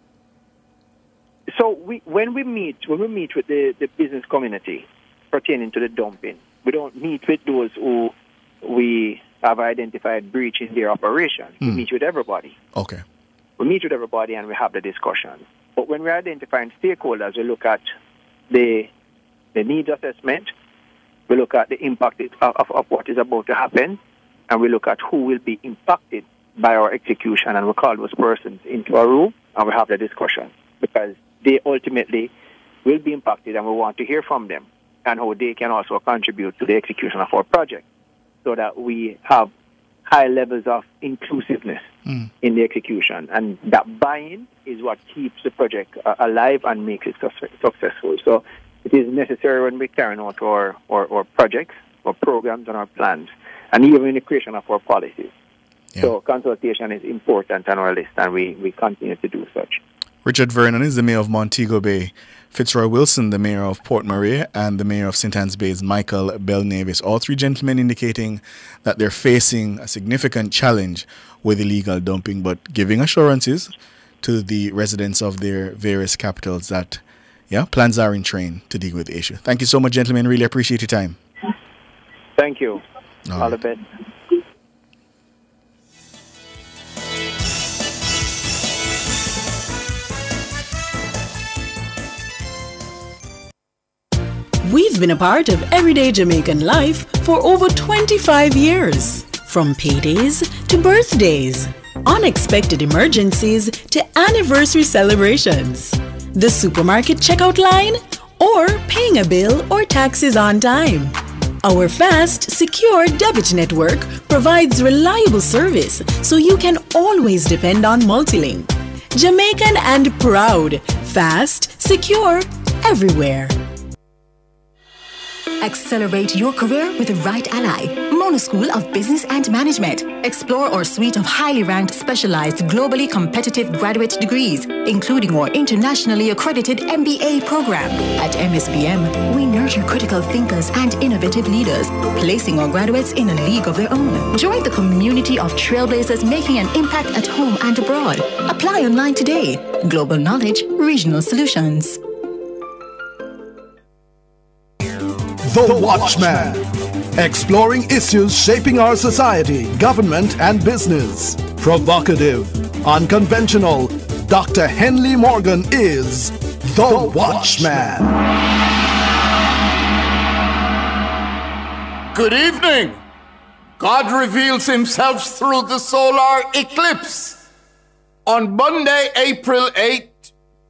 So when we meet with the business community pertaining to the dumping, we don't meet with those who we have identified breach in their operation. We meet with everybody. Okay. We meet with everybody and we have the discussion. But when we're identifying stakeholders, we look at the needs assessment, we look at the impact of what is about to happen, and we look at who will be impacted by our execution, and we call those persons into a room and we have the discussion because they ultimately will be impacted and we want to hear from them and how they can also contribute to the execution of our project so that we have high levels of inclusiveness in the execution. And that buy-in is what keeps the project alive and makes it successful. So it is necessary when we carry out our projects, our programs, and our plans, and even in the creation of our policies. Yeah. So consultation is important on our list, and we continue to do such. Richard Vernon is the mayor of Montego Bay. Fitzroy Wilson, the mayor of Port Maria, and the mayor of St. Anne's Bay is Michael Belnavis. All three gentlemen indicating that they're facing a significant challenge with illegal dumping, but giving assurances to the residents of their various capitals that, plans are in train to deal with the issue. Thank you so much, gentlemen. Really appreciate your time. Thank you. All the best. We've been a part of everyday Jamaican life for over 25 years. From paydays to birthdays, unexpected emergencies to anniversary celebrations, the supermarket checkout line, or paying a bill or taxes on time. Our fast, secure debit network provides reliable service so you can always depend on Multilink. Jamaican and proud, fast, secure, everywhere. Accelerate your career with the right ally. Mona School of Business and Management. Explore our suite of highly ranked, specialized, globally competitive graduate degrees, including our internationally accredited MBA program. At MSBM, we nurture critical thinkers and innovative leaders, placing our graduates in a league of their own. Join the community of trailblazers making an impact at home and abroad. Apply online today. Global knowledge, regional solutions. The Watchman. Exploring issues shaping our society, government, and business. Provocative, unconventional. Dr. Henley Morgan is The Watchman. Good evening. God reveals himself through the solar eclipse. On Monday, April 8,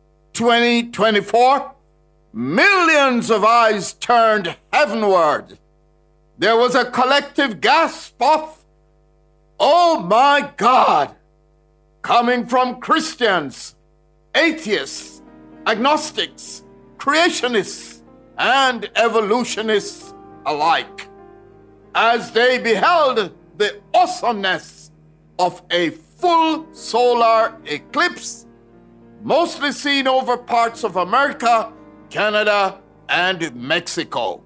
2024, millions of eyes turned heavenward. There was a collective gasp of, "Oh my God," coming from Christians, atheists, agnostics, creationists, and evolutionists alike, as they beheld the awesomeness of a full solar eclipse, mostly seen over parts of America, Canada, and Mexico.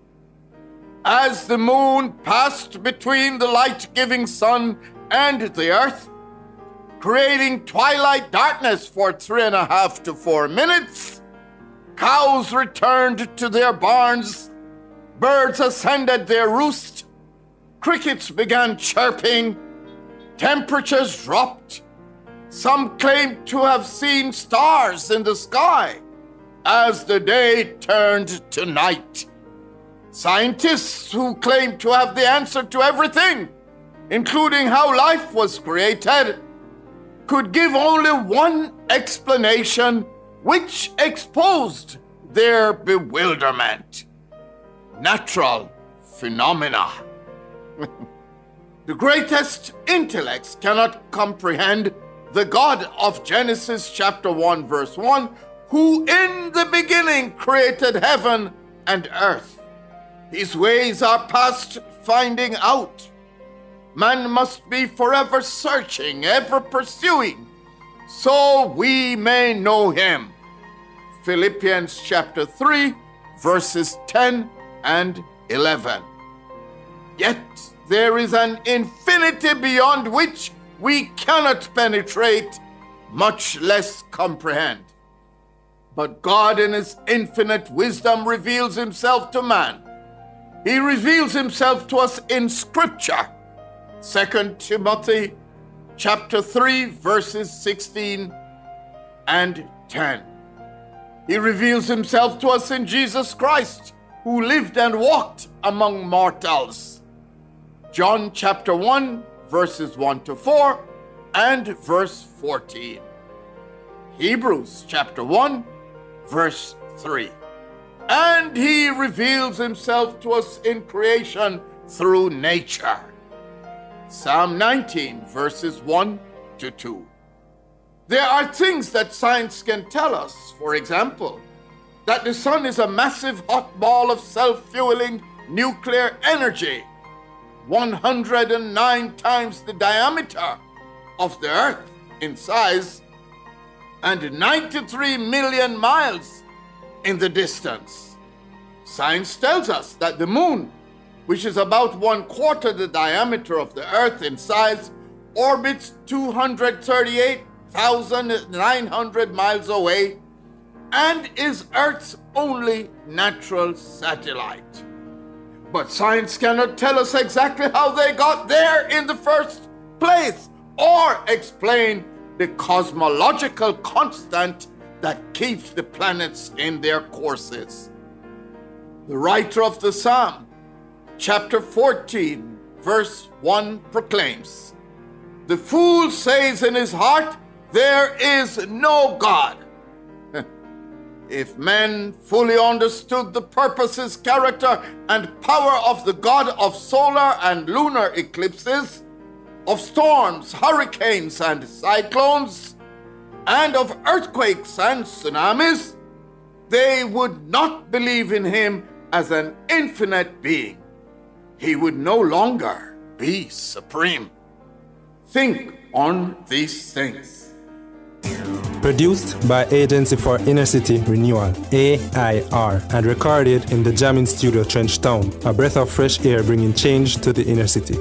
As the moon passed between the light-giving sun and the earth, creating twilight darkness for 3.5 to 4 minutes, cows returned to their barns, birds ascended their roost, crickets began chirping, temperatures dropped. Some claimed to have seen stars in the sky as the day turned to night. Scientists who claimed to have the answer to everything, including how life was created, could give only one explanation, which exposed their bewilderment: natural phenomena. The greatest intellects cannot comprehend the God of Genesis chapter 1 verse 1, who in the beginning created heaven and earth. His ways are past finding out. Man must be forever searching, ever pursuing, so we may know him. Philippians chapter 3, verses 10 and 11. Yet there is an infinity beyond which we cannot penetrate, much less comprehend. But God in his infinite wisdom reveals himself to man. He reveals himself to us in Scripture. 2 Timothy chapter 3, verses 16 and 10. He reveals himself to us in Jesus Christ, who lived and walked among mortals. John chapter 1, verses 1 to 4 and verse 14. Hebrews chapter 1, verse 3. And he reveals himself to us in creation through nature. Psalm 19, verses 1 to 2. There are things that science can tell us. For example, that the sun is a massive hot ball of self-fueling nuclear energy, 109 times the diameter of the Earth in size, and 93 million miles in the distance. Science tells us that the moon, which is about 1/4 the diameter of the Earth in size, orbits 238,900 miles away and is Earth's only natural satellite. But science cannot tell us exactly how they got there in the first place or explain the cosmological constant that keeps the planets in their courses. The writer of the Psalm, chapter 14, verse 1 proclaims, "The fool says in his heart, there is no God." If men fully understood the purposes, character, and power of the God of solar and lunar eclipses, of storms, hurricanes, and cyclones, and of earthquakes and tsunamis, they would not believe in him as an infinite being. He would no longer be supreme. Think on these things. Produced by Agency for Inner City Renewal, AIR, and recorded in the Jamming Studio Trenchtown, a breath of fresh air bringing change to the inner city.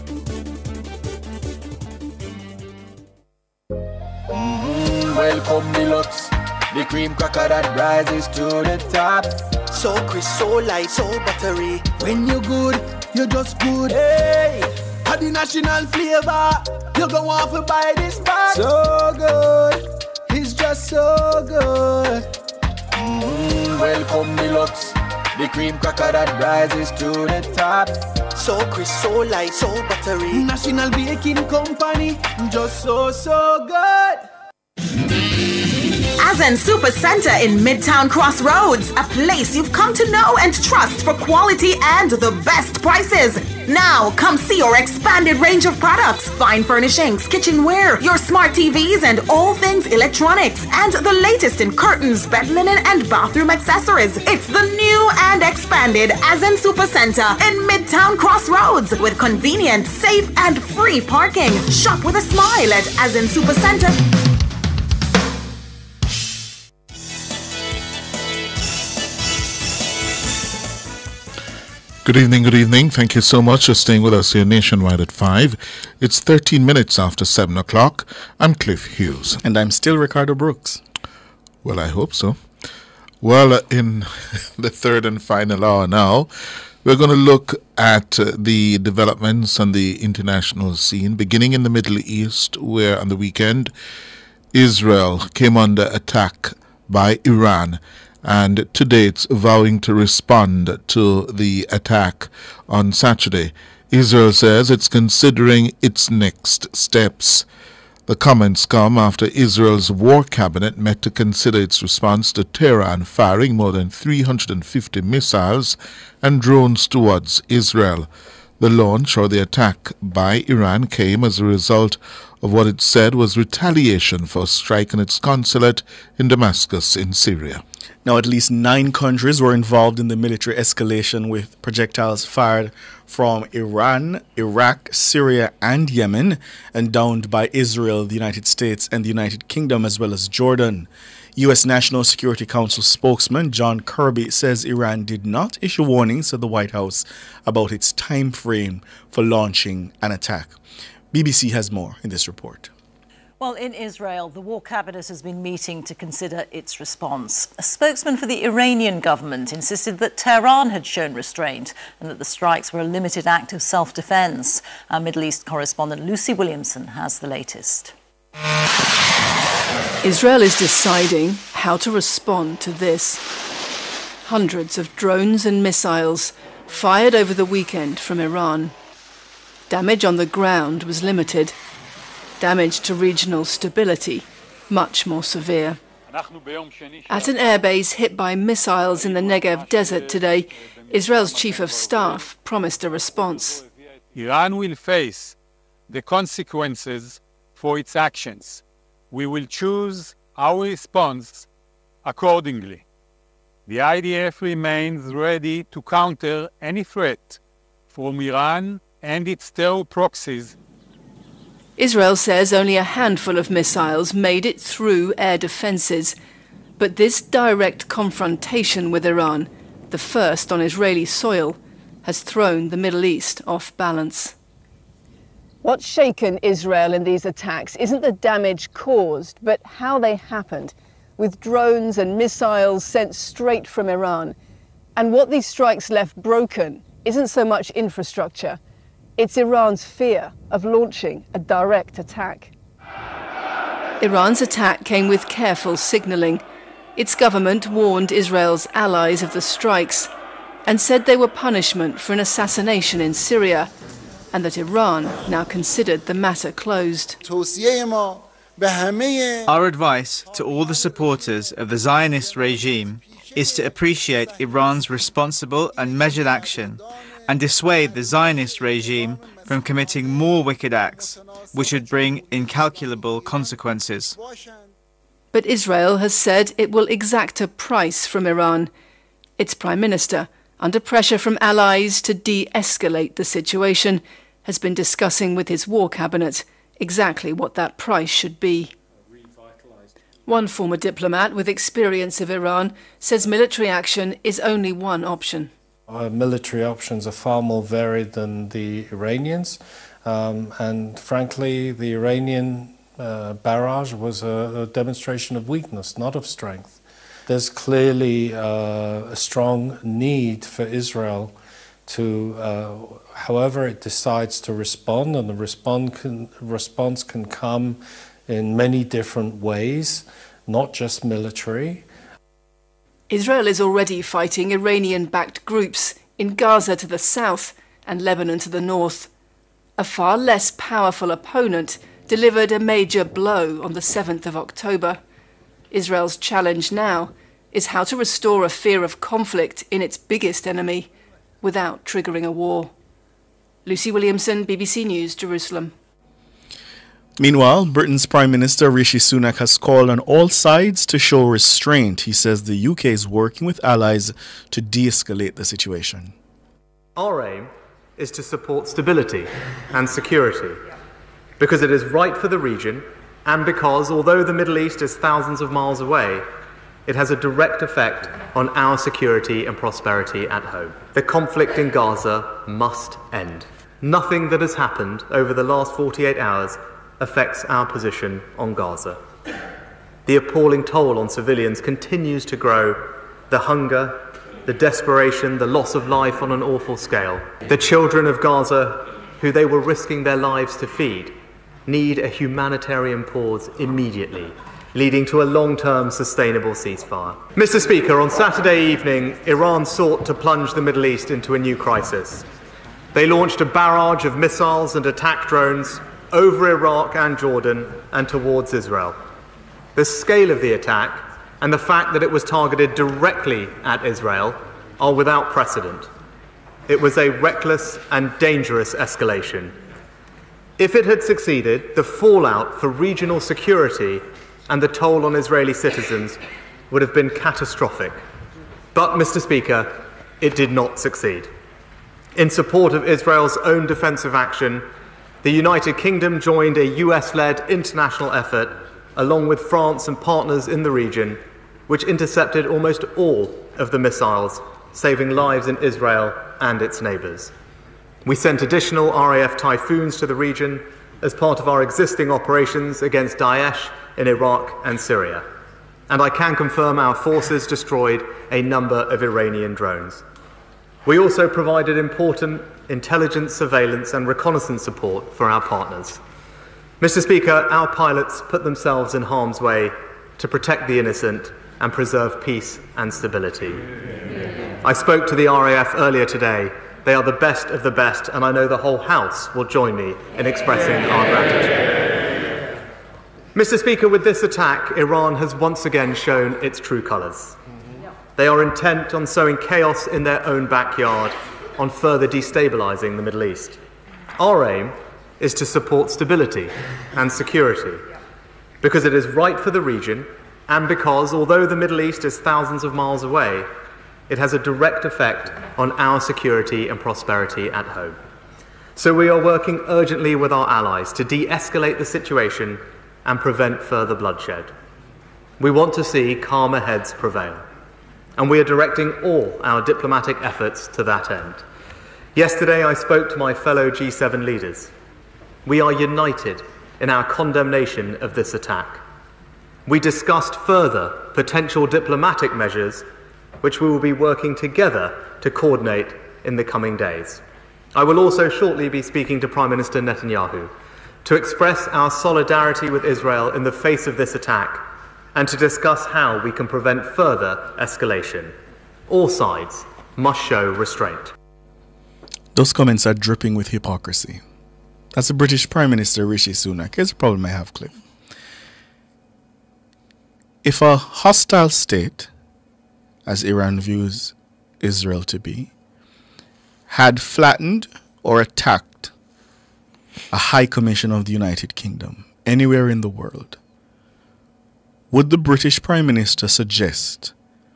Welcome Deluxe, the cream cracker that rises to the top. So crisp, so light, so buttery. When you're good, you're just good. Hey, had the national flavor. You go want to buy this bag. So good, it's just so good. Welcome Deluxe, the cream cracker that rises to the top. So crisp, so light, so buttery. National Baking Company, just so good. Azen Supercenter in Midtown Crossroads, a place you've come to know and trust for quality and the best prices. Now, come see our expanded range of products, fine furnishings, kitchenware, your smart TVs, and all things electronics, and the latest in curtains, bed linen, and bathroom accessories. It's the new and expanded Azen Supercenter in Midtown Crossroads with convenient, safe, and free parking. Shop with a smile at Azen Supercenter. Good evening. Thank you so much for staying with us here nationwide at 5. It's 13 minutes after 7 o'clock. I'm Cliff Hughes. And I'm still Ricardo Brooks. Well, I hope so. Well, in the third and final hour now, we're going to look at the developments on the international scene, beginning in the Middle East, where on the weekend, Israel came under attack by Iran, and today it's vowing to respond to the attack on Saturday. Israel says it's considering its next steps. The comments come after Israel's war cabinet met to consider its response to Tehran firing more than 350 missiles and drones towards Israel. The launch or the attack by Iran came as a result of what it said was retaliation for striking its consulate in Damascus in Syria. Now, at least 9 countries were involved in the military escalation, with projectiles fired from Iran, Iraq, Syria, and Yemen, and downed by Israel, the United States, and the United Kingdom, as well as Jordan. U.S. National Security Council spokesman John Kirby says Iran did not issue warnings to the White House about its time frame for launching an attack. BBC has more in this report. Well, in Israel, the war cabinet has been meeting to consider its response. A spokesman for the Iranian government insisted that Tehran had shown restraint and that the strikes were a limited act of self-defense. Our Middle East correspondent Lucy Williamson has the latest. Israel is deciding how to respond to this. Hundreds of drones and missiles fired over the weekend from Iran. Damage on the ground was limited. Damage to regional stability, much more severe. At an airbase hit by missiles in the Negev desert today, Israel's chief of staff promised a response. Iran will face the consequences for its actions. We will choose our response accordingly. The IDF remains ready to counter any threat from Iran and its terror proxies. Israel says only a handful of missiles made it through air defences. But this direct confrontation with Iran, the first on Israeli soil, has thrown the Middle East off balance. What's shaken Israel in these attacks isn't the damage caused, but how they happened, with drones and missiles sent straight from Iran. And what these strikes left broken isn't so much infrastructure. It's Iran's fear of launching a direct attack. Iran's attack came with careful signalling. Its government warned Israel's allies of the strikes and said they were punishment for an assassination in Syria, and that Iran now considered the matter closed. Our advice to all the supporters of the Zionist regime is to appreciate Iran's responsible and measured action and dissuade the Zionist regime from committing more wicked acts, which would bring incalculable consequences. But Israel has said it will exact a price from Iran. Its prime minister, under pressure from allies to de-escalate the situation, has been discussing with his war cabinet exactly what that price should be. One former diplomat with experience of Iran says military action is only one option. Our military options are far more varied than the Iranians, and frankly the Iranian barrage was a demonstration of weakness, not of strength. There's clearly a strong need for Israel to, however it decides to respond, and the response can come in many different ways, not just military. Israel is already fighting Iranian-backed groups in Gaza to the south and Lebanon to the north. A far less powerful opponent delivered a major blow on the 7th of October. Israel's challenge now is how to restore a fear of conflict in its biggest enemy without triggering a war. Lucy Williamson, BBC News, Jerusalem. Meanwhile, Britain's Prime Minister Rishi Sunak has called on all sides to show restraint. He says the UK is working with allies to de-escalate the situation. Our aim is to support stability and security because it is right for the region and because, although the Middle East is thousands of miles away, it has a direct effect on our security and prosperity at home. The conflict in Gaza must end. Nothing that has happened over the last 48 hours affects our position on Gaza. The appalling toll on civilians continues to grow. The hunger, the desperation, the loss of life on an awful scale. The children of Gaza, who they were risking their lives to feed, need a humanitarian pause immediately, leading to a long-term sustainable ceasefire. Mr. Speaker, on Saturday evening, Iran sought to plunge the Middle East into a new crisis. They launched a barrage of missiles and attack drones over Iraq and Jordan and towards Israel. The scale of the attack and the fact that it was targeted directly at Israel are without precedent. It was a reckless and dangerous escalation. If it had succeeded, the fallout for regional security and the toll on Israeli citizens would have been catastrophic. But, Mr. Speaker, it did not succeed. In support of Israel's own defensive action, the United Kingdom joined a US-led international effort, along with France and partners in the region, which intercepted almost all of the missiles, saving lives in Israel and its neighbours. We sent additional RAF Typhoons to the region as part of our existing operations against Daesh in Iraq and Syria. And I can confirm our forces destroyed a number of Iranian drones. We also provided important intelligence, surveillance and reconnaissance support for our partners. Mr. Speaker, our pilots put themselves in harm's way to protect the innocent and preserve peace and stability. I spoke to the RAF earlier today. They are the best of the best, and I know the whole House will join me in expressing our gratitude. Mr. Speaker, with this attack, Iran has once again shown its true colours. They are intent on sowing chaos in their own backyard, on further destabilising the Middle East. Our aim is to support stability and security, because it is right for the region, and because, although the Middle East is thousands of miles away, it has a direct effect on our security and prosperity at home. So we are working urgently with our allies to de-escalate the situation and prevent further bloodshed. We want to see calmer heads prevail, and we are directing all our diplomatic efforts to that end. Yesterday I spoke to my fellow G7 leaders. We are united in our condemnation of this attack. We discussed further potential diplomatic measures which we will be working together to coordinate in the coming days. I will also shortly be speaking to Prime Minister Netanyahu to express our solidarity with Israel in the face of this attack and to discuss how we can prevent further escalation. All sides must show restraint. Those comments are dripping with hypocrisy. That's the British Prime Minister Rishi Sunak. Here's a problem I have, Cliff. If a hostile state, as Iran views Israel to be, had flattened or attacked a high commission of the United Kingdom anywhere in the world, would the British Prime Minister suggest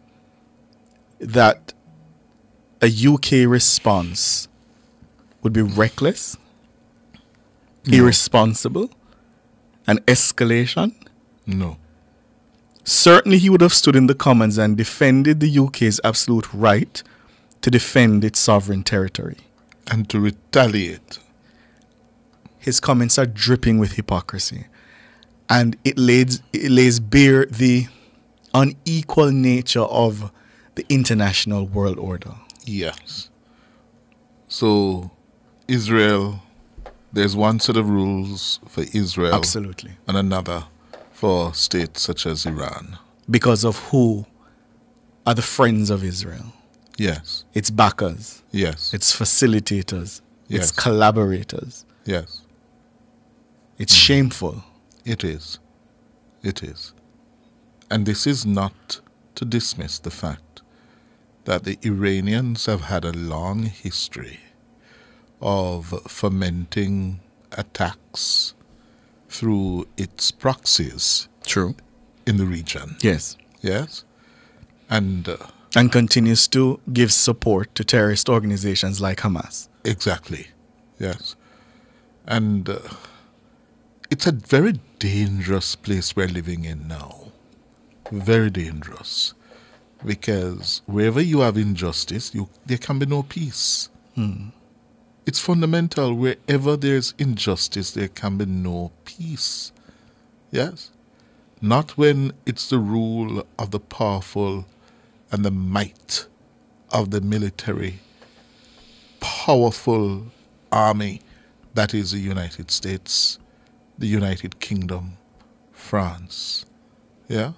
that a UK response would be reckless, irresponsible, an escalation? No. Certainly he would have stood in the Commons and defended the UK's absolute right to defend its sovereign territory. And to retaliate. His comments are dripping with hypocrisy. And it lays bare the unequal nature of the international world order. Yes. So, Israel, there's one set of rules for Israel. Absolutely. And another for states such as Iran. Because of who are the friends of Israel. Yes. Its backers. Yes. Its facilitators. Yes. Its collaborators. Yes. It's shameful. It is. It is. And this is not to dismiss the fact that the Iranians have had a long history of fomenting attacks through its proxies. True. In the region. Yes. Yes. And continues to give support to terrorist organizations like Hamas. Exactly. Yes. And it's a very dangerous place we're living in now. Very dangerous. Because wherever you have injustice, there can be no peace. It's fundamental. Wherever there's injustice, there can be no peace. Yes? Not when it's the rule of the powerful and the might of the military, powerful army that is the United States, the United Kingdom, France. Yeah?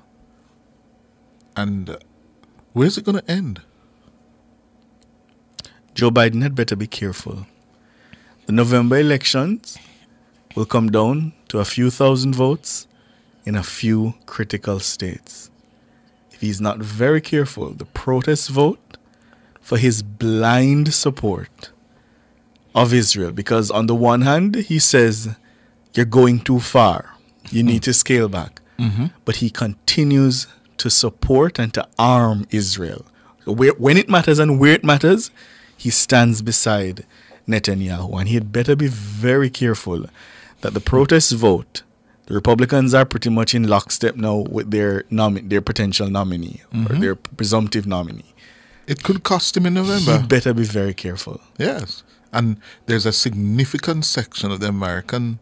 And where's it going to end? Joe Biden had better be careful. The November elections will come down to a few thousand votes in a few critical states. If he's not very careful, the protest vote for his blind support of Israel, because on the one hand, he says, you're going too far. You need to scale back. But he continues to support and to arm Israel. So when it matters and where it matters, he stands beside Netanyahu. And he had better be very careful that the protest vote, the Republicans are pretty much in lockstep now with their potential nominee or their presumptive nominee. It could cost him in November. He better be very careful. Yes. And there's a significant section of the American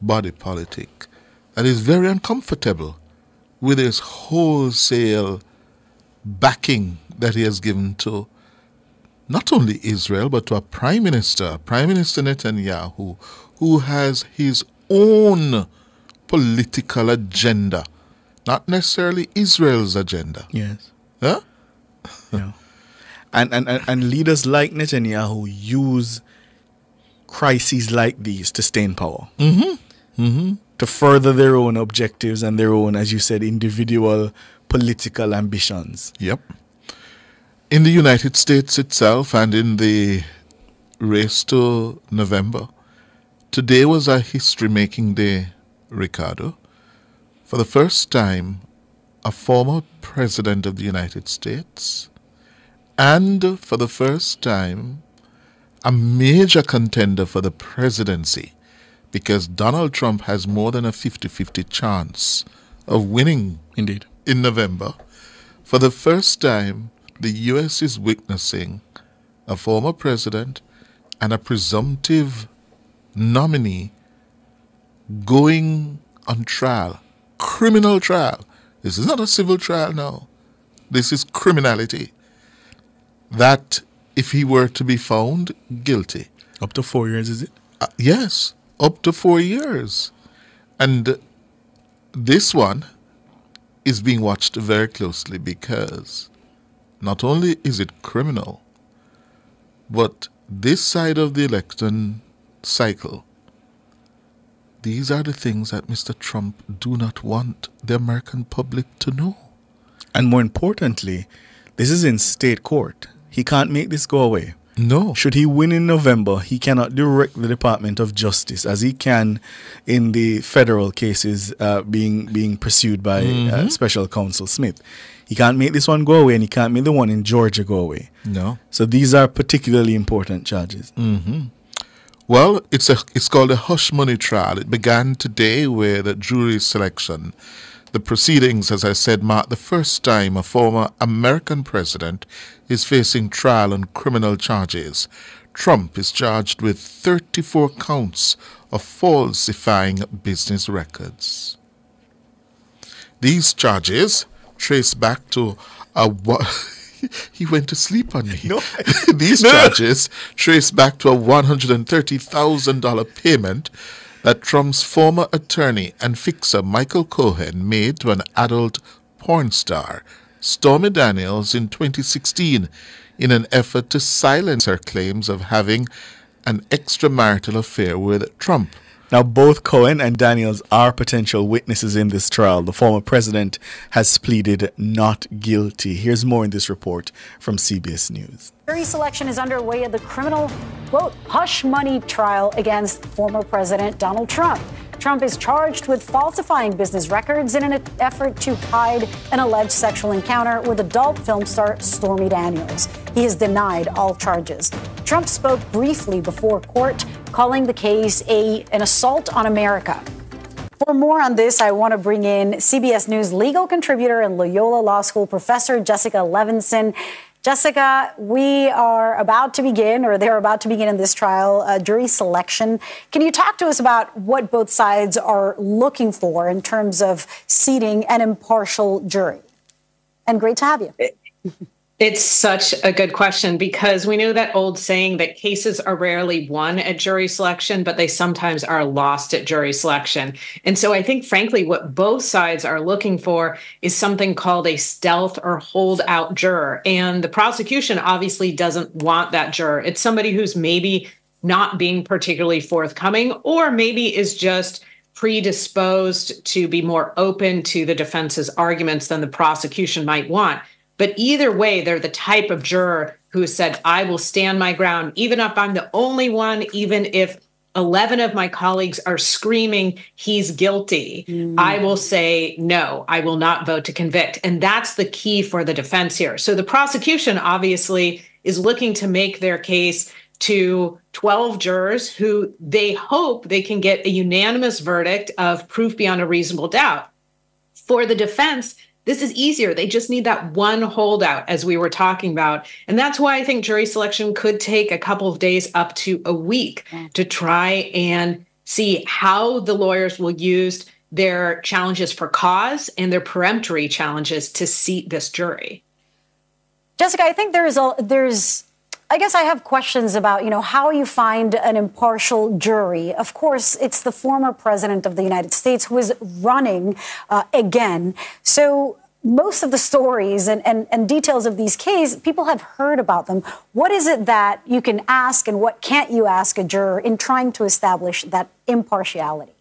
body politic that is very uncomfortable with his wholesale backing that he has given to not only Israel, but to a Prime Minister Netanyahu, who has his own political agenda, not necessarily Israel's agenda. Yes. Huh? Yeah. And leaders like Netanyahu use crises like these to stay in power. Mm-hmm. Mm-hmm. To further their own objectives and their own, as you said, individual political ambitions. Yep. In the United States itself and in the race to November, today was a history-making day, Ricardo. For the first time, a former president of the United States, and for the first time, a major contender for the presidency, because Donald Trump has more than a 50-50 chance of winning indeed in November. For the first time, the U.S. is witnessing a former president and a presumptive nominee going on trial, criminal trial. This is not a civil trial now. This is criminality. That if he were to be found guilty. Up to 4 years, is it? Yes, up to 4 years. And this one is being watched very closely because not only is it criminal, but this side of the election cycle, these are the things that Mr. Trump do not want the American public to know. And more importantly, this is in state court. He can't make this go away. No. Should he win in November, he cannot direct the Department of Justice as he can in the federal cases being pursued by Special Counsel Smith. He can't make this one go away, and he can't make the one in Georgia go away. No. So these are particularly important charges. Mm-hmm. Well, it's called a hush money trial. It began today with a jury selection. The proceedings, as I said, mark the first time a former American president is facing trial on criminal charges. Trump is charged with 34 counts of falsifying business records. These charges trace back to he went to sleep on me. No. These charges trace back to a $130,000 payment that Trump's former attorney and fixer Michael Cohen made to an adult porn star, Stormy Daniels, in 2016 in an effort to silence her claims of having an extramarital affair with Trump. Now, both Cohen and Daniels are potential witnesses in this trial. The former president has pleaded not guilty. Here's more in this report from CBS News. Jury selection is underway at the criminal, quote, hush money trial against former President Donald Trump. Trump is charged with falsifying business records in an effort to hide an alleged sexual encounter with adult film star Stormy Daniels. He has denied all charges. Trump spoke briefly before court, calling the case an assault on America. For more on this, I want to bring in CBS News legal contributor and Loyola Law School professor Jessica Levinson. Jessica, we are about to begin, or they're about to begin in this trial, jury selection. Can you talk to us about what both sides are looking for in terms of seating an impartial jury? And great to have you. It's such a good question because we know that old saying that cases are rarely won at jury selection, but they sometimes are lost at jury selection. And so I think, frankly, what both sides are looking for is something called a stealth or holdout juror. And the prosecution obviously doesn't want that juror. It's somebody who's maybe not being particularly forthcoming or maybe is just predisposed to be more open to the defense's arguments than the prosecution might want. But either way, they're the type of juror who said, I will stand my ground, even if I'm the only one, even if 11 of my colleagues are screaming, he's guilty. I will say, no, I will not vote to convict. And that's the key for the defense here. So the prosecution obviously is looking to make their case to 12 jurors who they hope they can get a unanimous verdict of proof beyond a reasonable doubt. For the defense, this is easier. They just need that one holdout, as we were talking about. And that's why I think jury selection could take a couple of days up to a week to try and see how the lawyers will use their challenges for cause and their peremptory challenges to seat this jury. Jessica, I think I guess I have questions about, how you find an impartial jury. Of course, it's the former president of the United States who is running again. So most of the stories and details of these cases, people have heard about them. What is it that you can ask and what can't you ask a juror in trying to establish that impartiality?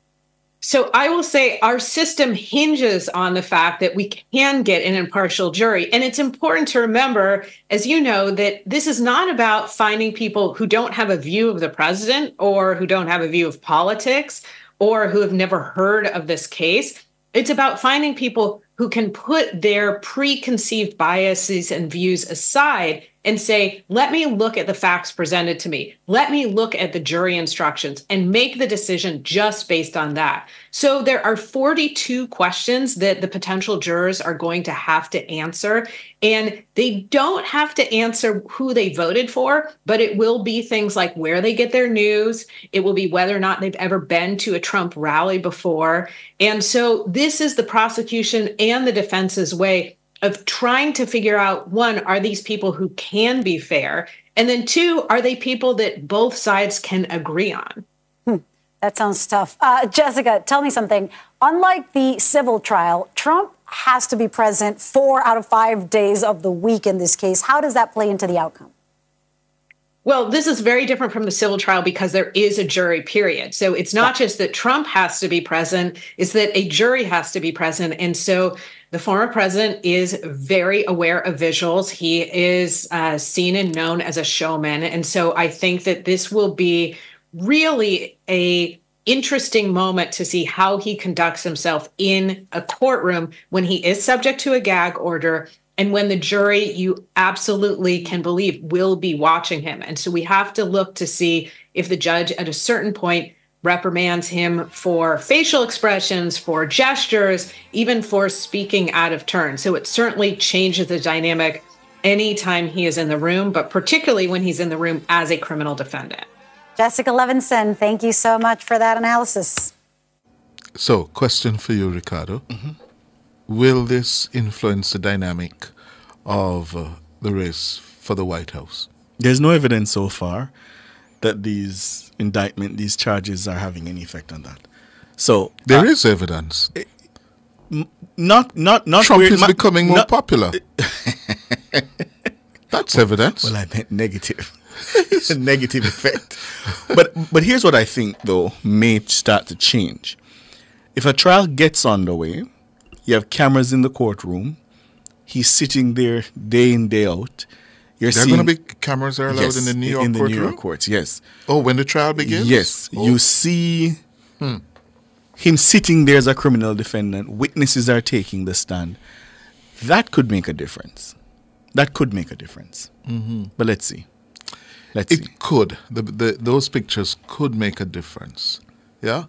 So I will say our system hinges on the fact that we can get an impartial jury. And it's important to remember, as you know, that this is not about finding people who don't have a view of the president or who don't have a view of politics or who have never heard of this case. It's about finding people who can put their preconceived biases and views aside and say, let me look at the facts presented to me. Let me look at the jury instructions and make the decision just based on that. So there are 42 questions that the potential jurors are going to have to answer. And they don't have to answer who they voted for, but it will be things like where they get their news. It will be whether or not they've ever been to a Trump rally before. And so this is the prosecution and the defense's way of trying to figure out, one, are these people who can be fair? And then two, are they people that both sides can agree on? That sounds tough. Jessica, tell me something. Unlike the civil trial, Trump has to be present 4 out of 5 days of the week in this case. How does that play into the outcome? Well, this is very different from the civil trial because there is a jury, period. So it's not just that Trump has to be present, it's that a jury has to be present. And so the former president is very aware of visuals. He is seen and known as a showman. And so I think that this will be really a interesting moment to see how he conducts himself in a courtroom when he is subject to a gag order and when the jury, you absolutely can believe, will be watching him. And so we have to look to see if the judge at a certain point reprimands him for facial expressions, for gestures, even for speaking out of turn. So it certainly changes the dynamic anytime he is in the room, but particularly when he's in the room as a criminal defendant. Jessica Levinson, thank you so much for that analysis. So, question for you, Ricardo. Mm-hmm. Will this influence the dynamic of the race for the White House? There's no evidence so far that these charges are having any effect on that. So there is evidence. Not Trump is becoming more popular. That's evidence. Well, I meant negative. It's a negative effect. But here's what I think, though, may start to change. If a trial gets underway, you have cameras in the courtroom. He's sitting there day in, day out. There are going to be cameras are allowed in the New York courtroom? New York courts, yes. Oh, when the trial begins? Yes. Oh. You see him sitting there as a criminal defendant. Witnesses are taking the stand. That could make a difference. Mm-hmm. But let's see. It could. Those pictures could make a difference. Yeah?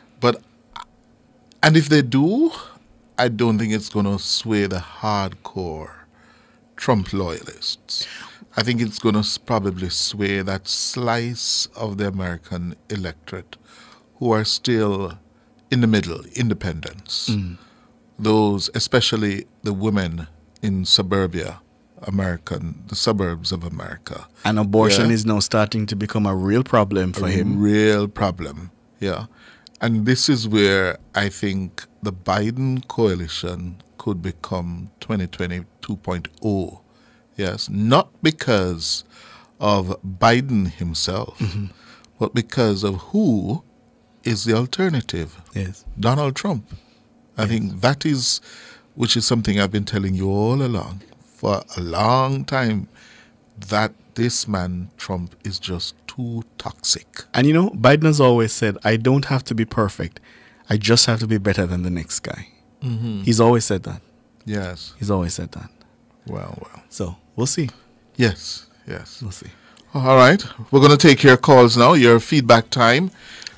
And if they do, I don't think it's going to sway the hardcore Trump loyalists. I think it's going to probably sway that slice of the American electorate who are still in the middle, independents. Mm. Those, especially the women in suburbia, the suburbs of America. And abortion is now starting to become a real problem for him. A real problem, yeah. And this is where I think the Biden coalition could become 2020 2.0. Yes, not because of Biden himself, but because of who is the alternative. Yes. Donald Trump. I think that is, which is something I've been telling you all along, for a long time, that this man, Trump, is just too toxic. And Biden has always said, I don't have to be perfect. I just have to be better than the next guy. Mm-hmm. He's always said that. Yes. He's always said that. Well. So, we'll see. Yes. We'll see. All right. We're going to take your calls now. Your feedback time,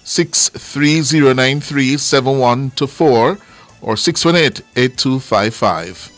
630937124 or 618-8255.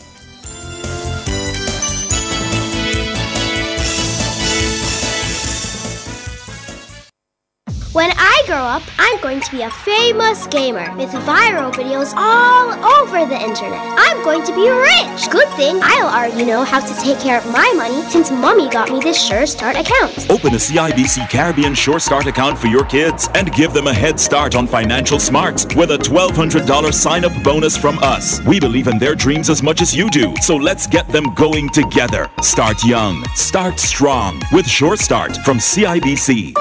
When I grow up, I'm going to be a famous gamer with viral videos all over the internet. I'm going to be rich. Good thing I'll already know how to take care of my money since Mommy got me this Sure Start account. Open a CIBC Caribbean Sure Start account for your kids and give them a head start on financial smarts with a $1,200 sign-up bonus from us. We believe in their dreams as much as you do, so let's get them going together. Start young, start strong with Sure Start from CIBC.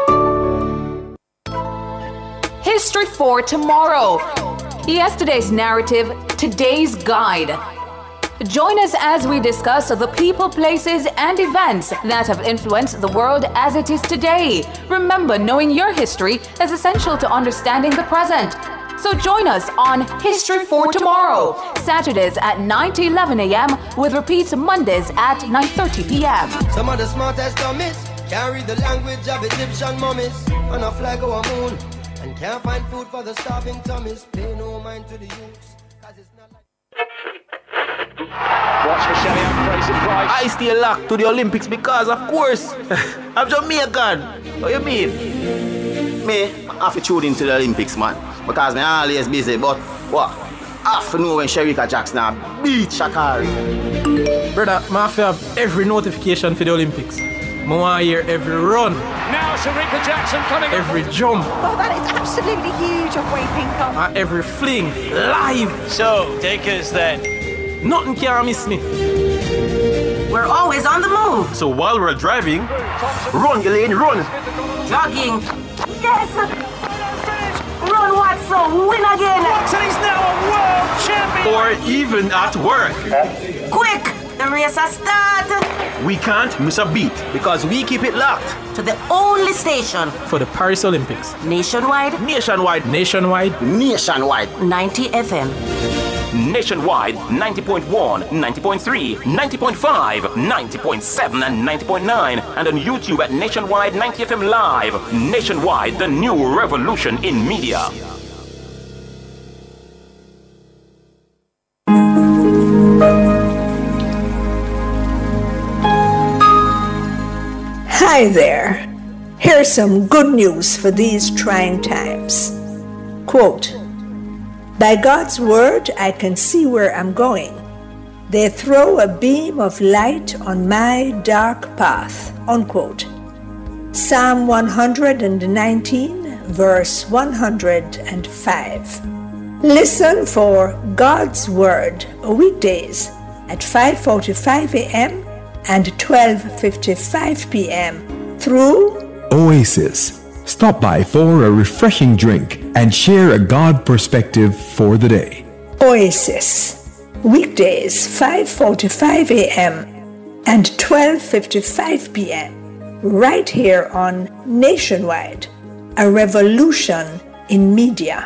History for tomorrow. Yesterday's narrative, today's guide. Join us as we discuss the people, places, and events that have influenced the world as it is today. Remember, knowing your history is essential to understanding the present. So join us on History for Tomorrow, Saturdays at 9 to 11 a.m. with repeats Mondays at 9:30 p.m. Some of the smartest dummies carry the language of Egyptian mummies on a flag or a moon and can't find food for the starving tummies. Pay no mind to the youths, cause it's not like... Watch for Shelley Fraser Price. I stay locked to the Olympics because, of course, I'm Jamaican. What you mean? Me, I have to tune into the Olympics, man. Because I'm always busy, but what? I have to know when Sherika Jackson beat Shakari. Brother, I have to have every notification for the Olympics. I want to hear every run. Now Sherika Jackson coming every jump. Oh, that is absolutely huge of Wade Pinkham. Every fling, live. So, take us then. Nothing can miss me. We're always on the move. So while we're driving, run, Elaine, run. Jogging. Yes. Run, Watson, win again. Watson is now a world champion. Or even at work. Quick, the race has started. We can't miss a beat because we keep it locked to the only station for the Paris Olympics. Nationwide. Nationwide. Nationwide. Nationwide. 90 FM. Nationwide 90.1, 90.3, 90.5, 90.7 and 90.9, and on YouTube at Nationwide 90 FM Live. Nationwide, the new revolution in media. Hi there. Here's some good news for these trying times. Quote, "By God's word, I can see where I'm going. They throw a beam of light on my dark path." Unquote. Psalm 119, verse 105. Listen for God's word weekdays at 5:45 a.m. and 12:55 p.m. through Oasis. Stop by for a refreshing drink and share a God perspective for the day. Oasis, weekdays 5:45 a.m. and 12:55 p.m. right here on Nationwide, a revolution in media.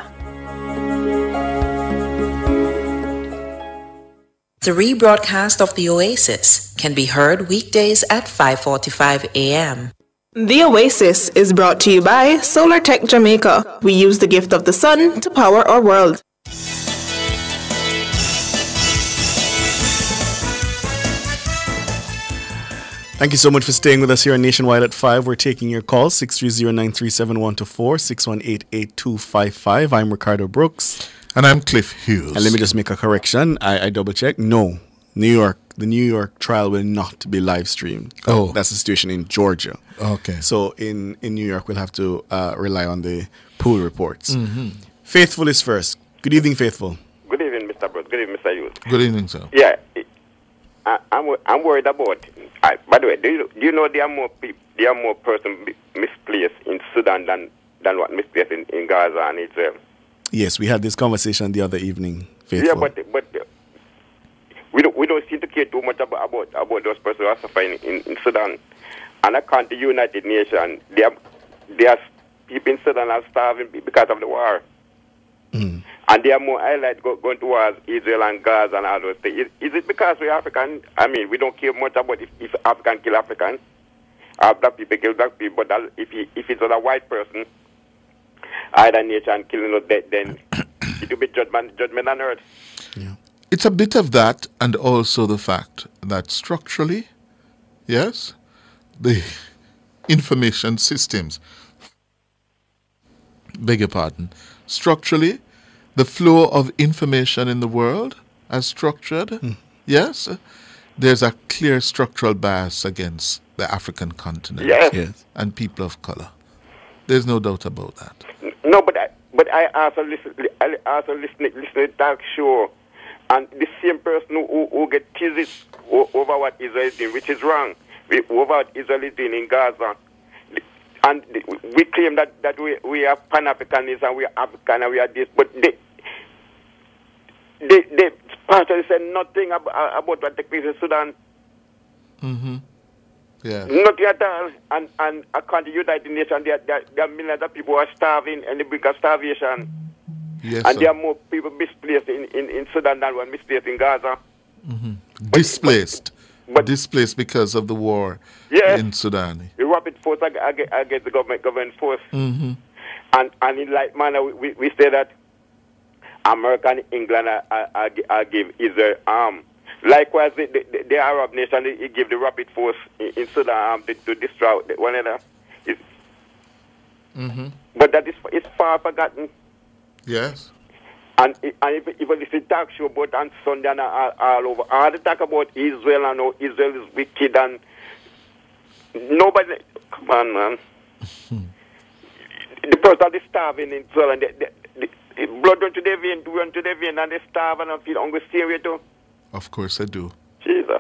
The rebroadcast of the Oasis can be heard weekdays at 5:45 a.m. The Oasis is brought to you by Solar Tech Jamaica. We use the gift of the sun to power our world. Thank you so much for staying with us here on Nationwide at 5. We're taking your calls, 630-937-124, 618-8255. I'm Ricardo Brooks. And I'm Cliff Hughes. And let me just make a correction. I double-check. No, the New York trial will not be live streamed. Oh. That's the situation in Georgia. Okay. So in New York, we'll have to rely on the pool reports. Mm-hmm. Faithful is first. Good evening, Faithful. Good evening, Mr. Brooks. Good evening, Mr. Hughes. Good evening, sir. Yeah, I'm worried about. By the way, do you know there are more persons misplaced in Sudan than what misplaced in Gaza and Israel? Yes, we had this conversation the other evening, Faithful. Yeah, but we don't seem to care too much about those persons who are suffering in Sudan. And according to the United Nations, there are people in Sudan are starving because of the war. Mm. And there are more highlights going towards Israel and Gaza and all those things. Is it because we're African? I mean, we don't care much about if African kill African, or black people kill black people. But if it's a white person, either nature and killing us, then it will be judgment on earth. Yeah. It's a bit of that, and also the fact that structurally, yes, the information systems beg your pardon, structurally, the flow of information in the world as structured, yes, there's a clear structural bias against the African continent and people of color. There's no doubt about that. No, but I also listen to talk show, and the same person who get teased over what Israel is doing, which is wrong, over what Israel is doing in Gaza. And we claim that we are Pan-Africanists and we are African and we are this, but they partially said nothing about what takes place in Sudan. Mm-hmm. Yeah. Nothing at all. And according to United Nations, there are millions of people who are starving and the brink of starvation. Yes, and there are more people displaced in Sudan than were displaced in Gaza. Mm-hmm. Displaced because of the war in Sudan. The rapid force against the government force. Mm-hmm. And in like manner, we say that America and England are give Israel arm. Likewise, the Arab nation, they give the rapid force in Sudan to destroy one another. Mm-hmm. But that is far forgotten. Yes. And if you listen talk show about on Sunday and all over, all they talk about Israel and how Israel is wicked and nobody, come on, man. The person that is starving in Israel and the blood run to their vein, and they starve and feel hungry, same way too. Of course I do. Jesus.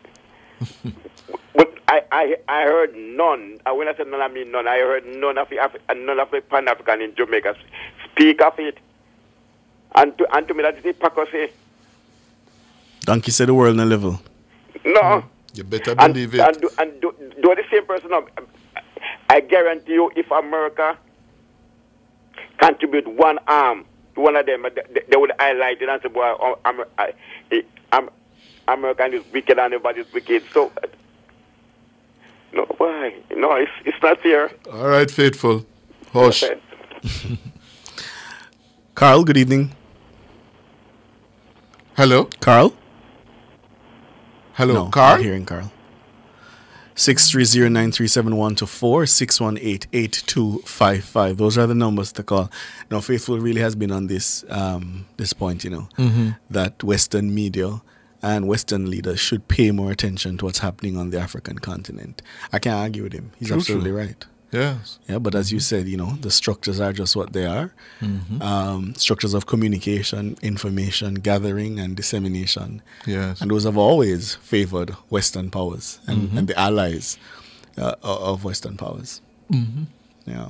But I heard none. When I said none, I mean none. I heard none of the Pan-African in Jamaica speak of it. And to me, that is hypocrisy. Donkey said the world on a level. No. You better believe it. And do the same person. I guarantee you, if America contribute one arm to one of them, they would highlight it and say, boy, American is wicked and everybody is wicked. So, no, why? No, it's not fair. All right, Faithful. Hush. Carl, good evening. Hello? Carl? Hello, no, Carl? I'm not hearing Carl. 630-9371-24, 618-8255. Those are the numbers to call. Now, Faithful really has been on this this point, that Western media and Western leaders should pay more attention to what's happening on the African continent. I can't argue with him. He's absolutely right. Yes. Yeah, but as you said, the structures are just what they are. Mm-hmm. Structures of communication, information gathering and dissemination. Yes. And those have always favored Western powers and the allies of Western powers. Mm-hmm. Yeah.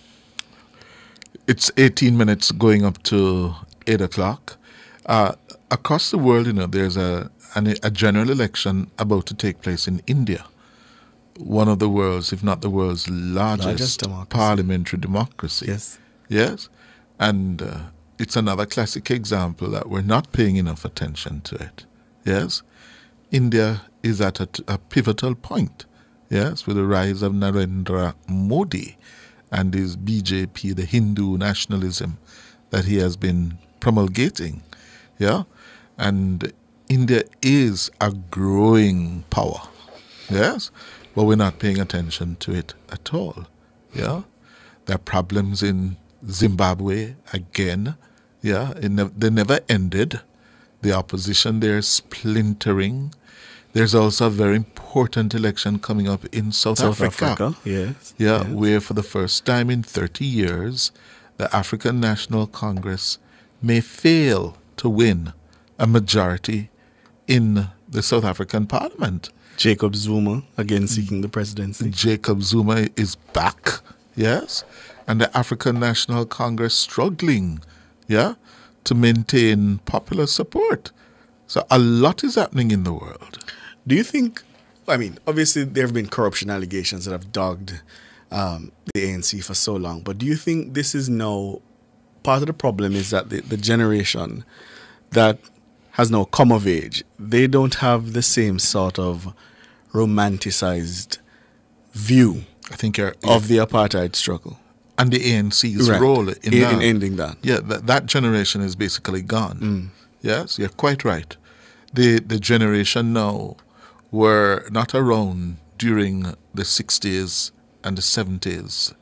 It's 18 minutes going up to 8 o'clock. Across the world, there's a general election about to take place in India. One of the world's, if not the world's largest parliamentary democracy. Yes. Yes. And it's another classic example that we're not paying enough attention to it. Yes. India is at a pivotal point. Yes. With the rise of Narendra Modi and his BJP, the Hindu nationalism that he has been promulgating. Yeah. And India is a growing power. Yes. But we're not paying attention to it at all. Yeah, there are problems in Zimbabwe again. Yeah, they never ended. The opposition there is splintering. There's also a very important election coming up in South Africa. Yes. Yeah, where for the first time in 30 years, the African National Congress may fail to win a majority in the South African Parliament. Jacob Zuma again seeking the presidency. Jacob Zuma is back, yes, and the African National Congress struggling, to maintain popular support. So a lot is happening in the world. Do you think, obviously there have been corruption allegations that have dogged the ANC for so long, but do you think this is now, part of the problem is that the generation that has now come of age, they don't have the same sort of romanticized view of the apartheid struggle. And the ANC's role in ending that. Yeah, that generation is basically gone. Yes, you're quite right. The generation now were not around during the 60s and the 70s.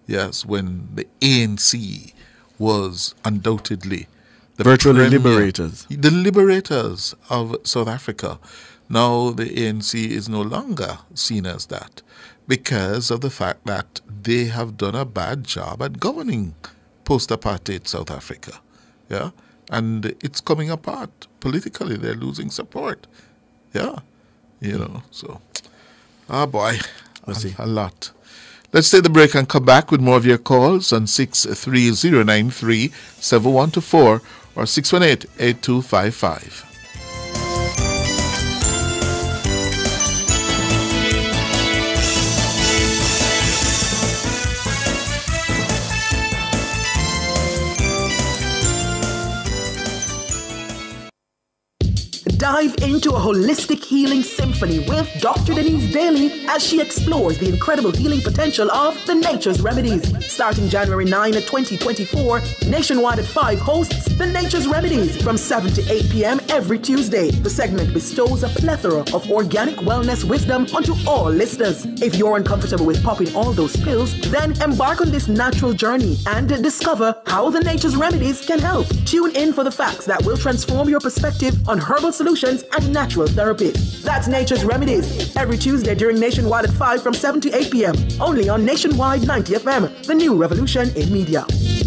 yes, when the ANC was undoubtedly the virtually liberators. The liberators of South Africa. Now the ANC is no longer seen as that because of the fact that they have done a bad job at governing post-apartheid South Africa. Yeah, and it's coming apart politically. They're losing support. Yeah, so, boy, a lot. Let's take the break and come back with more of your calls on 63093-7124 or 618-8255. Dive into a holistic healing symphony with Dr. Denise Daly as she explores the incredible healing potential of the Nature's Remedies. Starting January 9, 2024, Nationwide at 5 hosts the Nature's Remedies from 7 to 8 p.m. every Tuesday. The segment bestows a plethora of organic wellness wisdom onto all listeners. If you're uncomfortable with popping all those pills, then embark on this natural journey and discover how the Nature's Remedies can help. Tune in for the facts that will transform your perspective on herbal solutions and natural therapies. That's Nature's Remedies, every Tuesday during Nationwide at 5 from 7 to 8 p.m. Only on Nationwide 90 FM, the new revolution in media.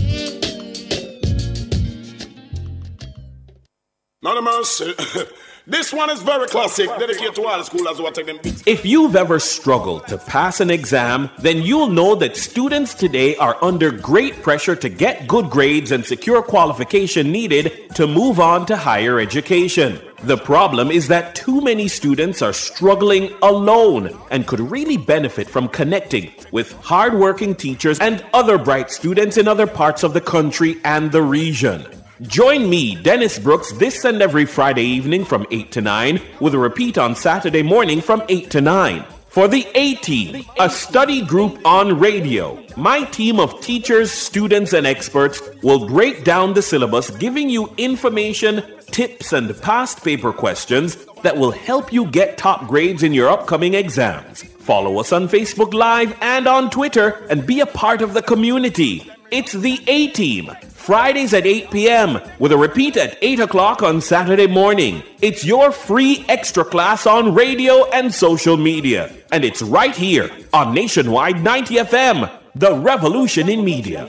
Not a mercy. This one is very classic, dedicated to all the schoolers who are taking beats. If you've ever struggled to pass an exam, then you'll know that students today are under great pressure to get good grades and secure qualification needed to move on to higher education. The problem is that too many students are struggling alone and could really benefit from connecting with hardworking teachers and other bright students in other parts of the country and the region. Join me, Dennis Brooks, this and every Friday evening from 8 to 9, with a repeat on Saturday morning from 8 to 9. For the A-Team, a study group on radio, my team of teachers, students, and experts will break down the syllabus, giving you information, tips, and past paper questions that will help you get top grades in your upcoming exams. Follow us on Facebook Live and on Twitter and be a part of the community. It's the A-Team, Fridays at 8 p.m. with a repeat at 8 o'clock on Saturday morning. It's your free extra class on radio and social media. And it's right here on Nationwide 90 FM, the revolution in media.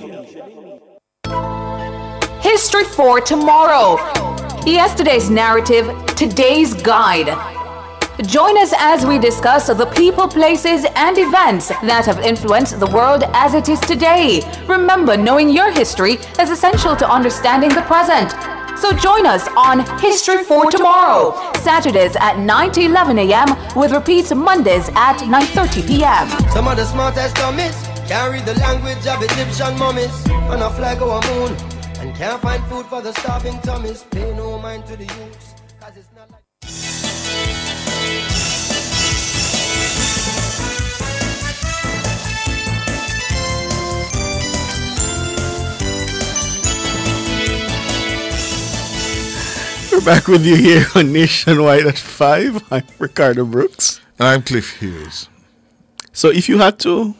History for tomorrow. Yesterday's narrative, today's guide. Join us as we discuss the people, places, and events that have influenced the world as it is today. Remember, knowing your history is essential to understanding the present. So join us on History for Tomorrow, Saturdays at 9 to 11 a.m. with repeats Mondays at 9:30 p.m. Some of the smartest dummies can't read the language of Egyptian mummies on a flag or a moon and can't find food for the starving tummies. Pay no mind to the youths, cause it's not like... We're back with you here on Nationwide at 5. I'm Ricardo Brooks. And I'm Cliff Hughes. So if you had to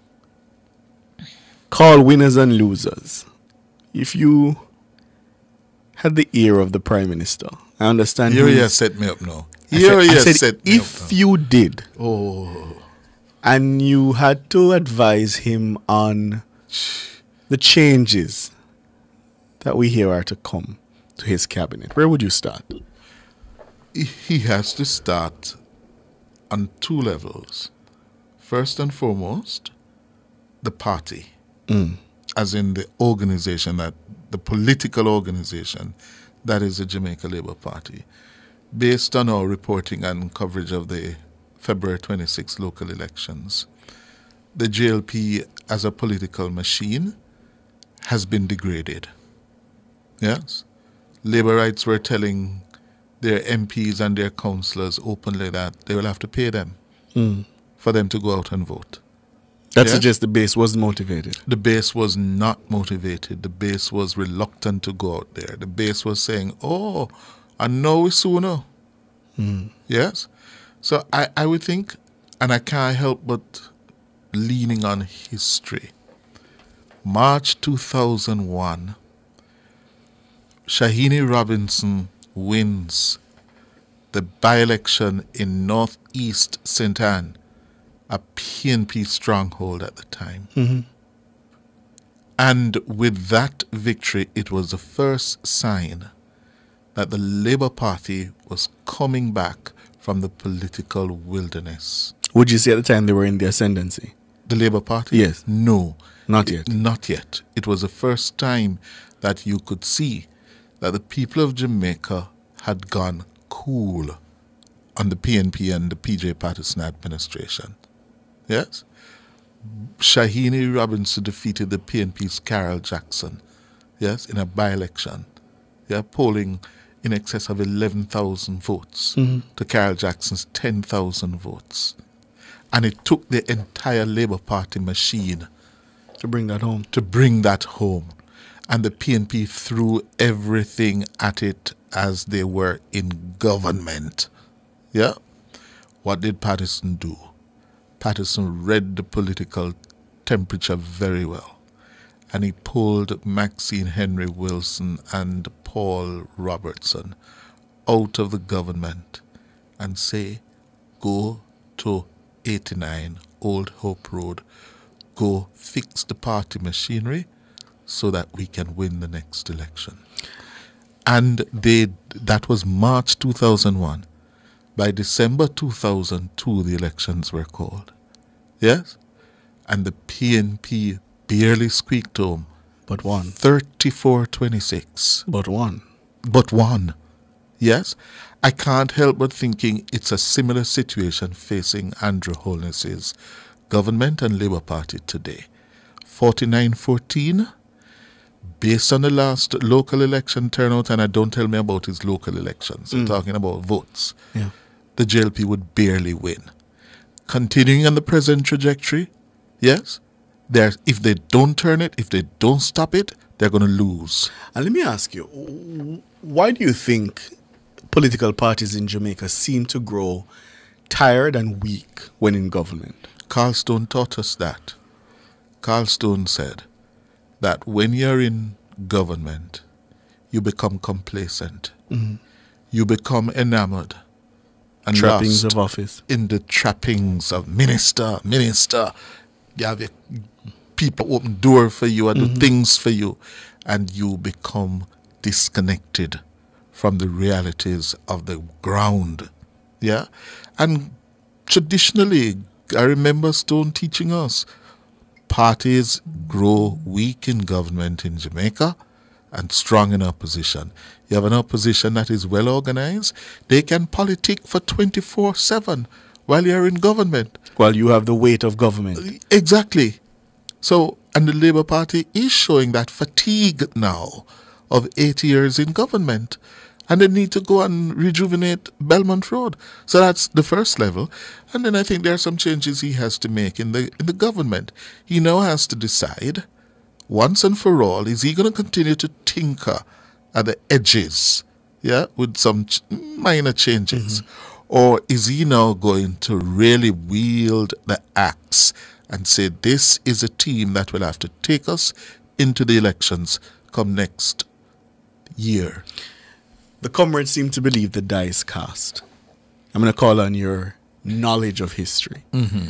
call winners and losers, if you had the ear of the Prime Minister, I understand. You set me up now. If you did, oh, and you had to advise him on the changes that we hear are to come to his cabinet, where would you start? He has to start on two levels. First and foremost, the party, as in the organization, that the political organization that is the Jamaica Labour Party. Based on our reporting and coverage of the February 26 local elections, the JLP as a political machine has been degraded. Yes? Labourites were telling their MPs and their councillors openly that they will have to pay them for them to go out and vote. That suggests the base wasn't motivated. The base was not motivated. The base was reluctant to go out there. The base was saying, oh, I know we sooner. Yes? So I would think, and I can't help but leaning on history, March 2001, Shahini Robinson wins the by-election in Northeast St. Anne, a PNP stronghold at the time. Mm-hmm. And with that victory, it was the first sign that the Labour Party was coming back from the political wilderness. Would you say at the time they were in the ascendancy? The Labour Party? Yes. No. Not yet. Not yet. It was the first time that you could see that the people of Jamaica had gone cool on the PNP and the PJ Patterson administration. Yes? Shahini Robinson defeated the PNP's Carol Jackson, yes, in a by-election, yeah, polling in excess of 11,000 votes to Carol Jackson's 10,000 votes. And it took the entire Labour Party machine to bring that home. And the PNP threw everything at it as they were in government. Yeah? What did Patterson do? Patterson read the political temperature very well. And he pulled Maxine Henry Wilson and Paul Robertson out of the government and say, go to 89 Old Hope Road, go fix the party machinery so that we can win the next election. And that was March 2001. By December 2002, the elections were called. Yes? And the PNP barely squeaked home. But won. 34-26. But won. Yes? I can't help but thinking it's a similar situation facing Andrew Holness's government and Labour Party today. 49-14, based on the last local election turnout, and don't tell me about his local elections, I'm talking about votes, the JLP would barely win. Continuing on the present trajectory, yes, if they don't turn it, if they don't stop it, they're going to lose. And let me ask you, why do you think political parties in Jamaica seem to grow tired and weak when in government? Carl Stone taught us that. Carl Stone said that when you're in government, you become complacent. Mm-hmm. You become enamored and trappings lost of office. In the trappings of minister. You have your people open door for you and do things for you, and you become disconnected from the realities of the ground. Yeah? And traditionally, I remember Stone teaching us, parties grow weak in government in Jamaica and strong in opposition. You have an opposition that is well organized. They can politic for 24/7 while you're in government. While you have the weight of government. Exactly. So, and the Labour Party is showing that fatigue now of 8 years in government. And they need to go and rejuvenate Belmont Road. So that's the first level. And then I think there are some changes he has to make in the government. He now has to decide, once and for all, is he going to continue to tinker at the edges, yeah, with some minor changes? Or is he now going to really wield the axe and say, this is a team that will have to take us into the elections come next year? The comrades seem to believe the die is cast. I'm going to call on your knowledge of history.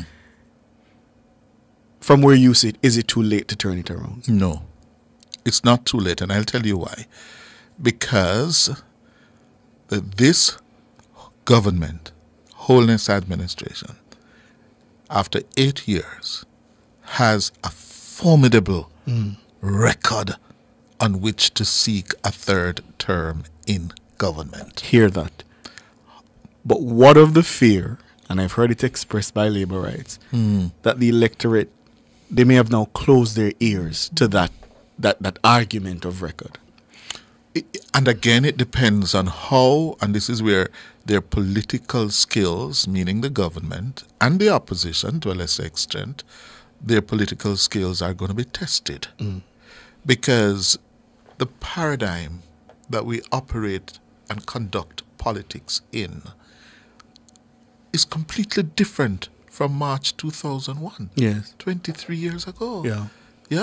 From where you sit, is it too late to turn it around? No, it's not too late, and I'll tell you why. Because this government, Holness administration, after 8 years, has a formidable record on which to seek a third term in government. Hear that. But what of the fear, and I've heard it expressed by Labour Rights, that the electorate, they may have now closed their ears to that argument of record? And again, it depends on how, and this is where their political skills, meaning the government and the opposition to a lesser extent, their political skills are going to be tested. Because the paradigm that we operate and conduct politics in is completely different from March 2001. Yes. 23 years ago. Yeah. Yeah?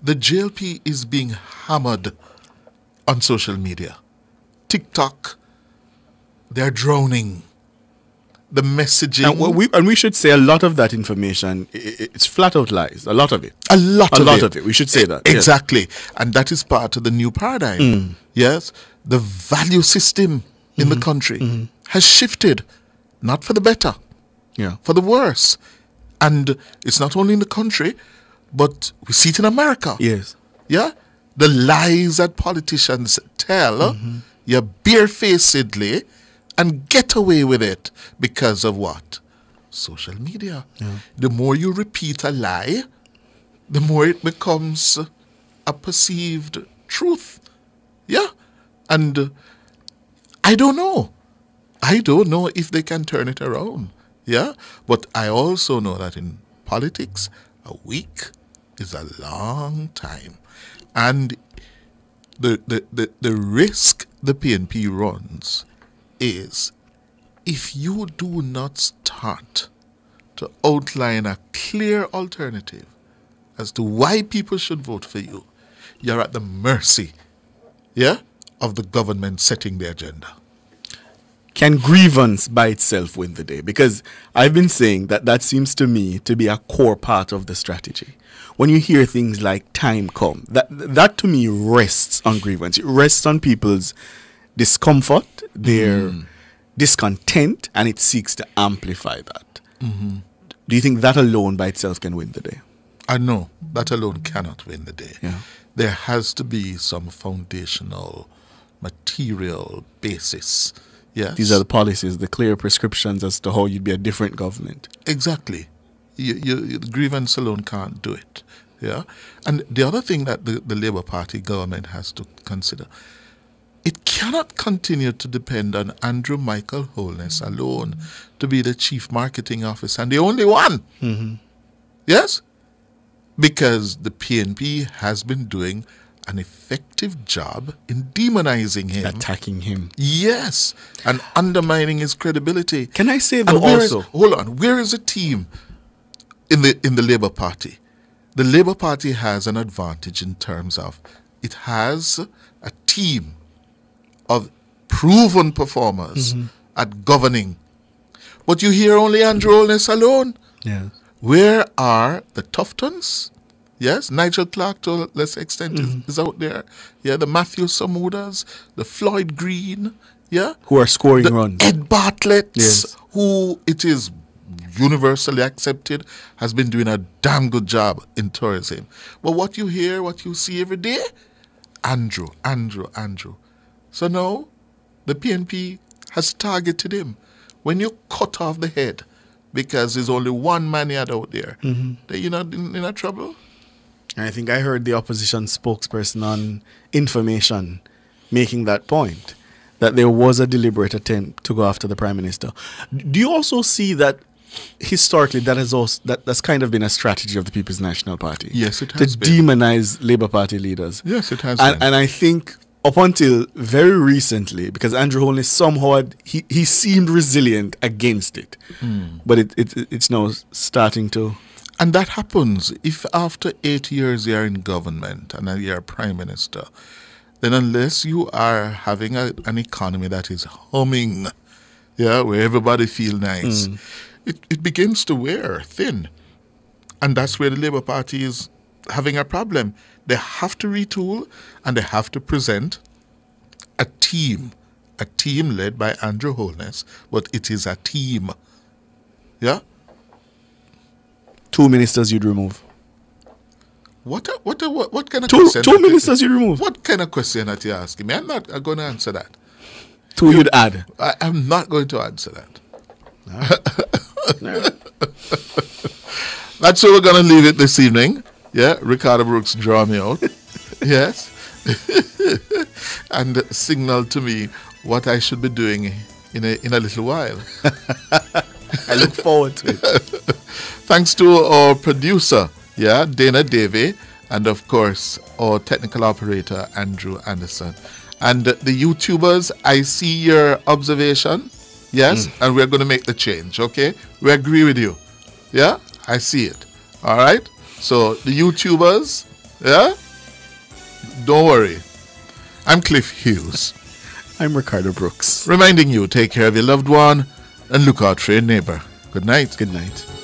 the JLP is being hammered on social media. TikTok, they're drowning. The messaging. And we should say a lot of that information, it's flat out lies. A lot of it. A lot of it. We should say that. Exactly. Yes. And that is part of the new paradigm. Yes. The value system in the country has shifted, not for the better, for the worse. And it's not only in the country, but we see it in America. Yes. Yeah. The lies that politicians tell, barefacedly, and get away with it because of what? Social media. Yeah. The more you repeat a lie, the more it becomes a perceived truth. Yeah. And I don't know. I don't know if they can turn it around. Yeah. But I also know that in politics, a week is a long time. And the risk the PNP runs is if you do not start to outline a clear alternative as to why people should vote for you, you're at the mercy, of the government setting the agenda. Can grievance by itself win the day? Because I've been saying that seems to me to be a core part of the strategy. When you hear things like time come, that to me rests on grievance. It rests on people's discomfort, their discontent, and it seeks to amplify that. Do you think that alone by itself can win the day? No, that alone cannot win the day. Yeah. There has to be some foundational material basis. Yes. These are the policies, the clear prescriptions as to how you'd be a different government. Exactly. The grievance alone can't do it. Yeah. And the other thing that the Labour Party government has to consider, it cannot continue to depend on Andrew Michael Holness alone to be the chief marketing officer and the only one. Yes? Because the PNP has been doing an effective job in demonizing him. Attacking him. Yes. And undermining his credibility. Can I say that also? Hold on. Where is the team in the Labour Party? The Labour Party has an advantage in terms of it has a team of proven performers at governing. But you hear only Andrew Holness alone. Yeah. Where are the Tuftons? Yes, Nigel Clark to a lesser extent is out there. Yeah, the Matthew Samudas, the Floyd Green, who are scoring runs. Ed Bartlett, who it is universally accepted, has been doing a damn good job in tourism. But what you hear, what you see every day, Andrew. So now, the PNP has targeted him. When you cut off the head, because there's only one maniad out there, then you're not in trouble. I think I heard the opposition spokesperson on information making that point, that there was a deliberate attempt to go after the Prime Minister. Do you also see that historically that's kind of been a strategy of the People's National Party? Yes, it has been. To demonize Labour Party leaders. Yes, it has been. And I think up until very recently, because Andrew Holness somehow he seemed resilient against it, but it's now starting to. And that happens if after 8 years you are in government and you're Prime Minister, then unless you are having an economy that is humming, where everybody feel nice, it begins to wear thin. And that's where the Labour Party is having a problem. They have to retool and they have to present a team led by Andrew Holness, but it is a team. Yeah? 2 ministers you'd remove. What kind of question? Two ministers you'd remove. What kind of question that you're asking me? I'm not going to answer that. 2 you'd add. I'm not going to answer that. That's where we're going to leave it this evening. Yeah, Ricardo Brooks draw me out. Yes. And signal to me what I should be doing in a little while. I look forward to it. Thanks to our producer, Dana Davey, and of course our technical operator, Andrew Anderson. And the YouTubers, I see your observation. Yes, and we're going to make the change, okay? We agree with you. Yeah, I see it. All right? So the YouTubers, Yeah? Don't worry. I'm Cliff Hughes. I'm Ricardo Brooks. Reminding you, take care of your loved one and look out for your neighbor. Good night. Good night.